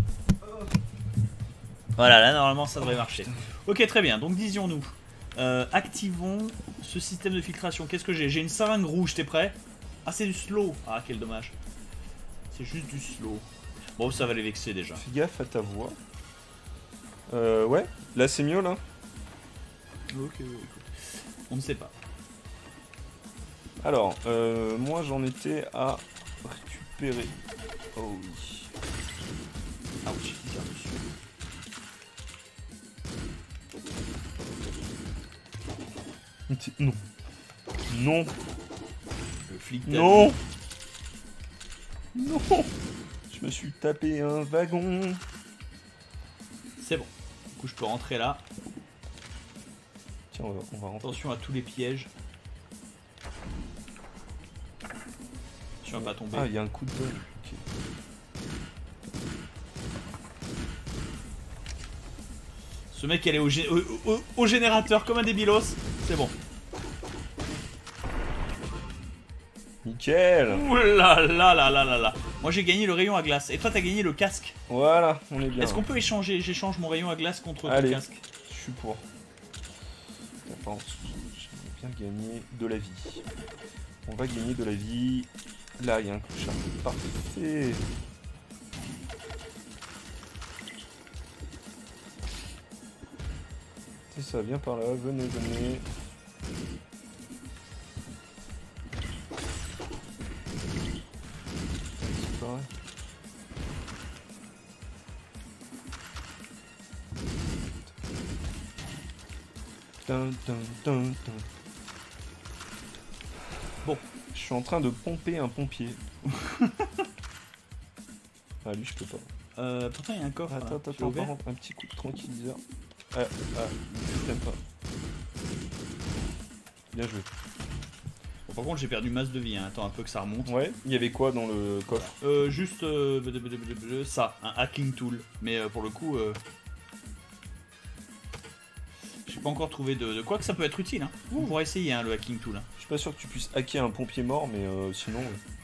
Voilà, là normalement ça devrait marcher. Ok, très bien, donc disions-nous. Activons ce système de filtration. Qu'est-ce que j'ai? J'ai une seringue rouge, t'es prêt? Ah, c'est du slow. Ah, quel dommage. C'est juste du slow. Bon, ça va les vexer déjà.
Fais gaffe à ta voix. Ouais, là c'est mieux là.
Ok, on ne sait pas.
Alors, moi j'en étais à récupérer. Oh oui.
Ouch, il tire dessus.
Non. Non.
Le flic
Non. Non. Je me suis tapé un wagon.
C'est bon. Du coup, je peux rentrer là.
Tiens, on va rentrer.
Attention à tous les pièges. Je vais pas tomber.
Ah, il y a un coup de bol. Ok.
Ce mec, elle est au générateur comme un débilos. C'est bon.
Nickel.
Ouh là là là là là là. Moi, j'ai gagné le rayon à glace. Et toi, t'as gagné le casque.
Voilà, on est bien.
Est-ce qu'on peut échanger? J'échange mon rayon à glace contre
Allez.
ton casque.
Je suis pour. Attends, j'aimerais bien gagner de la vie. On va gagner de la vie. Là, il y a un clochard. Parfait. C'est ça, viens par là, venez, venez. C'est pareil. Dun, dun, dun, dun.
Bon.
Je suis en train de pomper un pompier. Ah, lui, je peux pas.
Pourtant, il y a un coffre.
Attends,
là. Tu l'as
attends,
ouvert
par contre, un petit coup de tranquilliseur. Je t'aime pas. Bien joué.
Bon, par contre, j'ai perdu masse de vie. Hein. Attends un peu que ça remonte.
Ouais, il y avait quoi dans le coffre?
Juste ça, un hacking tool. Mais pour le coup, j'ai pas encore trouvé de quoi que ça peut être utile. Hein. On pourrait essayer hein, le hacking tool. Hein.
Je suis pas sûr que tu puisses hacker un pompier mort, mais sinon.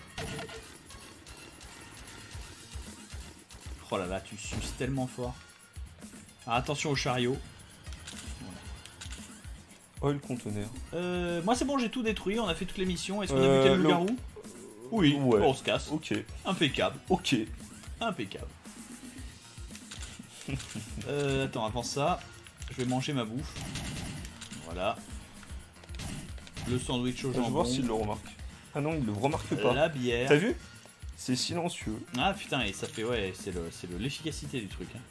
Oh là là, tu suces tellement fort. Alors, attention au chariot.
Oil conteneur.
Moi c'est bon, j'ai tout détruit, on a fait toutes les missions. Est-ce qu'on a buté le loup-garou? Oui,
Ouais.
bon, on se casse.
Ok.
Impeccable,
Ok.
impeccable. Attends, avant ça, je vais manger ma bouffe. Voilà. Le sandwich au
Je vais
jambon.
voir s'il le remarque. Ah non, il le remarque pas.
La bière.
T'as vu? C'est silencieux.
Ah putain, et ça fait, ouais, c'est l'efficacité du truc. Hein.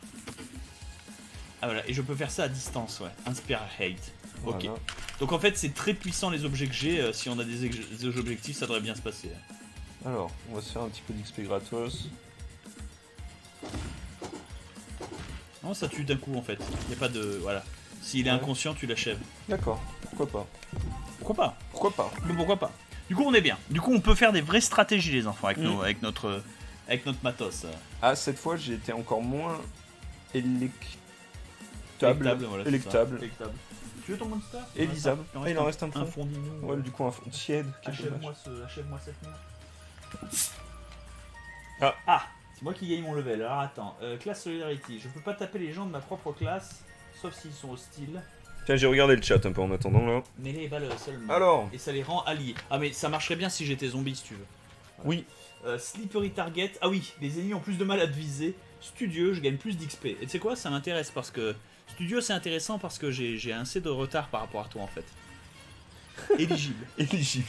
Ah voilà, et je peux faire ça à distance, ouais. Inspire hate. Ok.
Voilà.
Donc en fait, c'est très puissant les objets que j'ai. Si on a des objectifs, ça devrait bien se passer.
Alors, on va se faire un petit peu d'XP gratos.
Non, ça tue d'un coup en fait. Y a pas de. Voilà. S'il est
Ouais.
inconscient, tu l'achèves.
D'accord, pourquoi pas.
Pourquoi pas?
Pourquoi pas.
Mais pourquoi pas? Du coup, on est bien. Du coup, on peut faire des vraies stratégies, les enfants, avec, avec notre matos.
Ah, cette fois, j'ai été encore moins électable.
Voilà,
Électable.
Électable. Tu veux ton monster?
Élisable. Ah, il en reste un
un
fond.
fond d'ignou.
Ouais, du coup, un fond tiède. quel dommage.
Achève-moi cette merde.
Ah.
C'est moi qui gagne mon level. Alors attends, classe Solidarity. Je peux pas taper les gens de ma propre classe, sauf s'ils sont hostiles.
Tiens, j'ai regardé le chat un peu en attendant là.
Mais les balles seulement.
Alors.
Et ça les rend alliés. Ah mais ça marcherait bien si j'étais zombie si tu veux.
Oui.
Slippery target. Ah oui, les ennemis ont plus de mal à te viser. Studieux, je gagne plus d'XP. Et tu sais quoi, ça m'intéresse parce que... Studieux c'est intéressant parce que j'ai assez de retard par rapport à toi en fait. Éligible.
Éligible.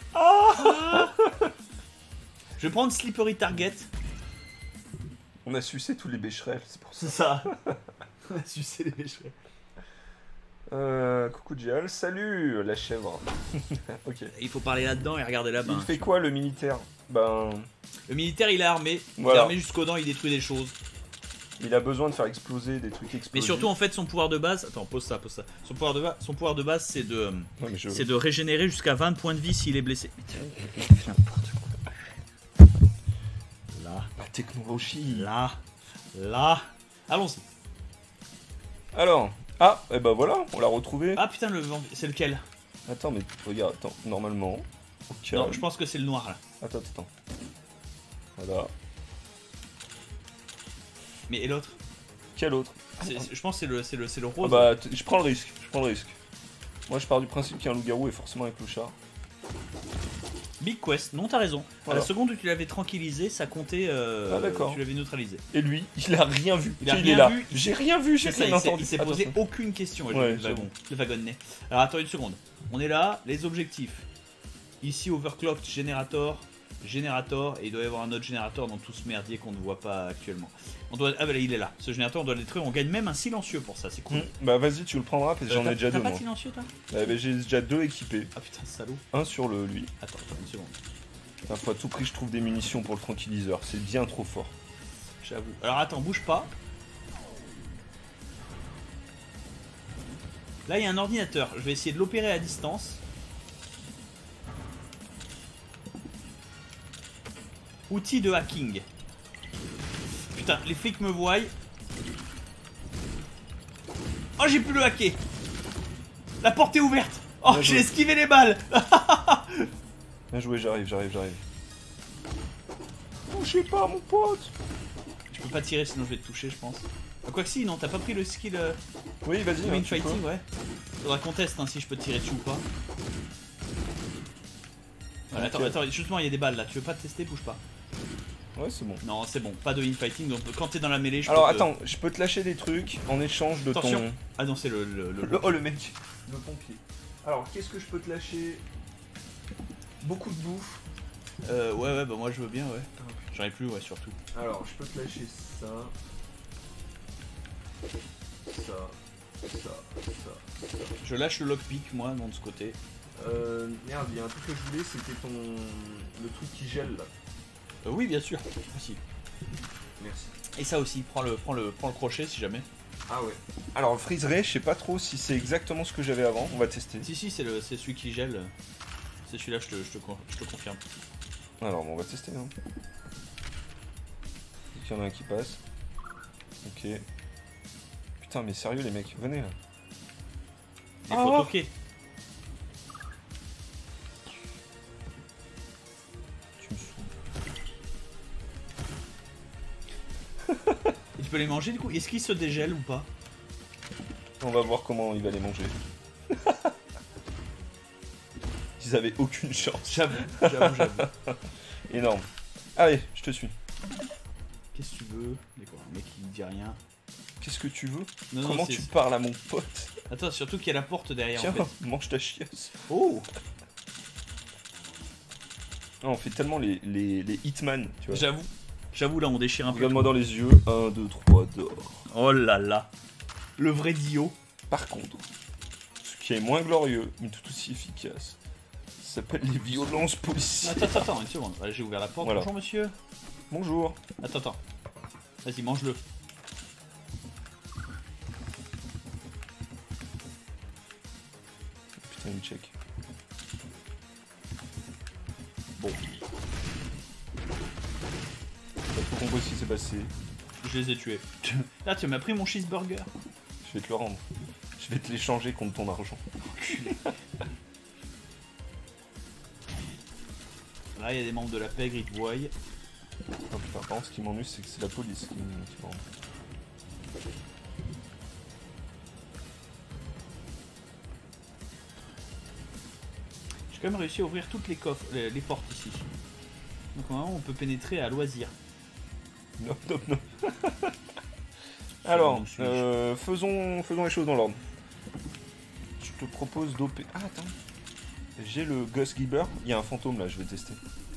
Je vais prendre Slippery target.
On a sucé tous les bécherels, c'est pour ça.
C'est ça. On a sucé les bécherels.
Coucou Gial, salut la chèvre. Ok.
Il faut parler là-dedans et regarder là-bas.
Il fait quoi le militaire? Ben,
Le militaire il est armé. Il est
Voilà.
armé jusqu'aux dents, il détruit des choses.
il a besoin de faire exploser des trucs explosifs.
Mais surtout en fait son pouvoir de base... Attends, pose ça. Son pouvoir de base c'est de...
Ouais, mais je-
C'est de régénérer jusqu'à 20 points de vie s'il est blessé. N'importe quoi. Là,
La technologie.
là. Allons-y.
Alors, ah, et ben voilà, on l'a retrouvé.
Ah putain, c'est lequel?
Attends, mais regarde, attends, normalement. Au calme.
Non, je pense que c'est le noir là.
Attends. Voilà.
Mais et l'autre?
Quel autre?
Je pense que c'est le
Ah
rose.
bah, je prends le risque. Moi, je pars du principe qu'un loup-garou est forcément un clochard.
Big Quest, non, t'as raison.
Voilà.
À la seconde où tu l'avais tranquillisé, ça comptait.
Ah, d'accord.
Tu l'avais neutralisé.
Et lui, il a rien vu.
Il a
est
rien
là.
vu.
J'ai rien vu, j'ai
C'est ça,
rien
il
entendu.
s'est posé
Attention.
aucune question.
Ouais,
Le wagonnet. Alors attends une seconde. On est là, les objectifs. Ici, Overclocked Generator. Générateur, et il doit y avoir un autre générateur dans tout ce merdier qu'on ne voit pas actuellement. On doit... Ah bah là, il est là. Ce générateur, on doit le détruire. On gagne même un silencieux pour ça, c'est cool.
Bah vas-y, tu le prendras parce que j'en ai déjà deux.
T'as pas de
Moi.
silencieux, toi?
Bah, j'ai déjà 2 équipés.
Ah putain, salaud.
Un sur le lui.
Attends, une seconde.
Putain, faut à tout prix je trouve des munitions pour le tranquilliseur. C'est bien trop fort.
J'avoue. Alors attends, bouge pas. Là, il y a un ordinateur. Je vais essayer de l'opérer à distance. Outil de hacking. Putain, les flics me voient. Oh, j'ai pu le hacker. La porte est ouverte. Oh,
Bien
j'ai
joué.
esquivé les balles.
Bien joué, j'arrive. Oh, je sais pas, mon pote.
Je peux pas tirer sinon je vais te toucher, je pense. Ah, quoi que si, non, t'as pas pris le skill
Oui, vas-y.
Win
tu peux.
Fighting, ouais. Faudra qu'on teste hein, si je peux te tirer dessus ou pas. Voilà,
Ok.
attends, justement, il y a des balles là. Tu veux pas te tester? Bouge pas.
Ouais, c'est bon.
Non, c'est bon, pas de infighting, donc quand t'es dans la mêlée, je
Alors
peux te-
attends, je peux te lâcher des trucs en échange de
Attention.
ton...
Ah non, c'est le
Oh le mec, le pompier. Alors qu'est-ce que je peux te lâcher? Beaucoup de bouffe.
ouais, bah moi je veux bien, ouais. J'en ai plus, ouais, surtout.
Alors je peux te lâcher ça. Ça.
Je lâche le lockpick, moi, non, de ce côté.
Merde, il y a un truc que je voulais, c'était le truc qui gèle là.
Oui, bien sûr, aussi.
Merci.
Et ça aussi, prends le crochet si jamais.
Ah ouais. Alors le freeze ray, je sais pas trop si c'est exactement ce que j'avais avant, on va tester.
Si, c'est celui qui gèle. C'est celui-là, je te confirme.
Alors bon, on va tester. Hein. Il y en a un qui passe. Ok. Putain mais sérieux les mecs, venez là.
Il faut
Oh.
toquer.
Tu me saoules.
Et tu peux les manger du coup? Est-ce qu'ils se dégèlent ou pas?
On va voir comment il va les manger. Ils avaient aucune chance.
J'avoue.
Énorme. Allez, je te suis.
Qu'est-ce que tu veux? D'accord, un mec qui ne dit rien.
Qu'est-ce que tu veux?
Non,
Comment
c'est-
tu parles à mon pote?
Attends, surtout qu'il y a la porte derrière
Tiens,
en fait.
mange ta chiasse.
Oh!
Ah, on fait tellement les hitman, tu vois.
J'avoue, là on déchire un peu.
Regarde-moi dans les yeux. 1, 2, 3, d'or.
Oh là là. Le vrai Dio.
Par contre, ce qui est moins glorieux, mais tout aussi efficace, ça s'appelle les violences policières.
Attends, une seconde. Voilà, j'ai ouvert la porte.
Voilà.
Bonjour monsieur.
Bonjour.
Attends. Vas-y, mange-le.
Putain, il check.
Bon,
T'as tout compris ce qui s'est passé.
je les ai tués. Là, tu m'as pris mon cheeseburger.
Je vais te le rendre. Je vais te l'échanger contre ton argent.
Là, il y a des membres de la pègre, ils te voient.
Oh putain, par contre, ce qui m'ennuie, c'est que c'est la police qui me rend.
J'ai quand même réussi à ouvrir toutes les coffres, les portes ici. Donc normalement, on peut pénétrer à loisir.
Non. Alors,
Où suis-je
faisons les choses dans l'ordre. Je te propose d'OP. Ah, attends. J'ai le Ghost Giver. Il y a un fantôme là, je vais tester.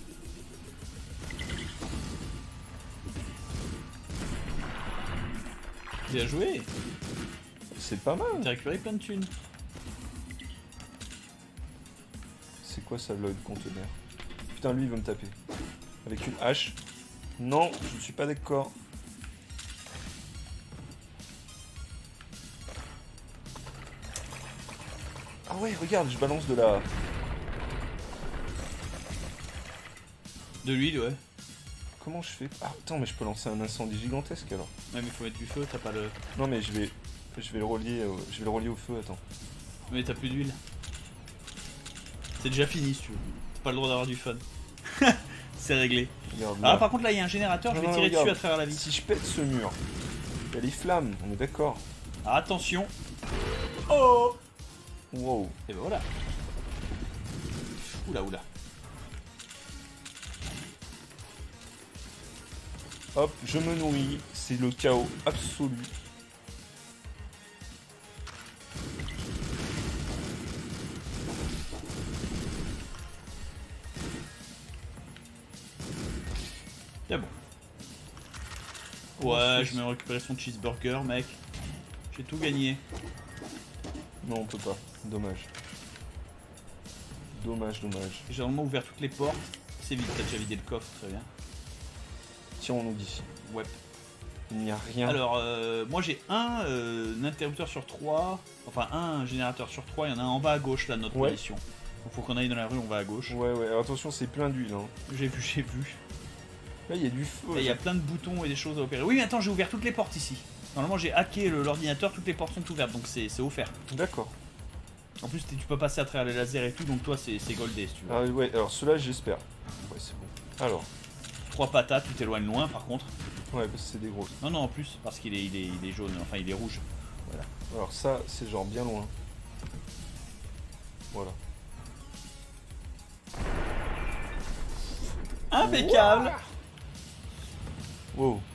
Bien joué.
C'est pas mal.
T'as récupéré plein de thunes.
C'est quoi ça, le conteneur? Putain, lui, il veut me taper. Avec une hache. Non, je ne suis pas d'accord. Ah ouais, regarde, je balance de la...
De l'huile, ouais.
Comment je fais? Ah, attends, mais je peux lancer un incendie gigantesque alors.
Ouais, mais faut mettre du feu, t'as pas le.
Non, mais je vais le relier au feu, attends.
Mais t'as plus d'huile. C'est déjà fini si tu veux. Pas le droit d'avoir du fun. C'est réglé.
Regarde,
Alors
là.
par contre là il y a un générateur, je vais
Non,
tirer
regarde.
dessus à travers la vie.
Si je pète ce mur, il y a les flammes, on est d'accord.
Ah, attention. Oh.
Wow.
Et ben voilà. Oula.
Hop, je me nourris, c'est le chaos absolu.
C'est bon. Ouais, je vais récupérer son cheeseburger, mec. J'ai tout gagné.
Non, on peut pas. Dommage. Dommage.
J'ai vraiment ouvert toutes les portes. C'est vite, t'as déjà vidé le coffre, très bien.
Tiens, on nous dit.
Ouais.
Il n'y a rien.
Alors, moi j'ai un interrupteur sur 3. Enfin, un générateur sur 3. Il y en a un en bas à gauche, là, de notre position. Donc, faut qu'on aille dans la rue, on va à gauche.
Ouais. Alors, attention, c'est plein d'huile. Hein.
J'ai vu.
Là, il y a du feu.
Là, il y a plein de boutons et des choses à opérer. Oui, mais attends, j'ai ouvert toutes les portes ici. Normalement, j'ai hacké l'ordinateur, toutes les portes sont ouvertes, donc c'est offert.
D'accord.
En plus, tu peux passer à travers les lasers et tout, donc toi, c'est goldé si tu veux.
Ah ouais, alors ceux-là, j'espère. Ouais, c'est bon. Alors.
3 patates, tu t'éloignes loin par contre.
Ouais, parce que c'est des grosses.
Non, en plus, parce qu'il est jaune, enfin il est rouge. Voilà.
Alors ça, c'est genre bien loin. Voilà.
Impeccable.
Wow.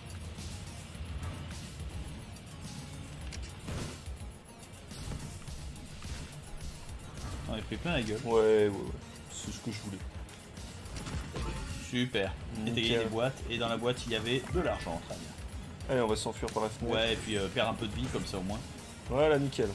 On a pris plein la gueule.
Ouais. C'est ce que je voulais.
Super. Et t'as gagné des boîtes, et dans la boîte il y avait de l'argent, très bien.
Allez, on va s'enfuir par la fenêtre.
Ouais, et puis perdre un peu de vie comme ça au moins.
Voilà, nickel.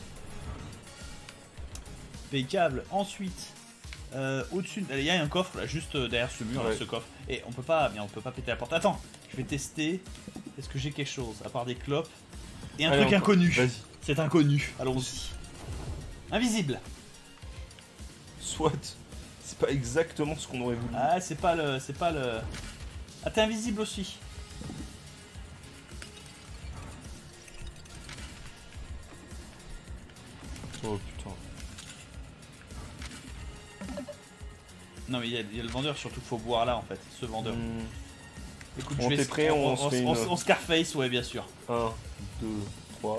Impeccable. Ensuite, au-dessus, il y a un coffre là, juste derrière ce mur, là, ce coffre. Et on peut pas péter la porte. Attends, je vais tester. Est-ce que j'ai quelque chose à part des clopes et un truc inconnu.
Vas-y.
C'est inconnu. Allons-y. Invisible.
Soit. C'est pas exactement ce qu'on aurait voulu.
Ah, c'est pas le. Ah, t'es invisible aussi.
Oh putain.
Non, mais il y a le vendeur surtout qu'il faut boire là en fait. Ce vendeur. Écoute,
on est prêt,
on Scarface, ouais, bien sûr.
1, 2, 3.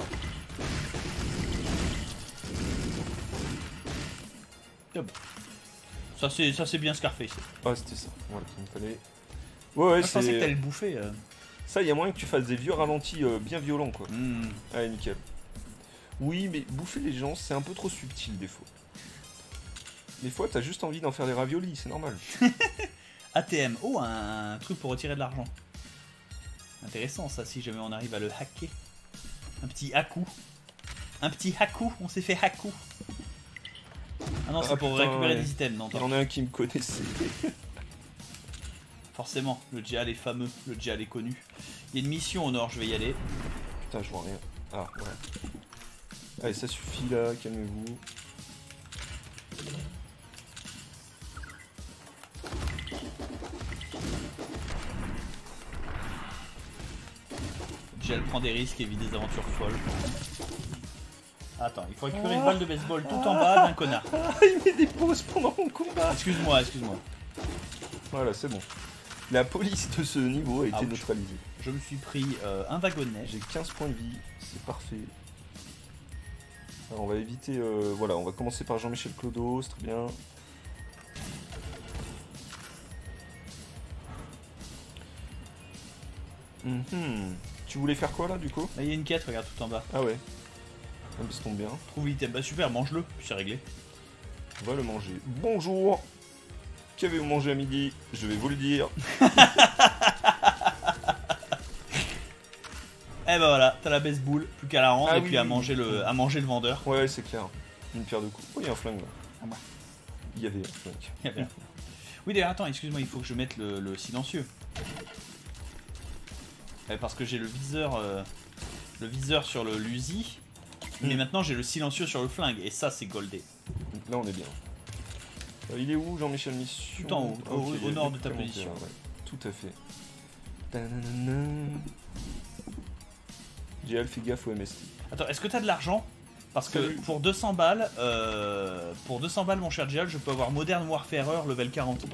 Ça c'est bien Scarface.
Ah, c'était ça. Voilà, qu'il me fallait. Ouais,
je pensais que t'allais le bouffer.
Ça, il y a moyen que tu fasses des vieux ralentis bien violents, quoi.
Mmh.
Allez, nickel. Oui, mais bouffer les gens, c'est un peu trop subtil, des fois. Des fois, t'as juste envie d'en faire des raviolis, c'est normal.
ATM. Oh, un truc pour retirer de l'argent. Intéressant, ça, si jamais on arrive à le hacker. Un petit haku. On s'est fait haku. Ah non, c'est pour récupérer des items, non.
Il y en a un qui me connaissait.
Forcément, le Djihad est fameux, le Djihad est connu. Il y a une mission au nord, je vais y aller.
Putain, je vois rien. Ah, voilà. Allez, ça suffit là, calmez-vous.
Djihad prend des risques et vit des aventures folles. Attends, il faut récupérer une balle de baseball tout en bas d'un connard.
Il met des pauses pendant le combat.
Excuse-moi.
Voilà, c'est bon. La police de ce niveau a été neutralisée.
Je me suis pris un wagonnet.
J'ai 15 points de vie, c'est parfait. Alors on va éviter... voilà, on va commencer par Jean-Michel Clodo, c'est très bien. Tu voulais faire quoi là du coup?
Là il y a une quête, regarde tout en bas.
Ah ouais. Ça tombe bien.
Trouve l'item, bah super, mange-le, puis c'est réglé.
On va le manger. Bonjour. Qu'avez-vous mangé à midi? Je vais vous le dire.
Eh ben voilà, t'as la baseball, plus qu'à la rendre et puis à manger le vendeur.
Ouais, c'est clair. Une pierre de coups. Oh, il y a un flingue là.
Ah ouais.
Il y avait un flingue.
Oui d'ailleurs, attends, excuse-moi, il faut que je mette le silencieux. Parce que j'ai le viseur sur l'Uzi, mais maintenant j'ai le silencieux sur le flingue, et ça c'est goldé.
Donc là on est bien. Il est où Jean-Michel Mission?
Tout en haut, au nord de ta position.
Ouais. Tout à fait. GL, fais gaffe au MST.
Attends, est-ce que t'as de l'argent? Parce que pour 200 balles, mon cher GL, je peux avoir Modern Warfare level 40.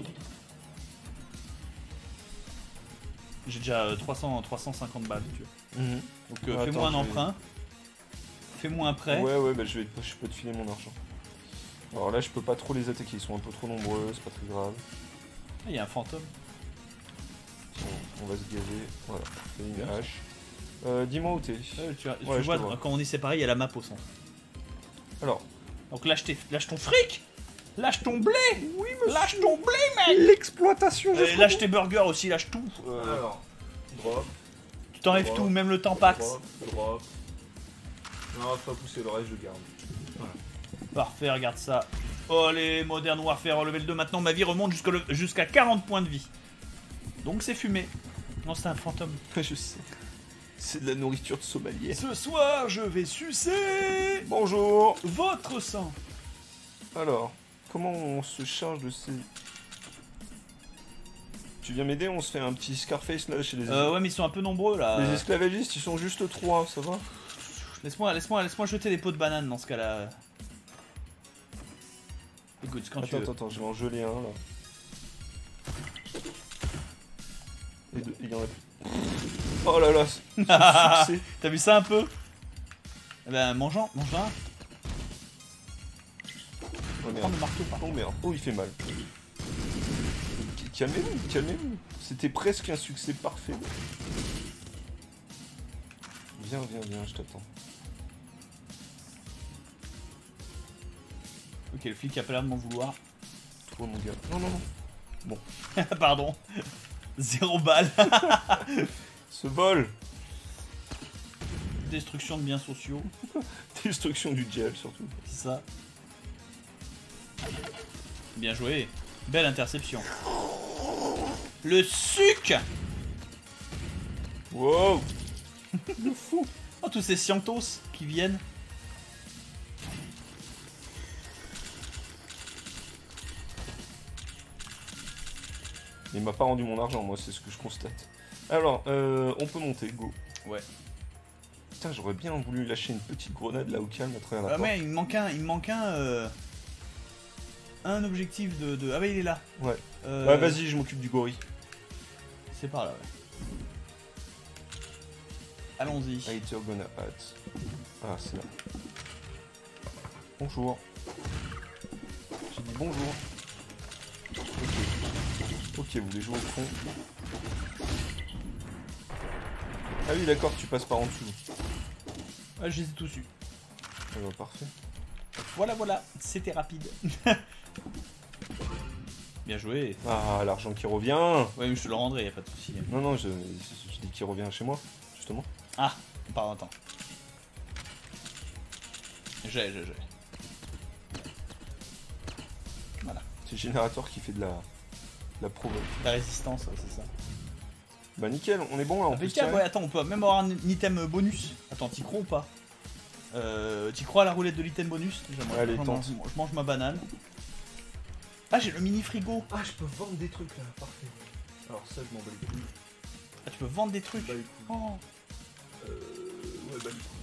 J'ai déjà 350 balles, tu vois. Donc fais-moi un emprunt. Fais-moi un prêt.
Ouais, bah je peux te filer mon argent. Alors là, je peux pas trop les attaquer, ils sont un peu trop nombreux, c'est pas très grave.
Ah, il y a un fantôme.
On va se gazer. Voilà, c'est une hache. Dis-moi où t'es.
Tu vois, quand on est séparés, il y a la map au centre.
Alors.
Donc lâche ton fric. Lâche ton blé. Oui, monsieur. Lâche ton blé, mec.
L'exploitation.
Lâche tes burgers aussi, lâche tout.
Alors, drop.
Tu t'enlèves
Drop.
tout, même le Tampax.
Drop. Non, faut pas pousser le reste, je garde. Voilà.
Parfait, regarde ça. Oh, les Modern Warfare level 2. Maintenant, ma vie remonte jusqu'à 40 points de vie. Donc, c'est fumé. Non, c'est un fantôme.
Je sais. C'est de la nourriture de somalienne.
Ce soir, je vais sucer
Bonjour.
votre sang.
Alors, comment on se charge de ces... Tu viens m'aider? On se fait un petit Scarface là chez les...
Ouais, mais ils sont un peu nombreux là.
Les esclavagistes, ils sont juste 3, ça va?
Laisse-moi jeter des pots de banane dans ce cas-là. Écoute, quand tu veux.
Attends, je vais en geler un là. Et deux, il y en a plus. Oh là là, ce succès.
T'as vu ça un peu? Eh ben, mange-en.
Oh
Prends
merde.
le marteau par
Oh merde, oh il fait mal. Calmez-vous. C'était presque un succès parfait. Viens, je t'attends.
Ok, le flic a pas l'air de m'en vouloir.
Toi mon gars. Non.
Pardon. 0 balle.
Ce vol.
Destruction de biens sociaux.
Destruction du gel surtout.
C'est ça. Bien joué. Belle interception. Le suc.
Wow. Le fou.
Oh, tous ces scientos qui viennent.
Il m'a pas rendu mon argent, moi, c'est ce que je constate. Alors, on peut monter, go.
Ouais.
Putain, j'aurais bien voulu lâcher une petite grenade là au calme à travers la
Ah
porte.
mais il me manque un objectif de... Ah bah il est là.
Ouais. Ouais, vas-y, je m'occupe du gorille.
C'est par là, ouais. Allons-y.
Hater gonna hat. Ah, c'est là. Bonjour. J'ai dit bonjour. Ok, vous voulez jouer au fond. Ah oui, d'accord, tu passes par en dessous.
Ah, je les ai tous eus.
Ah bah, parfait.
Voilà, c'était rapide. Bien joué.
Ah, l'argent qui revient.
Ouais, mais je te le rendrai, y a pas de souci.
Non, je dis qu'il revient chez moi, justement.
Ah, pardon, attends. J'ai. Voilà.
C'est le générateur qui fait de la provoque.
La résistance, ouais, c'est ça.
Bah nickel, on est bon là, on peut se tirer.
Ouais, attends, on peut même avoir un item bonus. Attends, t'y crois ou pas? T'y crois à la roulette de l'item bonus? Déjà, moi,
Allez,
je
tente.
mange ma banane. Ah, j'ai le mini frigo.
Ah, je peux vendre des trucs là, parfait. Alors ça, je m'en bats les couilles.
Ah, tu peux vendre des trucs.
Bats les couilles.
Oh.
Ouais, bah les couilles.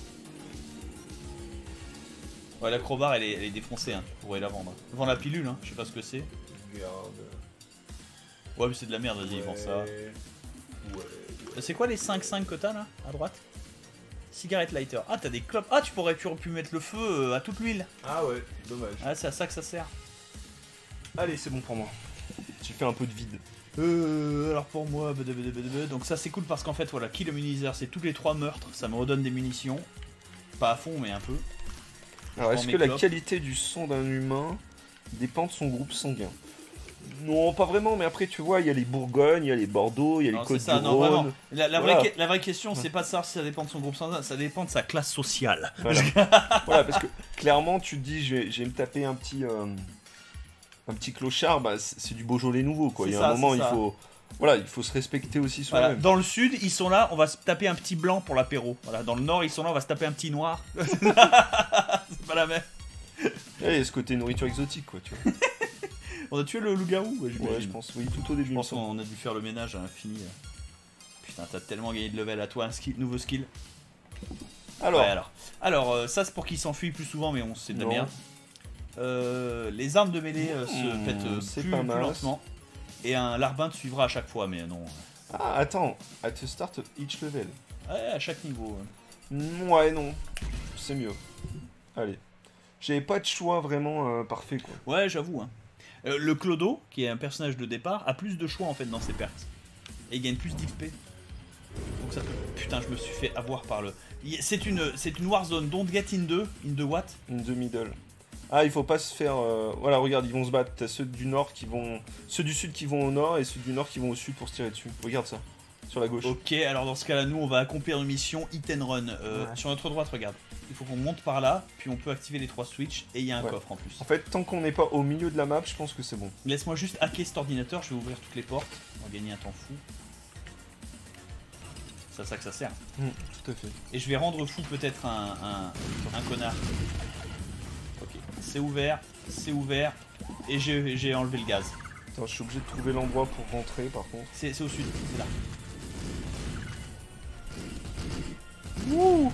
Ouais, la crowbar elle est défoncée, hein. Tu pourrais la vendre. Vends la pilule, hein. Je sais pas ce que c'est.
Regarde.
Ouais, mais c'est de la merde, vas-y, vends ça.
Ouais.
C'est quoi les 5 que t'as là, à droite? Cigarette lighter. Ah, t'as des clopes. Ah, tu aurais pu mettre le feu à toute l'huile.
Ah ouais, dommage.
Ah, c'est à ça que ça sert.
Allez, c'est bon pour moi. J'ai fait un peu de vide.
Alors pour moi, donc ça c'est cool parce qu'en fait, voilà, kill immunizer, c'est tous les 3 meurtres. Ça me redonne des munitions. Pas à fond, mais un peu.
Alors, est-ce
prends
que
mes
la
clopes.
qualité du sang d'un humain dépend de son groupe sanguin? Non, pas vraiment, mais après, tu vois, il y a les Bourgognes, il y a les Bordeaux, il y a
Non,
les
c'est
Côtes
ça,
du
non,
Rhône.
vraiment. La
Voilà.
vraie question, c'est pas de savoir si ça dépend de son groupe sanguin, ça dépend de sa classe sociale.
Voilà. Voilà, parce que clairement, tu te dis, je vais me taper un petit clochard, bah, c'est du Beaujolais nouveau, quoi. Il y a un moment, il faut se respecter aussi
Voilà.
soi-même.
Dans le sud, ils sont là, on va se taper un petit blanc pour l'apéro. Voilà. Dans le nord, ils sont là, on va se taper un petit noir. C'est pas la même.
Il y a ce côté nourriture exotique, quoi, tu vois.
On a tué le loup-garou,
Ouais, je pense, oui, tout au début.
Je pense qu'on a dû faire le ménage à l'infini. Putain, t'as tellement gagné de level à toi, un skill, nouveau skill.
Alors,
Ouais, alors ça c'est pour qu'ils s'enfuient plus souvent, mais c'est de la
Non.
merde. Les armes de mêlée se pètent
c'est
plus,
pas
plus
mal.
lentement. Et un larbin te suivra à chaque fois, mais non.
ah, attends, at the start of each level.
Ouais, à chaque niveau.
Ouais, non, c'est mieux. Allez. J'avais pas de choix vraiment parfait, quoi.
Ouais, j'avoue. Hein. Le Clodo, qui est un personnage de départ, a plus de choix en fait dans ses perks. Et il gagne plus d'XP. Donc ça peut... Putain, je me suis fait avoir par le... C'est une Warzone, don't get in the what?
In the middle. Ah, il faut pas se faire... Voilà, regarde, ils vont se battre. T'as ceux du nord qui vont... Ceux du sud qui vont au nord et ceux du nord qui vont au sud pour se tirer dessus. Regarde ça, sur la gauche.
Ok, alors dans ce cas-là, nous, on va accomplir une mission hit and run.
Ouais.
Sur notre droite, regarde. Il faut qu'on monte par là, puis on peut activer les 3 switches, et il y a un
Ouais.
coffre en plus.
En fait, tant qu'on n'est pas au milieu de la map, je pense que c'est bon.
Laisse-moi juste hacker cet ordinateur, je vais ouvrir toutes les portes. On va gagner un temps fou. C'est à ça que ça sert.
Tout à fait.
Et je vais rendre fou peut-être un connard. Ok, c'est ouvert, et j'ai enlevé le gaz.
Attends, je suis obligé de trouver l'endroit pour rentrer, par contre.
C'est au sud, c'est là.
Wouh!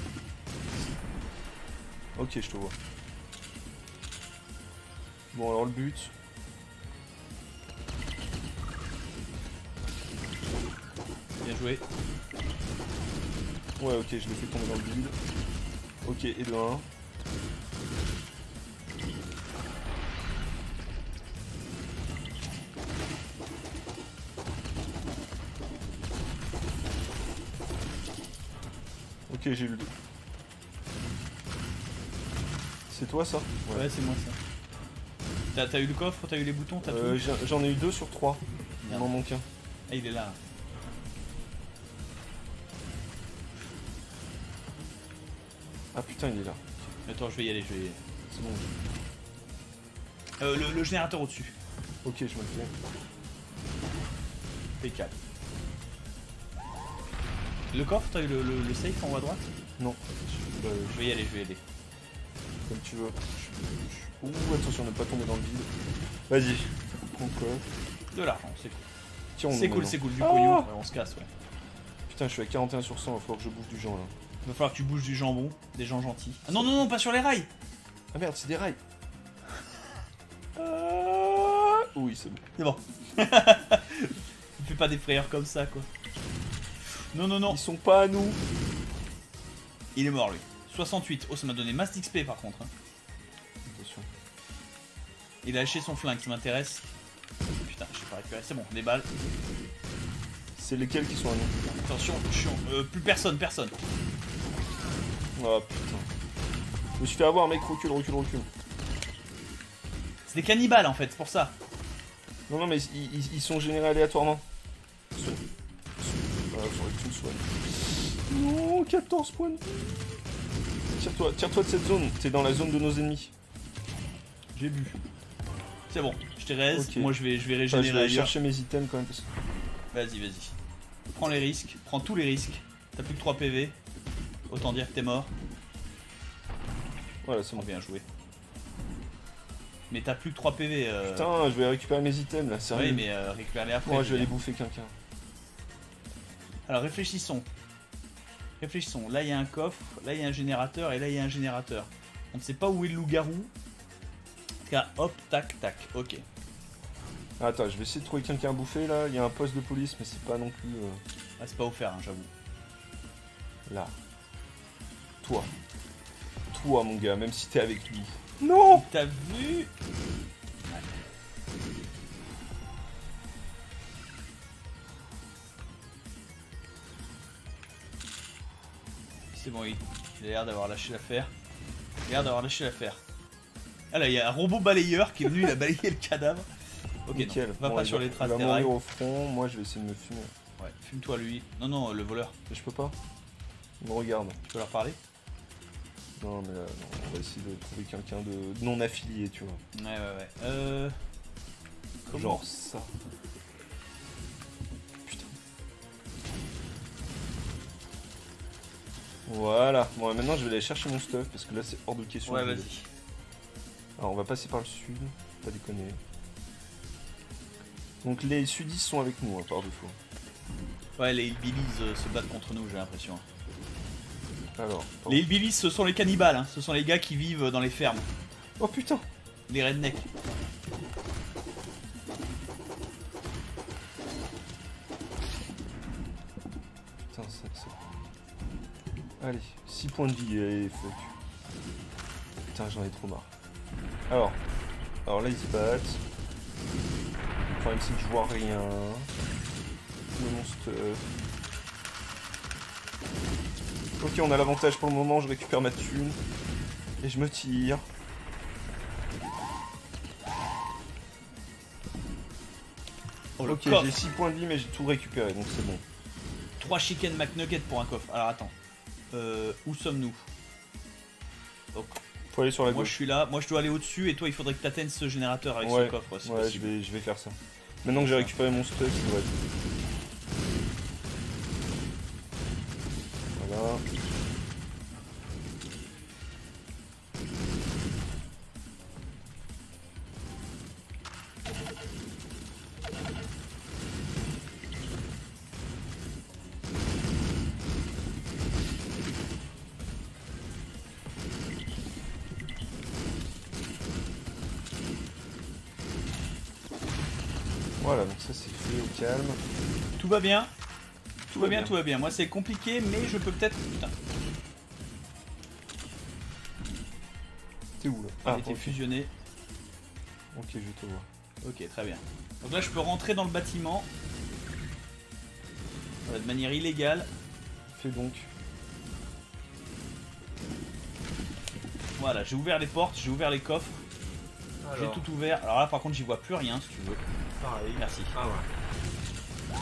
Ok, je te vois. Bon, alors le but...
Bien joué.
Ouais, ok, je l'ai fait tomber dans le vide. Ok, et de 1. Ok, j'ai eu le 2. C'est toi ça?
Ouais, c'est moi ça. T'as eu le coffre, t'as eu les boutons, t'as tout.
J'en ai eu 2 sur 3. Il
Merde.
m'en manque un.
Ah, il est là.
Ah putain, il est là.
Attends, je vais y aller,
C'est bon.
Le générateur au-dessus.
Ok, je me le fais.
Impeccable. Le coffre, t'as eu le safe en haut à droite?
Non.
Je vais y aller,
Comme tu veux. Ouh, attention, ne pas tomber dans le vide. Vas-y. Prends quoi?
De l'argent, c'est cool.
Tirons-nous
C'est cool,
maintenant.
c'est cool, du
Ah
pognon. Ouais, on se casse, ouais.
Putain, je suis à 41 sur 100, il va falloir que je bouffe du gens là.
Il va falloir que tu bouges du jambon, des gens gentils. Ah non, non, non, pas sur les rails.
Ah merde, c'est des rails. Oui, c'est bon.
C'est bon. Fais pas des frayeurs comme ça, quoi. Non, non, non.
Ils sont pas à nous.
Il est mort, lui. 68. Oh, ça m'a donné masse d'XP, par contre. Hein.
Attention.
Il a lâché son flingue, ça m'intéresse. Putain, je sais pas récupérer. C'est bon, des balles.
C'est lesquels qui sont à nous?
Attention, plus personne, personne.
Oh putain. Je me suis fait avoir, mec, recule, recule, recule.
C'est des cannibales, en fait, c'est pour ça.
Non, non, mais ils sont générés aléatoirement. Soigne. Voilà, faudrait que tu le soignes. Non, 14 points de vie. Tire-toi de cette zone, t'es dans la zone de nos ennemis.
J'ai bu. C'est bon, je t'ai raise.
Ok.
Moi, je vais
Enfin, je
régénérer
vais aller
ailleurs.
chercher mes items quand même. Parce que...
Vas-y, vas-y. Prends les risques, prends tous les risques. T'as plus que 3 PV. Autant dire que t'es mort.
Voilà, c'est bon.
Bien joué. Mais t'as plus que 3 PV.
Putain, je vais récupérer mes items là, sérieux.
Oui, mais récupère-les après.
Moi, je vais aller
bien.
bouffer quelqu'un.
Alors réfléchissons. Réfléchissons. Là, il y a un coffre, là, il y a un générateur, et là, il y a un générateur. On ne sait pas où est le loup-garou. En tout cas, hop, tac, tac. Ok.
Ah, attends, je vais essayer de trouver quelqu'un à bouffer là. Il y a un poste de police, mais c'est pas non plus
Ah, c'est pas offert, hein, j'avoue.
là. Toi. Toi, mon gars, même si t'es avec nous. Non!
T'as vu? C'est bon, il a l'air d'avoir lâché l'affaire. Il a l'air d'avoir lâché l'affaire. Ah là, il y a un robot balayeur qui est venu, il a balayé le cadavre. Ok,
Nickel.
non, va
Bon,
pas
il
sur les traces
il
des
va
rails.
mourir au front, moi je vais essayer de me fumer.
Ouais, fume-toi lui. Non, non, le voleur.
Mais je peux pas. Il me regarde.
Tu peux leur parler?
Non, mais là, non, on va essayer de trouver quelqu'un de non affilié, tu vois.
Ouais, ouais, ouais. Comment?
Genre ça. Putain. Voilà. Bon, maintenant je vais aller chercher mon stuff parce que là c'est hors de question.
Ouais,
de-
vas-y.
Alors on va passer par le sud, pas déconner. Donc les sudistes sont avec nous, hein, par défaut.
Ouais, les hillbillies se battent contre nous, j'ai l'impression.
Alors.
Les hillbillies, ce sont les cannibales, hein. Ce sont les gars qui vivent dans les fermes.
Oh putain!
Les rednecks.
Putain, ça. Allez, 6 points de vie, allez, fuck. Putain, j'en ai trop marre. Alors là, ils se battent. Le problème, c'est que je vois rien. Mon stuff. Ok, on a l'avantage pour le moment, je récupère ma thune. Et je me tire.
Oh, le
Ok,
coffre.
j'ai 6 points de vie, mais j'ai tout récupéré, donc c'est bon.
3 chicken McNuggets pour un coffre. Alors attends. Où sommes-nous?
Faut aller sur la
Moi
gauche.
je suis là, moi je dois aller au-dessus et toi il faudrait que tu atteignes ce générateur avec
Ouais,
ce coffre. Si
Ouais,
possible.
je vais faire ça. Maintenant que j'ai récupéré mon stuff, ça doit être... Voilà. Voilà, donc ça c'est fait au calme.
Tout va bien.
Tout va bien.
Tout va bien. Moi c'est compliqué mais je peux peut-être... Putain,
T'es où là?
il a
Ah,
été
ok.
fusionné.
Ok, je te vois.
Ok, très bien. Donc là je peux rentrer dans le bâtiment. De manière illégale.
Fais donc.
Voilà, j'ai ouvert les portes, j'ai ouvert les coffres. J'ai tout ouvert. Alors là par contre j'y vois plus rien si tu veux.
Pareil.
Merci.
Ah ouais.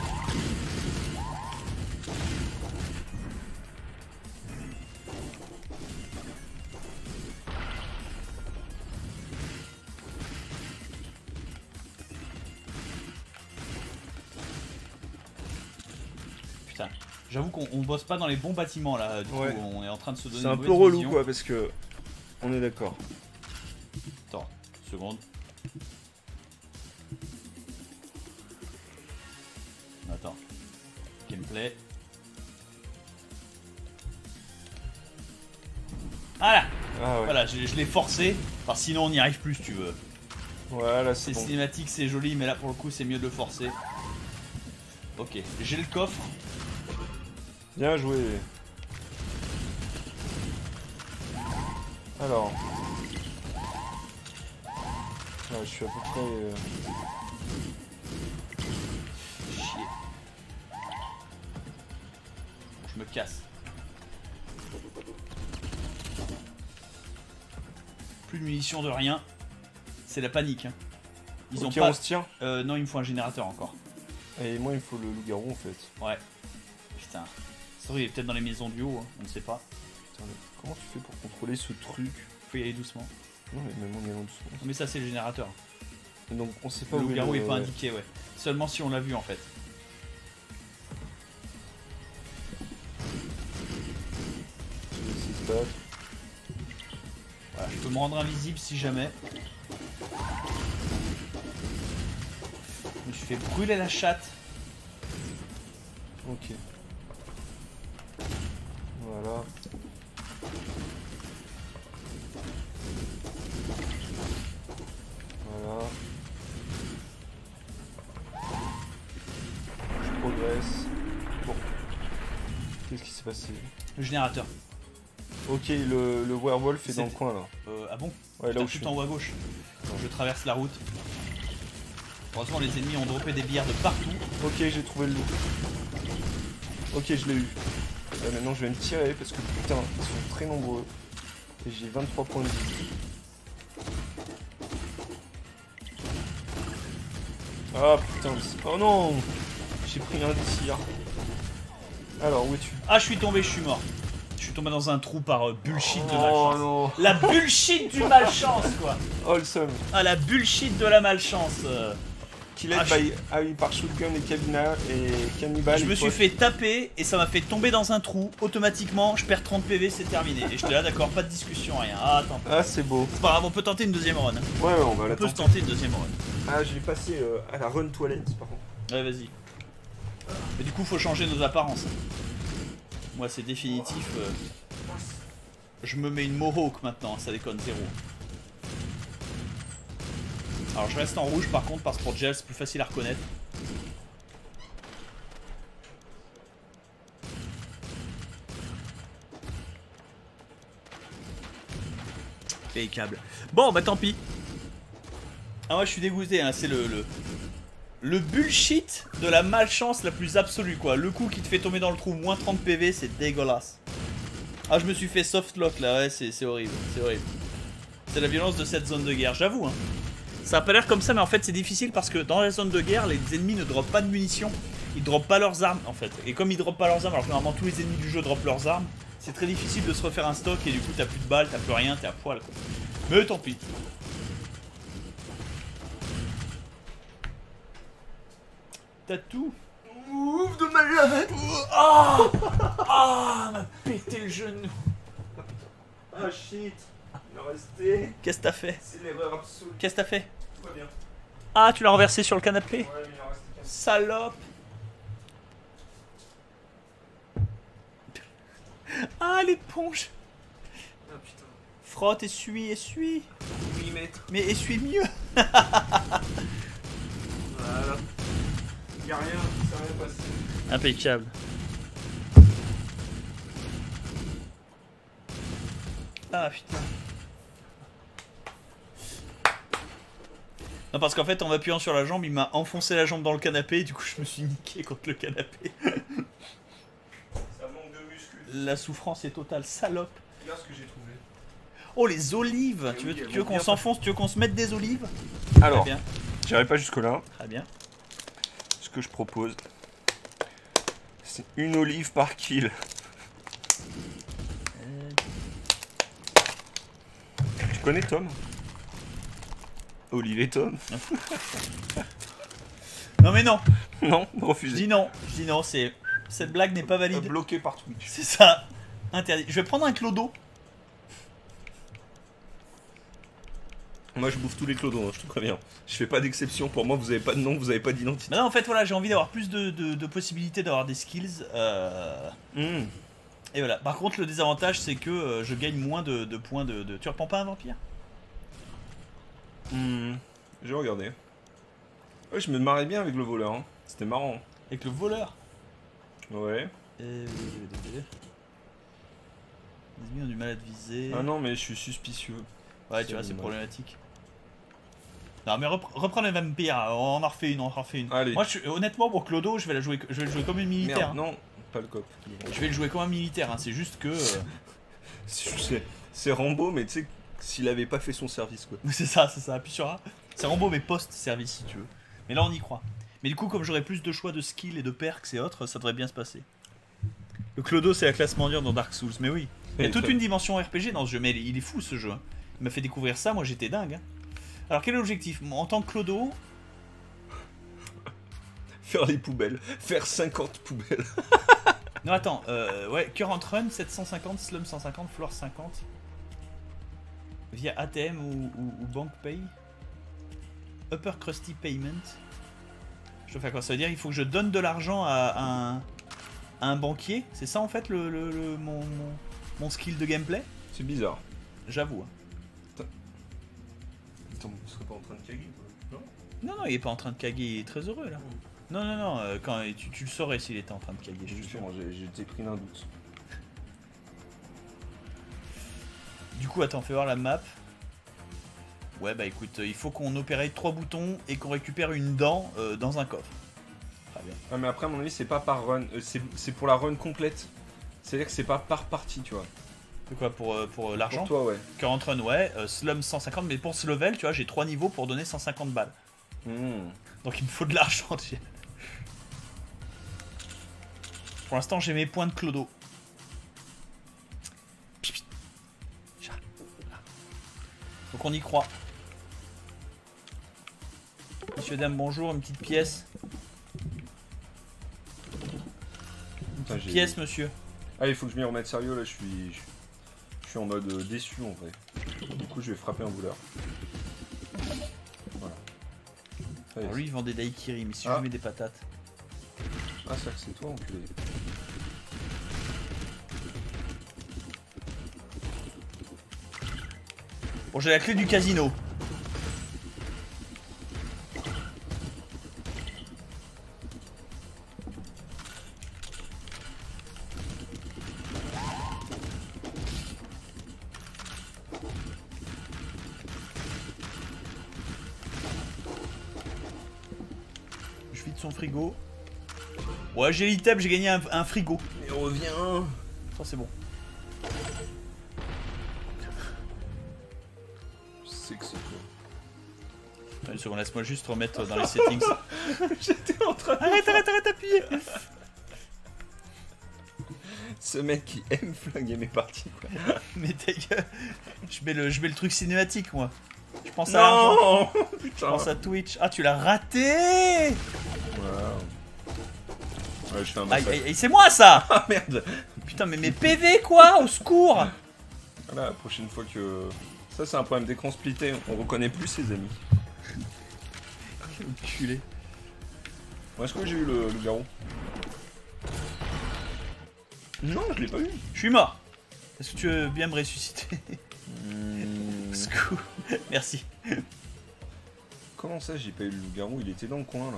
Putain. J'avoue qu'on bosse pas dans les bons bâtiments là. Du coup,
Ouais.
on est en train de se donner
C'est un
une
peu
mauvaise
relou
vision.
quoi, parce que... On est d'accord.
Attends, seconde. Attends. Gameplay. Voilà,
Ah ouais.
voilà, je l'ai forcé, parce que sinon on n'y arrive plus si tu veux.
Voilà, c'est
C'est
bon.
cinématique, c'est joli, mais là pour le coup c'est mieux de le forcer. Ok, j'ai le coffre.
Bien joué. Alors. Ouais, je suis à peu près...
Chier. Je me casse. Plus de munitions de rien. C'est la panique. Hein. Ils ont
Ok,
pas.
on se tient.
Non, il me faut un générateur encore.
Et moi, il me faut le loup-garou en fait.
Ouais. Putain. C'est vrai, il est peut-être dans les maisons du haut, hein. On ne sait pas.
Putain, mais comment tu fais pour contrôler ce truc?
Faut y aller doucement.
Non, mais même en allant doucement.
Mais ça, c'est le générateur.
Et donc, on sait pas
Le
où
loup-garou
est
est pas indiqué, ouais. Seulement si on l'a vu en fait.
Je vais essayer de se battre.
Voilà, je peux me rendre invisible si jamais. Je me suis fait brûler la chatte.
Ok. Voilà. Voilà. Je progresse. Bon. Qu'est-ce qui s'est passé?
Le générateur.
Ok, le werewolf est dans le
C'est-
coin là.
Ah bon?
Ouais, là
Putain,
où je suis.
tout en haut à gauche. Je traverse la route. Heureusement, les ennemis ont droppé des bières de partout.
Ok, j'ai trouvé le loup. Ok, je l'ai eu. Là, maintenant, je vais me tirer parce que putain, ils sont très nombreux. Et j'ai 23 points de vie. Ah putain, oh non! J'ai pris un tir. Alors, où es-tu?
Ah, je suis tombé, je suis mort. Je suis tombé dans un trou par bullshit de
Oh
malchance.
non!
La bullshit du malchance, quoi.
Wholesome.
Ah, la bullshit de la malchance.
Killed
Ah,
by... Ah oui, par Shotgun et Cabina et Cannibal.
Je me suis fait taper et ça m'a fait tomber dans un trou. Automatiquement, je perds 30 PV, c'est terminé. Et j'étais là, d'accord, pas de discussion, rien. Ah, attends.
Ah, c'est beau.
C'est pas grave, on peut tenter une deuxième run.
Ouais, on va
On
la
peut se
tenter.
tenter une deuxième run.
Ah, je vais passer à la run toilette, par contre.
Ouais, vas-y. Mais du coup, faut changer nos apparences. Moi, c'est définitif. Je me mets une mohawk maintenant, ça déconne, zéro. Alors, je reste en rouge par contre, parce que pour Gel, c'est plus facile à reconnaître. Les câbles. Bon, bah tant pis. Ah, moi, je suis dégoûté, hein. C'est le bullshit de la malchance la plus absolue, quoi. Le coup qui te fait tomber dans le trou, moins 30 PV, c'est dégueulasse. Ah, je me suis fait softlock là, ouais, c'est horrible, c'est horrible. C'est la violence de cette zone de guerre, j'avoue, hein. Ça a pas l'air comme ça, mais en fait c'est difficile parce que dans la zone de guerre, les ennemis ne droppent pas de munitions. Ils droppent pas leurs armes en fait. Et comme ils droppent pas leurs armes, alors que normalement tous les ennemis du jeu droppent leurs armes, c'est très difficile de se refaire un stock et du coup t'as plus de balles, t'as plus rien, t'es à poil quoi. Mais tant pis. T'as tout.
Ouf de malade.
Ah ah, m'a pété le genou.
Ah shit. Il en restait.
Qu'est-ce que t'as fait?
C'est l'erreur absolue.
Qu'est-ce que t'as fait?
Tout va bien.
Ah, tu l'as renversé sur le canapé?
Ouais, mais il en restait qu'un.
Salope. Ah, l'éponge.
Ah putain.
Frotte, essuie, essuie.
Millimètre.
Mais essuie mieux.
Voilà. Y'a rien, ça s'est rien passé.
Impeccable. Ah putain. Non, parce qu'en fait en m'appuyant sur la jambe, il m'a enfoncé la jambe dans le canapé et du coup je me suis niqué contre le canapé.
Ça manque de muscles.
La souffrance est totale, salope.
Regarde ce que j'ai trouvé.
Oh, les olives.
Eh
Tu
oui,
veux,
elles
tu veux
vont
qu'on
bien
s'enfonce, tu veux qu'on se mette des olives?
Alors,
Très bien,
j'irai pas jusque là.
très bien.
Ce que je propose, c'est une olive par kill. Tu connais Tom? Olive et Tom?
Non mais non,
Non,
je
refusé.
dis non, cette blague n'est pas valide.
Bloqué par Twitch.
C'est ça, interdit. Je vais prendre un clodo.
Moi je bouffe tous les clodos, hein, je te préviens. Je fais pas d'exception, pour moi vous avez pas de nom, vous avez pas d'identité.
Maintenant en fait voilà, j'ai envie d'avoir plus de possibilités d'avoir des skills. Et voilà. Par contre le désavantage c'est que je gagne moins de points de... Tu reprends pas un vampire?
J'ai regardé. Ouais, je me marrais bien avec le voleur, hein. C'était marrant.
Avec le voleur.
Ouais.
Les ennemis ont du mal à te viser.
Ah non mais je suis suspicieux.
Ouais, tu vois, c'est problématique. Non mais reprends les vampires, on en refait une, on en refait une.
Allez.
Moi honnêtement pour Clodo, je vais le jouer comme une militaire.
Merde, non, pas le cop.
Je vais le jouer comme un militaire, hein. C'est juste que...
C'est Rambo, mais tu sais, s'il avait pas fait son service quoi.
c'est ça, appuie sur A. C'est Rambo mais post-service si tu veux. Mais là on y croit. Mais du coup comme j'aurai plus de choix de skills et de perks et autres, ça devrait bien se passer. Le Clodo c'est la classe mendiante dans Dark Souls, mais oui. Il y a toute une dimension RPG dans ce jeu, mais il est fou ce jeu. Hein. Il m'a fait découvrir ça, moi j'étais dingue. Hein. Alors quel est l'objectif? En tant que Clodo...
Faire les poubelles. Faire 50 poubelles.
Non attends, ouais, Current Run 750, Slum 150, Floor 50. Via ATM ou Bank Pay. Upper Crusty Payment. Je dois faire quoi? Ça veut dire qu'il faut que je donne de l'argent à un banquier? C'est ça en fait mon skill de gameplay?
C'est bizarre.
J'avoue. Hein.
Attends, tu serais pas en train de caguer toi? Non.
Non, il est pas en train de caguer, il est très heureux là. Non, quand, tu le saurais s'il était en train de caguer.
Justement, j'ai été pris d'un doute.
Du coup, attends, fais voir la map. Ouais, bah écoute, il faut qu'on opère 3 boutons et qu'on récupère une dent dans un coffre. Très bien.
Ah, mais après, à mon avis, c'est pas par run, c'est pour la run complète. C'est-à-dire que c'est pas par partie, tu vois.
C'est quoi pour l'argent?
Pour toi, ouais.
Current Run, ouais. Slum 150, mais pour ce level, tu vois, j'ai 3 niveaux pour donner 150 balles. Donc il me faut de l'argent. Pour l'instant, j'ai mes points de clodo. Donc on y croit. Monsieur, dame, bonjour, une petite pièce.
Putain,
Pièce, monsieur.
Ah, il faut que je m'y remette sérieux, là, je suis en mode déçu, en vrai. Du coup, je vais frapper un voleur. Voilà.
Alors lui, il vend des daiquiris, mais si je lui mets des patates...
Ah, ça, c'est toi, enculé.
Bon, j'ai la clé du casino. Je vide son frigo. Ouais, j'ai l'item, j'ai gagné un frigo.
Et reviens.
Ça, c'est bon.
C'est que c'est toi.
secondes, laisse-moi juste remettre dans les settings.
J'étais en train de...
Arrête d'appuyer.
Ce mec qui aime flinguer mes parties, quoi.
Mais ta gueule. Je mets le truc cinématique, moi. Je pense à l'argent.
Non.
Je
Putain.
pense à Twitch. Ah, tu l'as raté.
Ouais, je fais un
Aïe,
massacre.
aïe, aïe, c'est moi, ça.
Ah merde.
Putain, mais mes PV, quoi. Au secours.
Voilà, la prochaine fois que... Ça, c'est un problème. Dès qu'on splittait, on reconnaît plus ses amis.
Enculé.
Moi, est-ce que j'ai eu le garrot? Non, je l'ai pas eu.
Je suis mort. Est-ce que tu veux bien me ressusciter? Au secours. Merci.
Comment ça, j'ai pas eu le loup-garou? Il était dans le coin, là.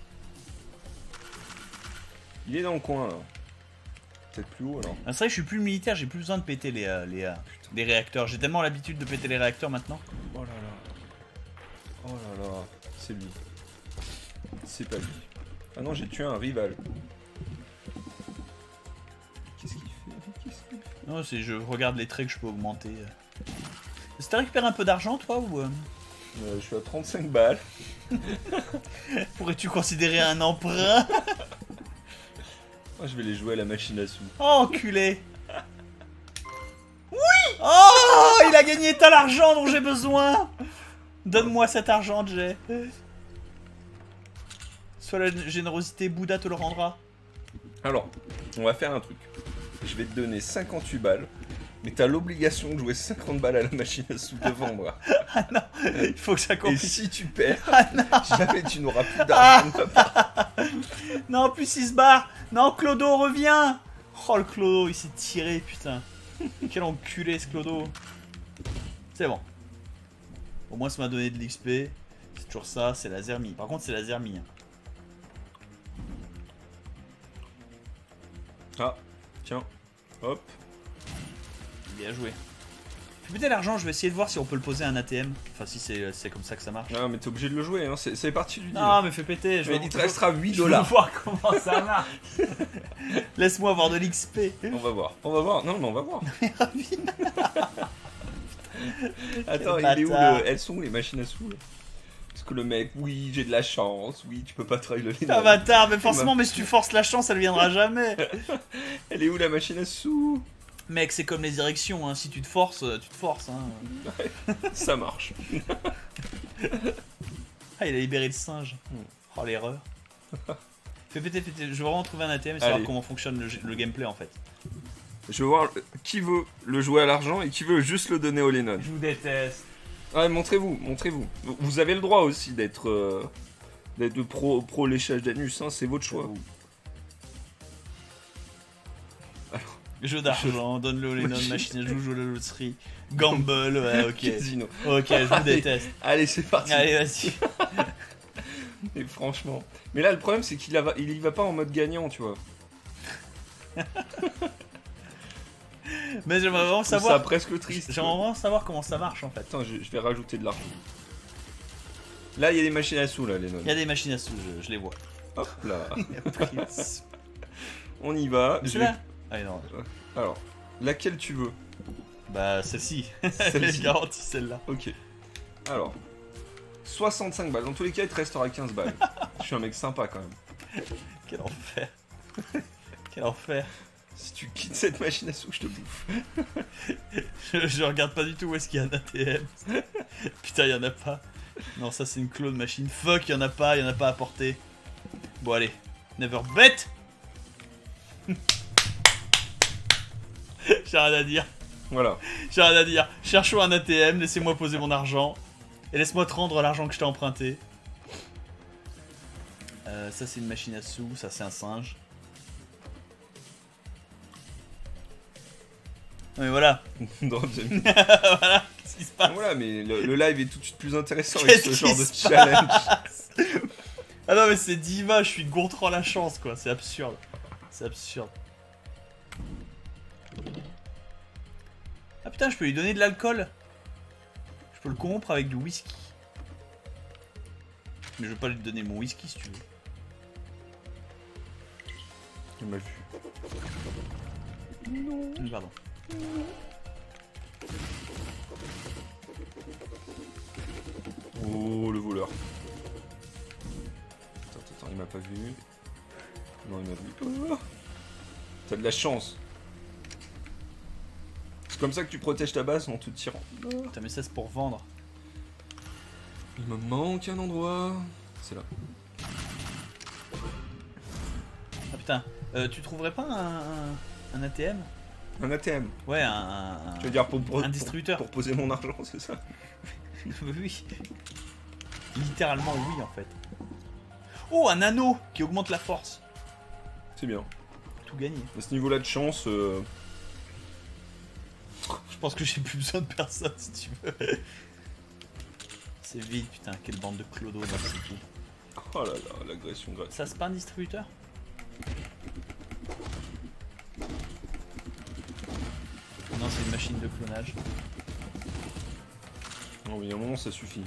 Il est dans le coin, là. Peut-être plus haut, alors.
Ah, c'est vrai que je suis plus militaire, j'ai plus besoin de péter les réacteurs. J'ai tellement l'habitude de péter les réacteurs maintenant.
Oh là là. Oh là là. C'est lui. C'est pas lui. Ah non, j'ai tué un rival. Qu'est-ce qu'il fait?
Non, c'est je regarde les traits que je peux augmenter. Est-ce que t'as récupéré un peu d'argent, toi, ou
Je suis à 35 balles.
pourrais-tu considérer un emprunt?
Moi, je vais les jouer à la machine à sous.
Oh, enculé. Oui. Oh, il a gagné tout l'argent dont j'ai besoin. Donne-moi cet argent, Jay. Soit la générosité, Bouddha te le rendra.
Alors, on va faire un truc. Je vais te donner 58 balles. Mais t'as l'obligation de jouer 50 balles à la machine à sous devant moi.
Ah non, il faut que ça
Et
compte.
si tu perds,
Ah non.
jamais tu n'auras plus d'argent de ma part.
Non, en plus il se barre. Non, Clodo, reviens. Oh, le Clodo, il s'est tiré, putain. Quel enculé, ce Clodo. C'est bon. Au moins, ça m'a donné de l'XP. C'est toujours ça, c'est la Zermie. Par contre, c'est la Zermie.
Ah, tiens. Hop.
Bien joué. Fais péter l'argent, je vais essayer de voir si on peut le poser à un ATM. Enfin, si c'est comme ça que ça marche.
Ah, mais t'es obligé de le jouer, hein. C'est parti du deal.
Non, mais fais péter.
Mais il te restera 8
Je veux
dollars.
voir comment ça marche. Laisse-moi avoir de l'XP.
On va voir. On va voir. Non, mais on va voir. Attends, il est où elles sont où les machines à sous là? Parce que le mec, oui, j'ai de la chance, oui, tu peux pas trahir le
Putain, bâtard, mais forcément, mais si tu forces la chance, elle viendra jamais.
Elle est où la machine à sous?
Mec, c'est comme les érections, hein. Si tu te forces, tu te forces. Hein.
Ça marche.
Ah, il a libéré le singe. Oh, l'erreur. Fais péter. Je veux vraiment trouver un ATM et savoir comment fonctionne le gameplay en fait.
Je veux voir qui veut le jouer à l'argent et qui veut juste le donner au Lennon.
Je vous déteste.
Ouais, montrez-vous, montrez-vous. Vous avez le droit aussi d'être pro léchage d'anus, hein, c'est votre choix.
Jeu d'argent, donne-le au Lennon, machine à joue à la loterie. Gamble, ouais, ok.
Casino.
Ok, je vous déteste.
Allez, c'est parti.
Allez, vas-y.
Et franchement. Mais là, le problème, c'est qu'il y va pas en mode gagnant, tu vois.
Mais j'aimerais vraiment
Je trouve
savoir.
ça presque triste.
J'aimerais vraiment savoir comment ça marche en fait.
Attends, je vais rajouter de l'argent. Là, il y a des machines à sous, là, les
Il y a des machines à sous, je les vois.
Hop là.
Il y a pris une sou-
On y va.
C'est là. Ah non.
Alors, laquelle tu veux?
Bah celle-ci.
Celle-ci.
Je garantis celle-là.
Ok. Alors, 65 balles. Dans tous les cas, il te restera 15 balles. Je suis un mec sympa quand même.
Quel enfer. Quel enfer.
Si tu quittes cette machine à sous, je te bouffe.
Je regarde pas du tout où est-ce qu'il y a un ATM. Putain, il y en a pas. Non, ça c'est une clone machine. Fuck, il y en a pas à porter. Bon, allez. Never bet. J'ai rien à dire.
Voilà.
J'ai rien à dire. Cherchons un ATM, laissez-moi poser mon argent. Et laisse-moi te rendre l'argent que je t'ai emprunté. Ça c'est une machine à sous, ça c'est un singe. Mais voilà.
Drop the-
Voilà, qu'est-ce qui se passe?
Voilà, mais le live est tout de suite plus intéressant avec
Qu'est-ce
ce genre
qui
de
se
challenge.
Ah non mais c'est diva, je suis Gontran la chance quoi, c'est absurde. C'est absurde. Ah putain, je peux lui donner de l'alcool. Je peux le corrompre avec du whisky. Mais je veux pas lui donner mon whisky si tu veux.
Il m'a vu.
Pardon.
Oh, le voleur. Attends, il m'a pas vu. Non, il m'a vu. Oh, t'as de la chance. C'est comme ça que tu protèges ta base en te tirant.
Putain, mais ça c'est pour vendre.
Il me manque un endroit. C'est là.
Ah putain, tu trouverais pas un ATM?
Un ATM.
Ouais,
Tu veux dire
un distributeur.
pour poser mon argent, c'est ça?
Oui. Littéralement oui en fait. Oh, un anneau qui augmente la force.
C'est bien.
Tout gagné.
À ce niveau-là de chance,
Je pense que j'ai plus besoin de personne si tu veux. C'est vide, putain, quelle bande de clodos dans ce coup.
oh là là, l'agression gratuite.
Ça c'est pas un distributeur? Non, c'est une machine de clonage.
Non, mais à un moment, ça suffit.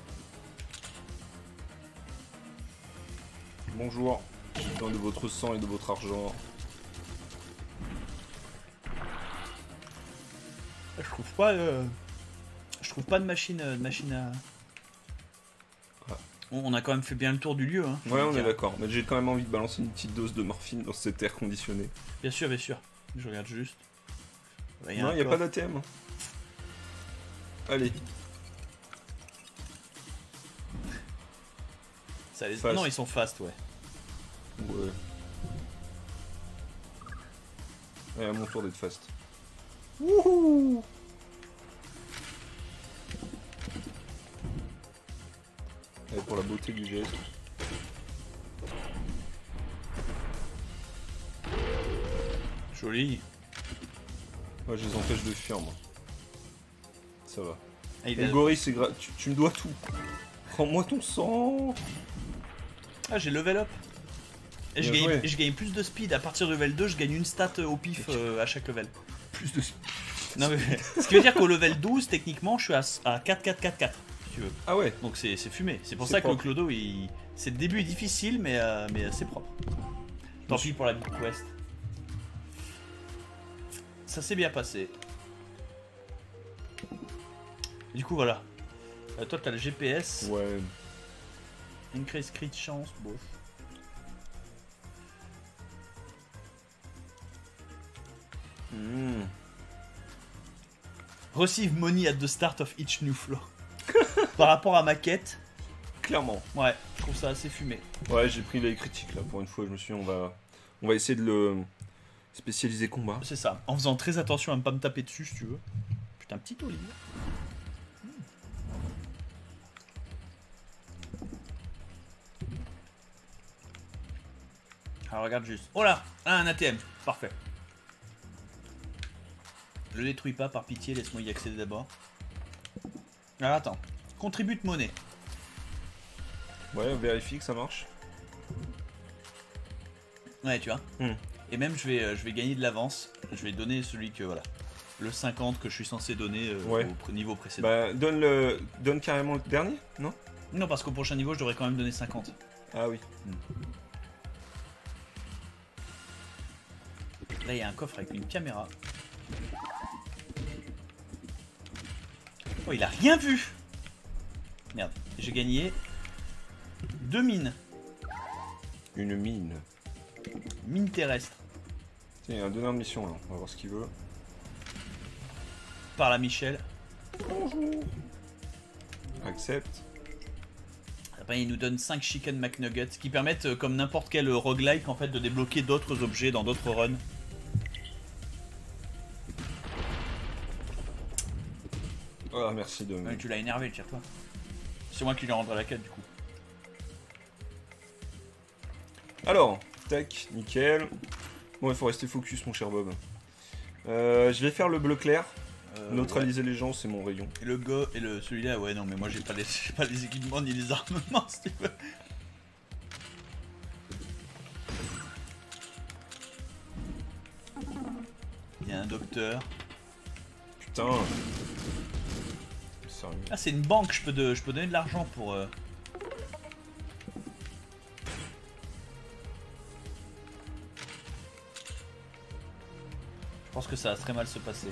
Bonjour, j'ai besoin de votre sang et de votre argent.
Je trouve pas de machine à.
Ah.
On a quand même fait bien le tour du lieu. Hein,
Ouais, on est d'accord. Mais j'ai quand même envie de balancer une petite dose de morphine dans cet air conditionné.
Bien sûr, bien sûr. Je regarde juste. Ouais,
Non, il n'y a pas d'ATM. Allez. Fast.
Non, ils sont fast, ouais.
Ouais. Ouais, à mon tour d'être fast.
Wouhou!
Allez, pour la beauté du geste.
Joli.
Ouais, je les empêche de fuir, moi. Ça va.
Ah,
Et le gorille, c'est tu me dois tout. Rends-moi ton sang.
Ah, j'ai level up. Et
Bien joué.
je gagne plus de speed. À partir de level 2, je gagne une stat au pif à chaque level.
Plus de...
Non, mais, ce qui veut dire qu'au level 12, techniquement, je suis à 4-4-4-4, si tu veux.
Ah ouais.
Donc c'est fumé. C'est pour
C'est
ça que
propre.
le clodo, c'est le début est difficile, mais c'est propre. Tant pis pour la big quest. Ça s'est bien passé. Du coup, voilà. Toi, t'as le GPS.
Ouais.
Increase crit chance, bof.
Mmh.
Receive money at the start of each new floor. Par rapport à ma quête,
Clairement.
ouais, je trouve ça assez fumé.
Ouais, j'ai pris les critiques là. Pour une fois, je me suis dit, on va essayer de le spécialiser combat.
C'est ça. En faisant très attention à ne pas me taper dessus, si tu veux. Putain, petit olive. Alors regarde juste. Oh là, un ATM. Parfait. Je le détruis pas, par pitié, laisse-moi y accéder d'abord. Alors attends. Contribute monnaie.
Ouais, vérifie que ça marche.
Ouais, tu vois. Et même, je vais gagner de l'avance. Je vais donner celui que, voilà. Le 50 que je suis censé donner
Ouais.
au niveau précédent.
Bah, donne carrément le dernier, non?
Non, parce qu'au prochain niveau, je devrais quand même donner 50.
Ah oui.
Là, il y a un coffre avec une caméra. Oh, il a rien vu. Merde, j'ai gagné 2 mines.
Une mine.
Mine terrestre.
Tiens, il y a un donneur de mission là. On va voir ce qu'il veut.
Par la Michel.
Bonjour. Accepte.
Après, il nous donne 5 chicken McNuggets qui permettent, comme n'importe quel roguelike, en fait, de débloquer d'autres objets dans d'autres runs.
Ah, merci de...
Ouais, tu l'as énervé, tire-toi. C'est moi qui lui rendrai la quête, du coup.
Alors, tac, nickel. Bon, il faut rester focus, mon cher Bob. Je vais faire le bleu clair. Neutraliser les gens, c'est mon rayon.
Et le go et celui-là, ouais, non, mais moi j'ai pas les équipements ni les armements, si tu veux. Il y a un docteur.
Putain. Sérieux.
Ah, c'est une banque, je peux donner de l'argent pour. Je pense que ça va très mal se passer.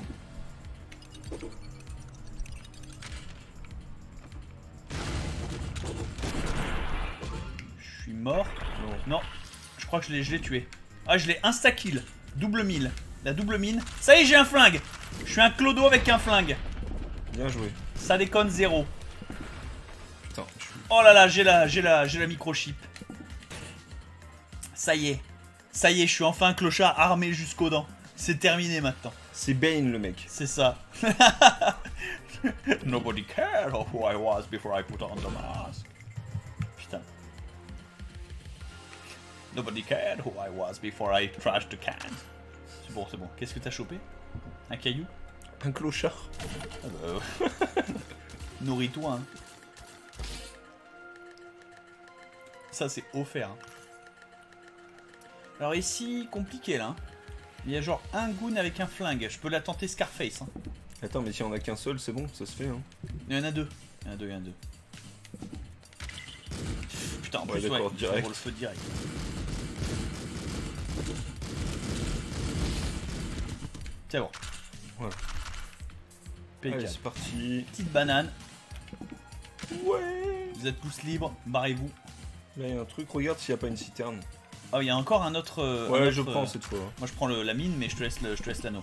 suis mort.
Non.
Non, je crois que je l'ai tué. Ah, je l'ai insta-kill. Double mine. La double mine. Ça y est, j'ai un flingue. Je suis un clodo avec un flingue.
Bien joué.
Ça déconne, 0.
Putain,
Oh là là, j'ai la microchip. Ça y est, je suis enfin un clochard armé jusqu'aux dents. C'est terminé maintenant.
c'est Bane le mec.
C'est ça. Nobody cared of who I was before I put on the mask. Putain. Nobody cared who I was before I trashed the can. C'est bon, c'est bon. Qu'est-ce que t'as chopé? Un caillou?
Un clochard.
Ah bah, nourris-toi. Hein. Ça, c'est offert. Hein. Alors ici, compliqué là. Hein. Il y a genre un goon avec un flingue. Je peux la tenter Scarface. Hein.
Attends, mais si on a qu'un seul, c'est bon, ça se fait. Hein.
Il y en a deux. Il y en a deux. Putain, en plus,
d'accord,
ouais,
direct.
pour le feu direct. C'est bon.
Voilà.
P4.
Allez, c'est parti.
Petite banane.
Ouais.
Vous êtes tous libres. Barrez-vous.
Là, il y a un truc, regarde s'il n'y a pas une citerne.
Oh, il y a encore un autre.
Ouais,
un autre,
je prends cette fois.
Moi, je prends la mine, mais je te laisse l'anneau.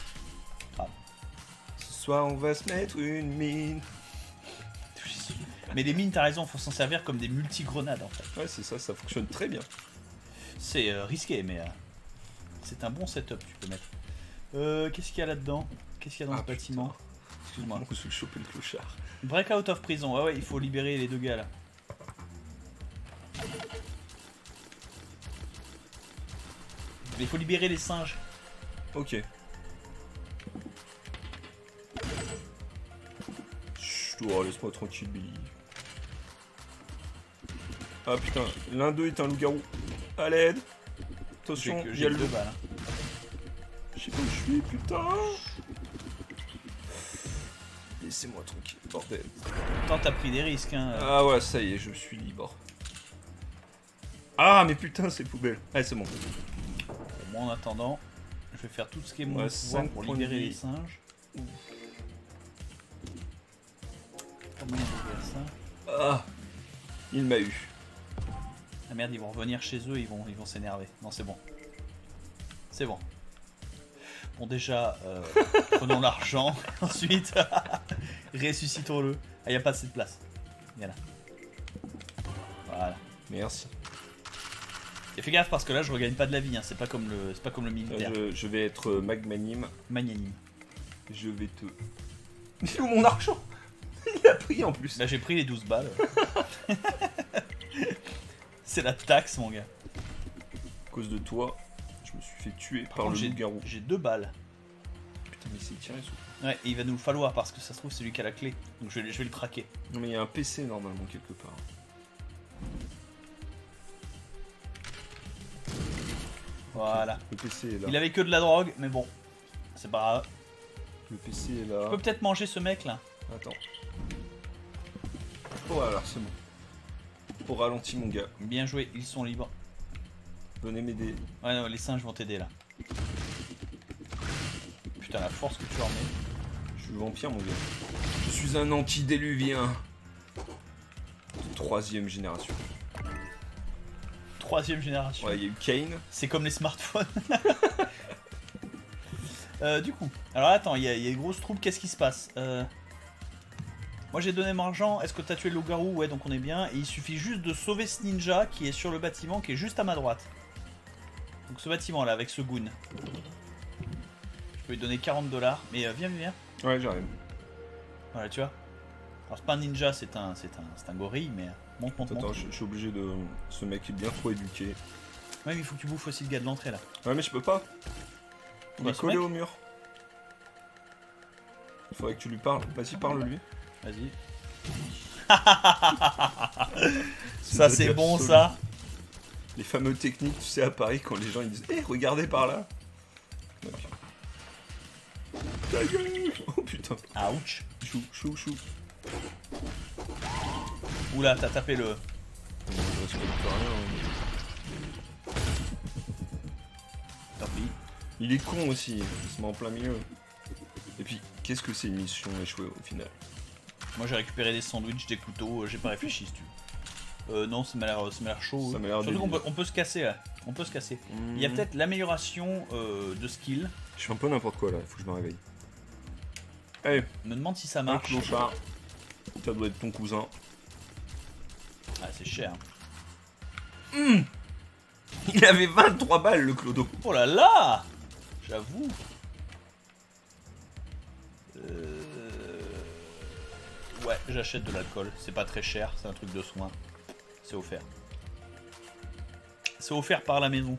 Ce soir, on va se mettre une mine.
Mais les mines, t'as raison, faut s'en servir comme des multi-grenades en fait.
Ouais, c'est ça, ça fonctionne très bien.
C'est risqué, mais c'est un bon setup, tu peux mettre. Qu'est-ce qu'il y a là-dedans? Qu'est-ce qu'il y a dans ce bâtiment? Excuse-moi.
On se fait choper le clochard.
Breakout of prison, ouais, il faut libérer les deux gars là. Il faut libérer les singes.
Ok. Chut, oh, laisse-moi tranquille, Billy. Ah putain, l'un d'eux est un loup-garou. À l'aide. Attention, il y
J'ai
a
deux
le...
balles. Hein.
Je sais pas où je suis, putain. Laissez-moi tranquille, bordel.
Pourtant, t'as pris des risques, hein.
Ah ouais, ça y est, je suis libre. Ah, mais putain, c'est poubelle. Allez, c'est bon.
Bon, en attendant, je vais faire tout ce qui est mon
Ouais,
pouvoir
5
pour
points de
libérer
vie.
les singes. Comment on peut faire ça?
Ah, il m'a eu.
Ah merde, ils vont revenir chez eux, ils vont s'énerver. Non, c'est bon. C'est bon. Bon, déjà, prenons l'argent. Ensuite, ressuscitons-le. Ah, il n'y a pas assez de place. Il y a là. Voilà.
Merci.
Et fais gaffe parce que là, je regagne pas de la vie. Hein. C'est pas comme le militaire.
Je vais être magnanime.
Magnanime.
Je vais te... Il est où mon argent? Il a pris en plus.
Là, j'ai pris les 12 balles. C'est la taxe, mon gars.
À cause de toi, je me suis fait tuer par le loup-garou.
J'ai 2 balles.
Putain, mais c'est tiré sous.
Ouais, et il va nous le falloir parce que ça se trouve, c'est lui qui a la clé. Donc je vais le traquer.
Non, mais il y a un PC normalement quelque part.
Voilà.
Le PC est là.
Il avait que de la drogue, mais bon. C'est pas grave.
Le PC est là.
On peut peut-être manger ce mec là.
Attends. Oh, alors c'est bon. Au ralenti, mon gars.
Bien joué, ils sont libres.
Venez m'aider.
Ouais, non, les singes vont t'aider là. Putain, la force que tu en mets.
Je suis vampire, mon gars. Je suis un antidéluvien. De 3ème génération.
3ème génération.
Ouais, il y a eu Kane.
C'est comme les smartphones. Du coup, alors attends, il y a une grosse troupe, qu'est-ce qui se passe? Moi j'ai donné mon argent, est-ce que t'as tué le loup-garou? Ouais, donc on est bien. Et il suffit juste de sauver ce ninja qui est sur le bâtiment, qui est juste à ma droite. Donc ce bâtiment là, avec ce goon. Je peux lui donner 40 $, mais viens.
Ouais, j'arrive.
Voilà, tu vois. Alors c'est pas un ninja, c'est un gorille, mais monte.
Attends, je suis obligé de... Ce mec est bien trop éduqué.
Ouais, mais il faut que tu bouffes aussi le gars de l'entrée là.
Ouais, mais je peux pas. On va
Mais ce
coller
mec-
au mur. Il faudrait que tu lui parles. Vas-y, parle-lui.
Vas-y.
C'est
Ça
une
c'est
blague
bon
absolue.
ça.
Les fameux techniques, tu sais, à Paris, quand les gens ils disent « Eh, regardez par là !» Ok. Ta gueule. Oh putain.
Ouch.
Chou.
Oula, t'as tapé le...
Je respecte rien.
Tant pis.
Il est con aussi, il se met en plein milieu. Et puis, qu'est-ce que c'est une mission échouée au final?
Moi j'ai récupéré des sandwichs, des couteaux, j'ai pas réfléchi si tu veux. Non, ça m'a l'air chaud.
Ça m'a l'air
Surtout qu'on
débile.
peut, on peut se casser là. On peut se casser.
Mmh.
Il y a peut-être l'amélioration de skill.
Je fais un peu n'importe quoi là, il faut que je me réveille. Allez,
Je me demande si ça
un
marche.
clochard. Ça doit être ton cousin.
Ah, c'est cher.
Il avait 23 balles le clodo.
Oh là là. J'avoue. Ouais, j'achète de l'alcool. C'est pas très cher, c'est un truc de soin. C'est offert. C'est offert par la maison.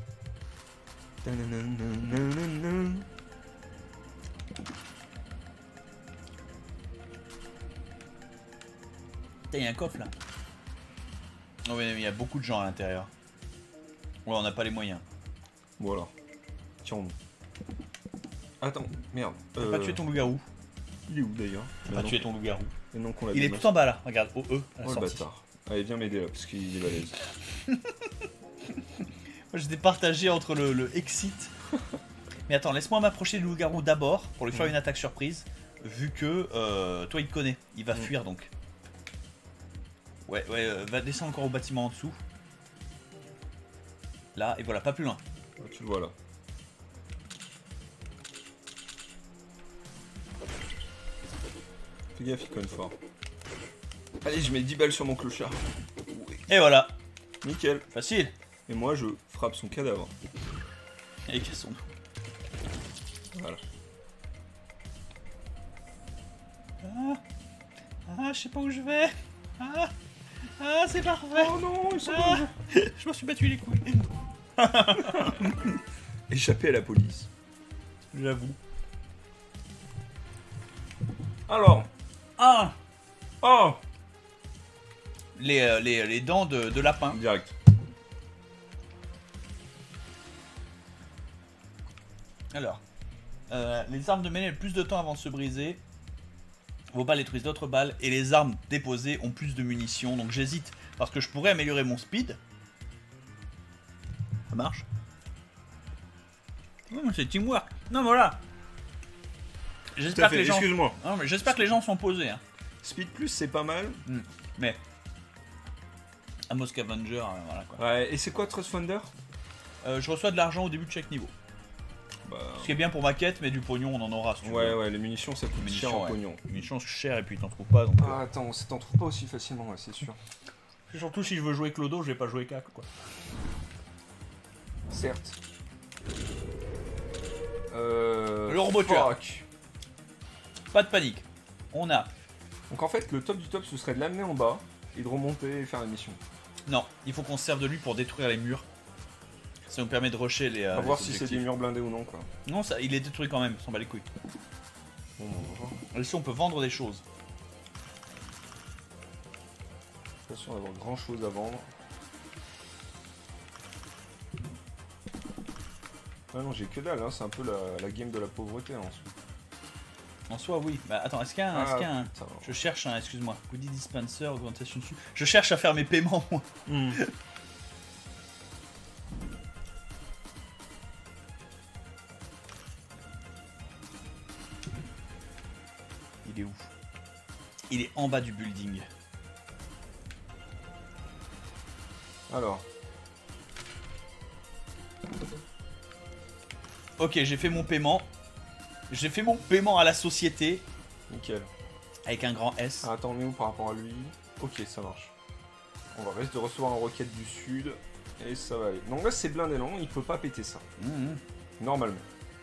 Putain, il y a un coffre là. Oh, mais il y a beaucoup de gens à l'intérieur. Ouais, on n'a pas les moyens.
Voilà. Tiens. Attends, merde.
T'as pas tué ton loup-garou.
Il est où d'ailleurs?
T'as pas tué ton loup-garou.
Et non qu'on l'a
Il est
démasqué.
tout en bas là, regarde, au E, à la
Oh le
sortie.
bâtard. Allez, viens m'aider là, parce qu'il est balèze.
Moi j'étais partagé entre le exit. Mais attends, laisse-moi m'approcher du loup-garou d'abord pour lui faire une attaque surprise. Vu que toi il te connaît, il va fuir donc. Ouais, va descendre encore au bâtiment en dessous. Là, et voilà, pas plus loin.
Ah, tu le vois là. Fais gaffe, il conne fort. Allez, je mets 10 balles sur mon clochard.
Et voilà,
Nickel.
facile.
Et moi, je frappe son cadavre.
Et cassons-nous.
Voilà.
Ah, je sais pas où je vais. Ah, c'est parfait.
Oh non, ils sont
Ah, je me suis battu les couilles.
échappés à la police.
J'avoue.
Alors.
Ah,
Oh
les dents de lapin.
Direct.
Alors, les armes de mêlée ont plus de temps avant de se briser. Vos balles détruisent d'autres balles et les armes déposées ont plus de munitions. Donc j'hésite parce que je pourrais améliorer mon speed. Ça marche. Oh, c'est teamwork. Non, mais voilà.
Tout à
J'espère que
fait,
les gens.
excuse-moi.
Non, mais j'espère que les gens sont posés. Hein.
Speed plus, c'est pas mal.
Mais Amos Scavenger, voilà quoi.
Ouais, et c'est quoi Trust Founder?
Je reçois de l'argent au début de chaque niveau.
Bah.
Ce qui est bien pour ma quête, mais du pognon on en aura. Si tu
Ouais,
veux.
ouais, les munitions ça coûte
Munitions,
cher en
ouais.
pognon.
Les munitions c'est cher et puis t'en trouves pas. Donc,
Ah, attends, ça t'en trouve pas aussi facilement, ouais, c'est sûr.
surtout si je veux jouer Clodo, je vais pas jouer Cac quoi.
Certes.
Le robot tueur.
fuck.
Pas de panique. On a.
Donc en fait, le top du top, ce serait de l'amener en bas et de remonter et faire la mission.
Non, il faut qu'on se serve de lui pour détruire les murs. Ça nous permet de rusher les.
On va voir
les
si c'est
objectifs.
des murs blindés ou non, quoi.
Non, ça, il est détruit quand même, on s'en bat les couilles.
Bon, on va voir.
Ici on peut vendre des choses.
Pas sûr d'avoir grand chose à vendre. Ah non, j'ai que dalle, hein. C'est un peu la game de la pauvreté hein, ensuite.
En soi, oui. Bah attends, est-ce qu'il y a un. est-ce qu'il y a un-
putain.
Je cherche un, excuse-moi. Goodie dispenser, augmentation dessus. Je cherche à faire mes paiements, moi. Il est où? Il est en bas du building.
Alors,
Ok, j'ai fait mon paiement. J'ai fait mon paiement à la société
nickel.
avec un grand S.
Ah, attends, on est où par rapport à lui? Ok, ça marche. On va rester de recevoir un roquette du sud et ça va aller. Donc là, c'est blindé non, il peut pas péter ça. Normalement.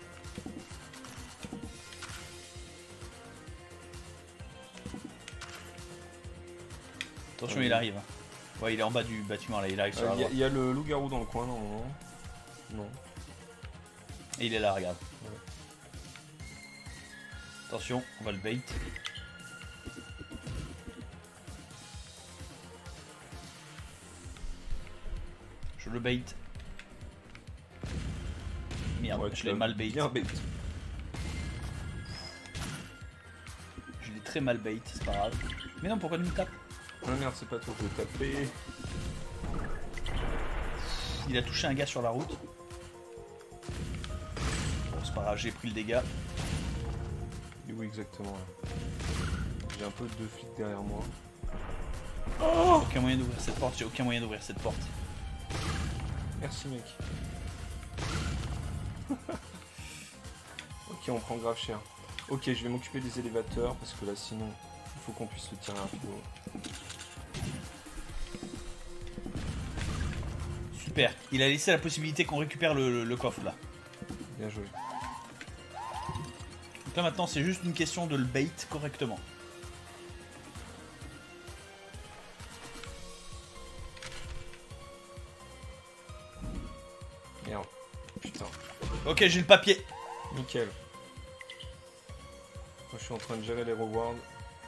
Attention, il arrive. Ouais, il est en bas du bâtiment là, il arrive sur la droite.
Il y a le loup-garou dans le coin, non? Non.
Et il est là, regarde. Attention, on va le bait. Je le bait. Merde,
Ouais,
je
tu
l'ai
l'as
mal bait.
bien bait.
Je l'ai très mal bait, c'est pas grave. Mais non, pourquoi il me tape?
Ah merde, c'est pas toi, je vais taper.
Il a touché un gars sur la route. Bon, c'est pas grave, j'ai pris le dégât.
Et où exactement là? J'ai un peu deux flics derrière moi. Oh
Aucun moyen d'ouvrir cette porte, j'ai aucun moyen d'ouvrir cette porte.
Merci mec. Ok, on prend grave cher. Ok, je vais m'occuper des élévateurs parce que là sinon il faut qu'on puisse le tirer un peu.
Super, il a laissé la possibilité qu'on récupère le coffre là.
Bien joué.
Donc là maintenant c'est juste une question de le bait correctement.
Merde. Putain.
Ok, j'ai le papier.
Nickel. Moi je suis en train de gérer les rewards.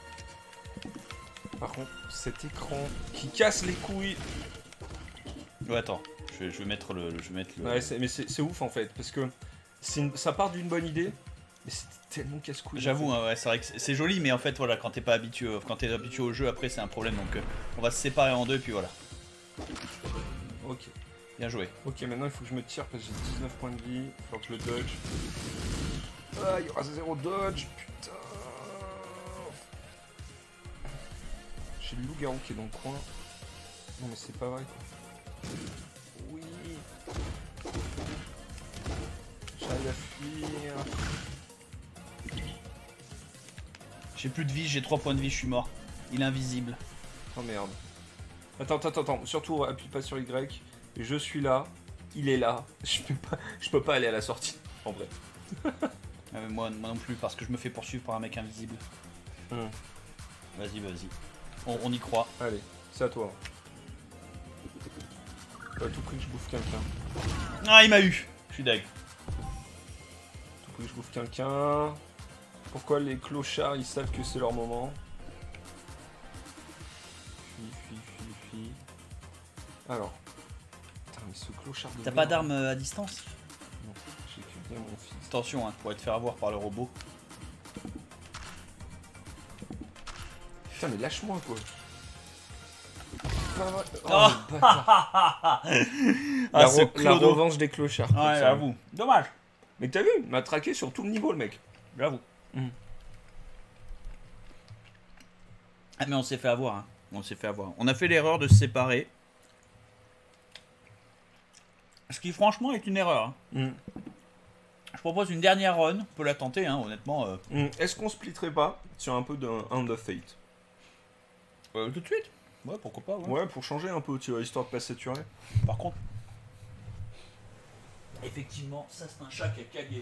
Par contre, cet écran qui casse les couilles.
Ouais, attends, je vais mettre le.
Ouais, mais c'est ouf en fait, parce que ça part d'une bonne idée, mais c'est tellement casse-couille.
J'avoue,
en fait.
hein, ouais, c'est vrai que c'est joli, mais en fait, voilà, quand t'es pas habitué, quand t'es habitué au jeu, après c'est un problème. Donc, on va se séparer en deux, et puis voilà.
Ok.
Bien joué.
Ok, maintenant il faut que je me tire parce que j'ai 19 points de vie. Il faut que je le dodge. Ah, il y aura 0 dodge. Putain. J'ai le loup-garou qui est dans le coin. Non, mais c'est pas vrai quoi. Oui. J'arrive à fuir.
J'ai plus de vie, j'ai 3 points de vie, je suis mort. Il est invisible.
Oh merde. Attends. Surtout appuie pas sur Y. Je suis là. Il est là. Je peux pas aller à la sortie. En vrai.
Moi non plus, parce que je me fais poursuivre par un mec invisible. Vas-y. On y croit.
Allez, c'est à toi. Faut à tout prix que je bouffe quelqu'un.
Ah, il m'a eu. Je suis deg.
Tout prix que je bouffe quelqu'un. Pourquoi les clochards ils savent que c'est leur moment? Fuis. Alors. Putain, mais ce clochard de
T'as
merde.
pas d'arme à distance?
Non, j'ai que bien mon fils.
Attention, hein, pour te faire avoir par le robot.
Putain, mais lâche-moi quoi. Pas vrai. Oh,
Ah.
le bâtard. La revanche des clochards.
Ouais, j'avoue. Dommage.
Mais t'as vu, il m'a traqué sur tout le niveau le mec.
J'avoue. Ah, mais on s'est fait avoir. Hein. On a fait l'erreur de se séparer. Ce qui franchement est une erreur. Hein. Je propose une dernière run. On peut la tenter, hein, honnêtement.
Est-ce qu'on splitterait pas sur un peu d'un Hand of Fate?
Tout de suite. Ouais, pourquoi pas.
Ouais, pour changer un peu, tu vois, histoire de pas saturer.
Par contre. Effectivement, ça c'est un chat qui a cagué.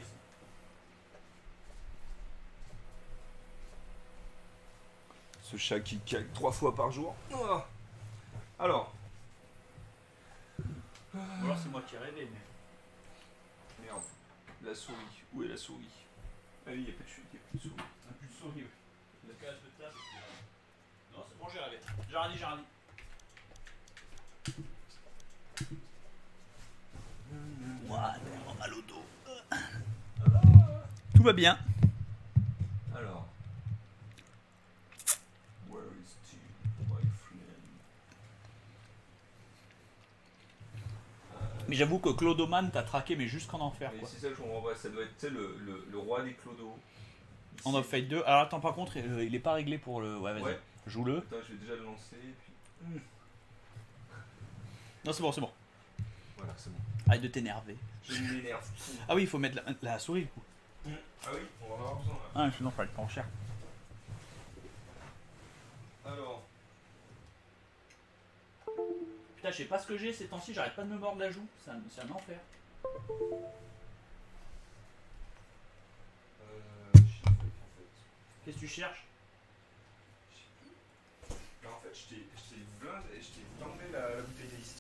Ce chat qui cague 3 fois par jour. Ah. Alors.
Ou alors c'est moi qui ai rêvé, mais.
Merde. La souris. Où est la souris? Ah oui, il n'y a pas de chute, il n'y a plus de souris.
Un plus de souris, oui. La case de table. Non, c'est bon, j'ai rêvé. J'ai rien dit. Ouah, j'ai mal au dos. Tout va bien.
Alors. Where is Tim, my friend?
Mais j'avoue que Clodoman t'a traqué, mais jusqu'en enfer.
Mais
Quoi.
c'est ça que je comprends pas, ça doit être le roi des clodos.
On a fait 2. Alors attends, par contre, il est pas réglé pour le. Ouais, vas-y.
Ouais.
Joue-le.
Attends, je vais déjà le lancer. Et puis...
Non, c'est bon.
Voilà, c'est bon.
Arrête de t'énerver.
Je m'énerve.
Ah oui, il faut mettre la souris du coup.
Ah oui, on va en avoir besoin là.
Ah, sinon, ça va être trop cher.
Alors.
Putain, je sais pas ce que j'ai ces temps-ci, j'arrête pas de me mordre la joue. C'est un enfer. Qu'est-ce que tu cherches?
En fait, je t'ai blindé la bouteille d'Aïs.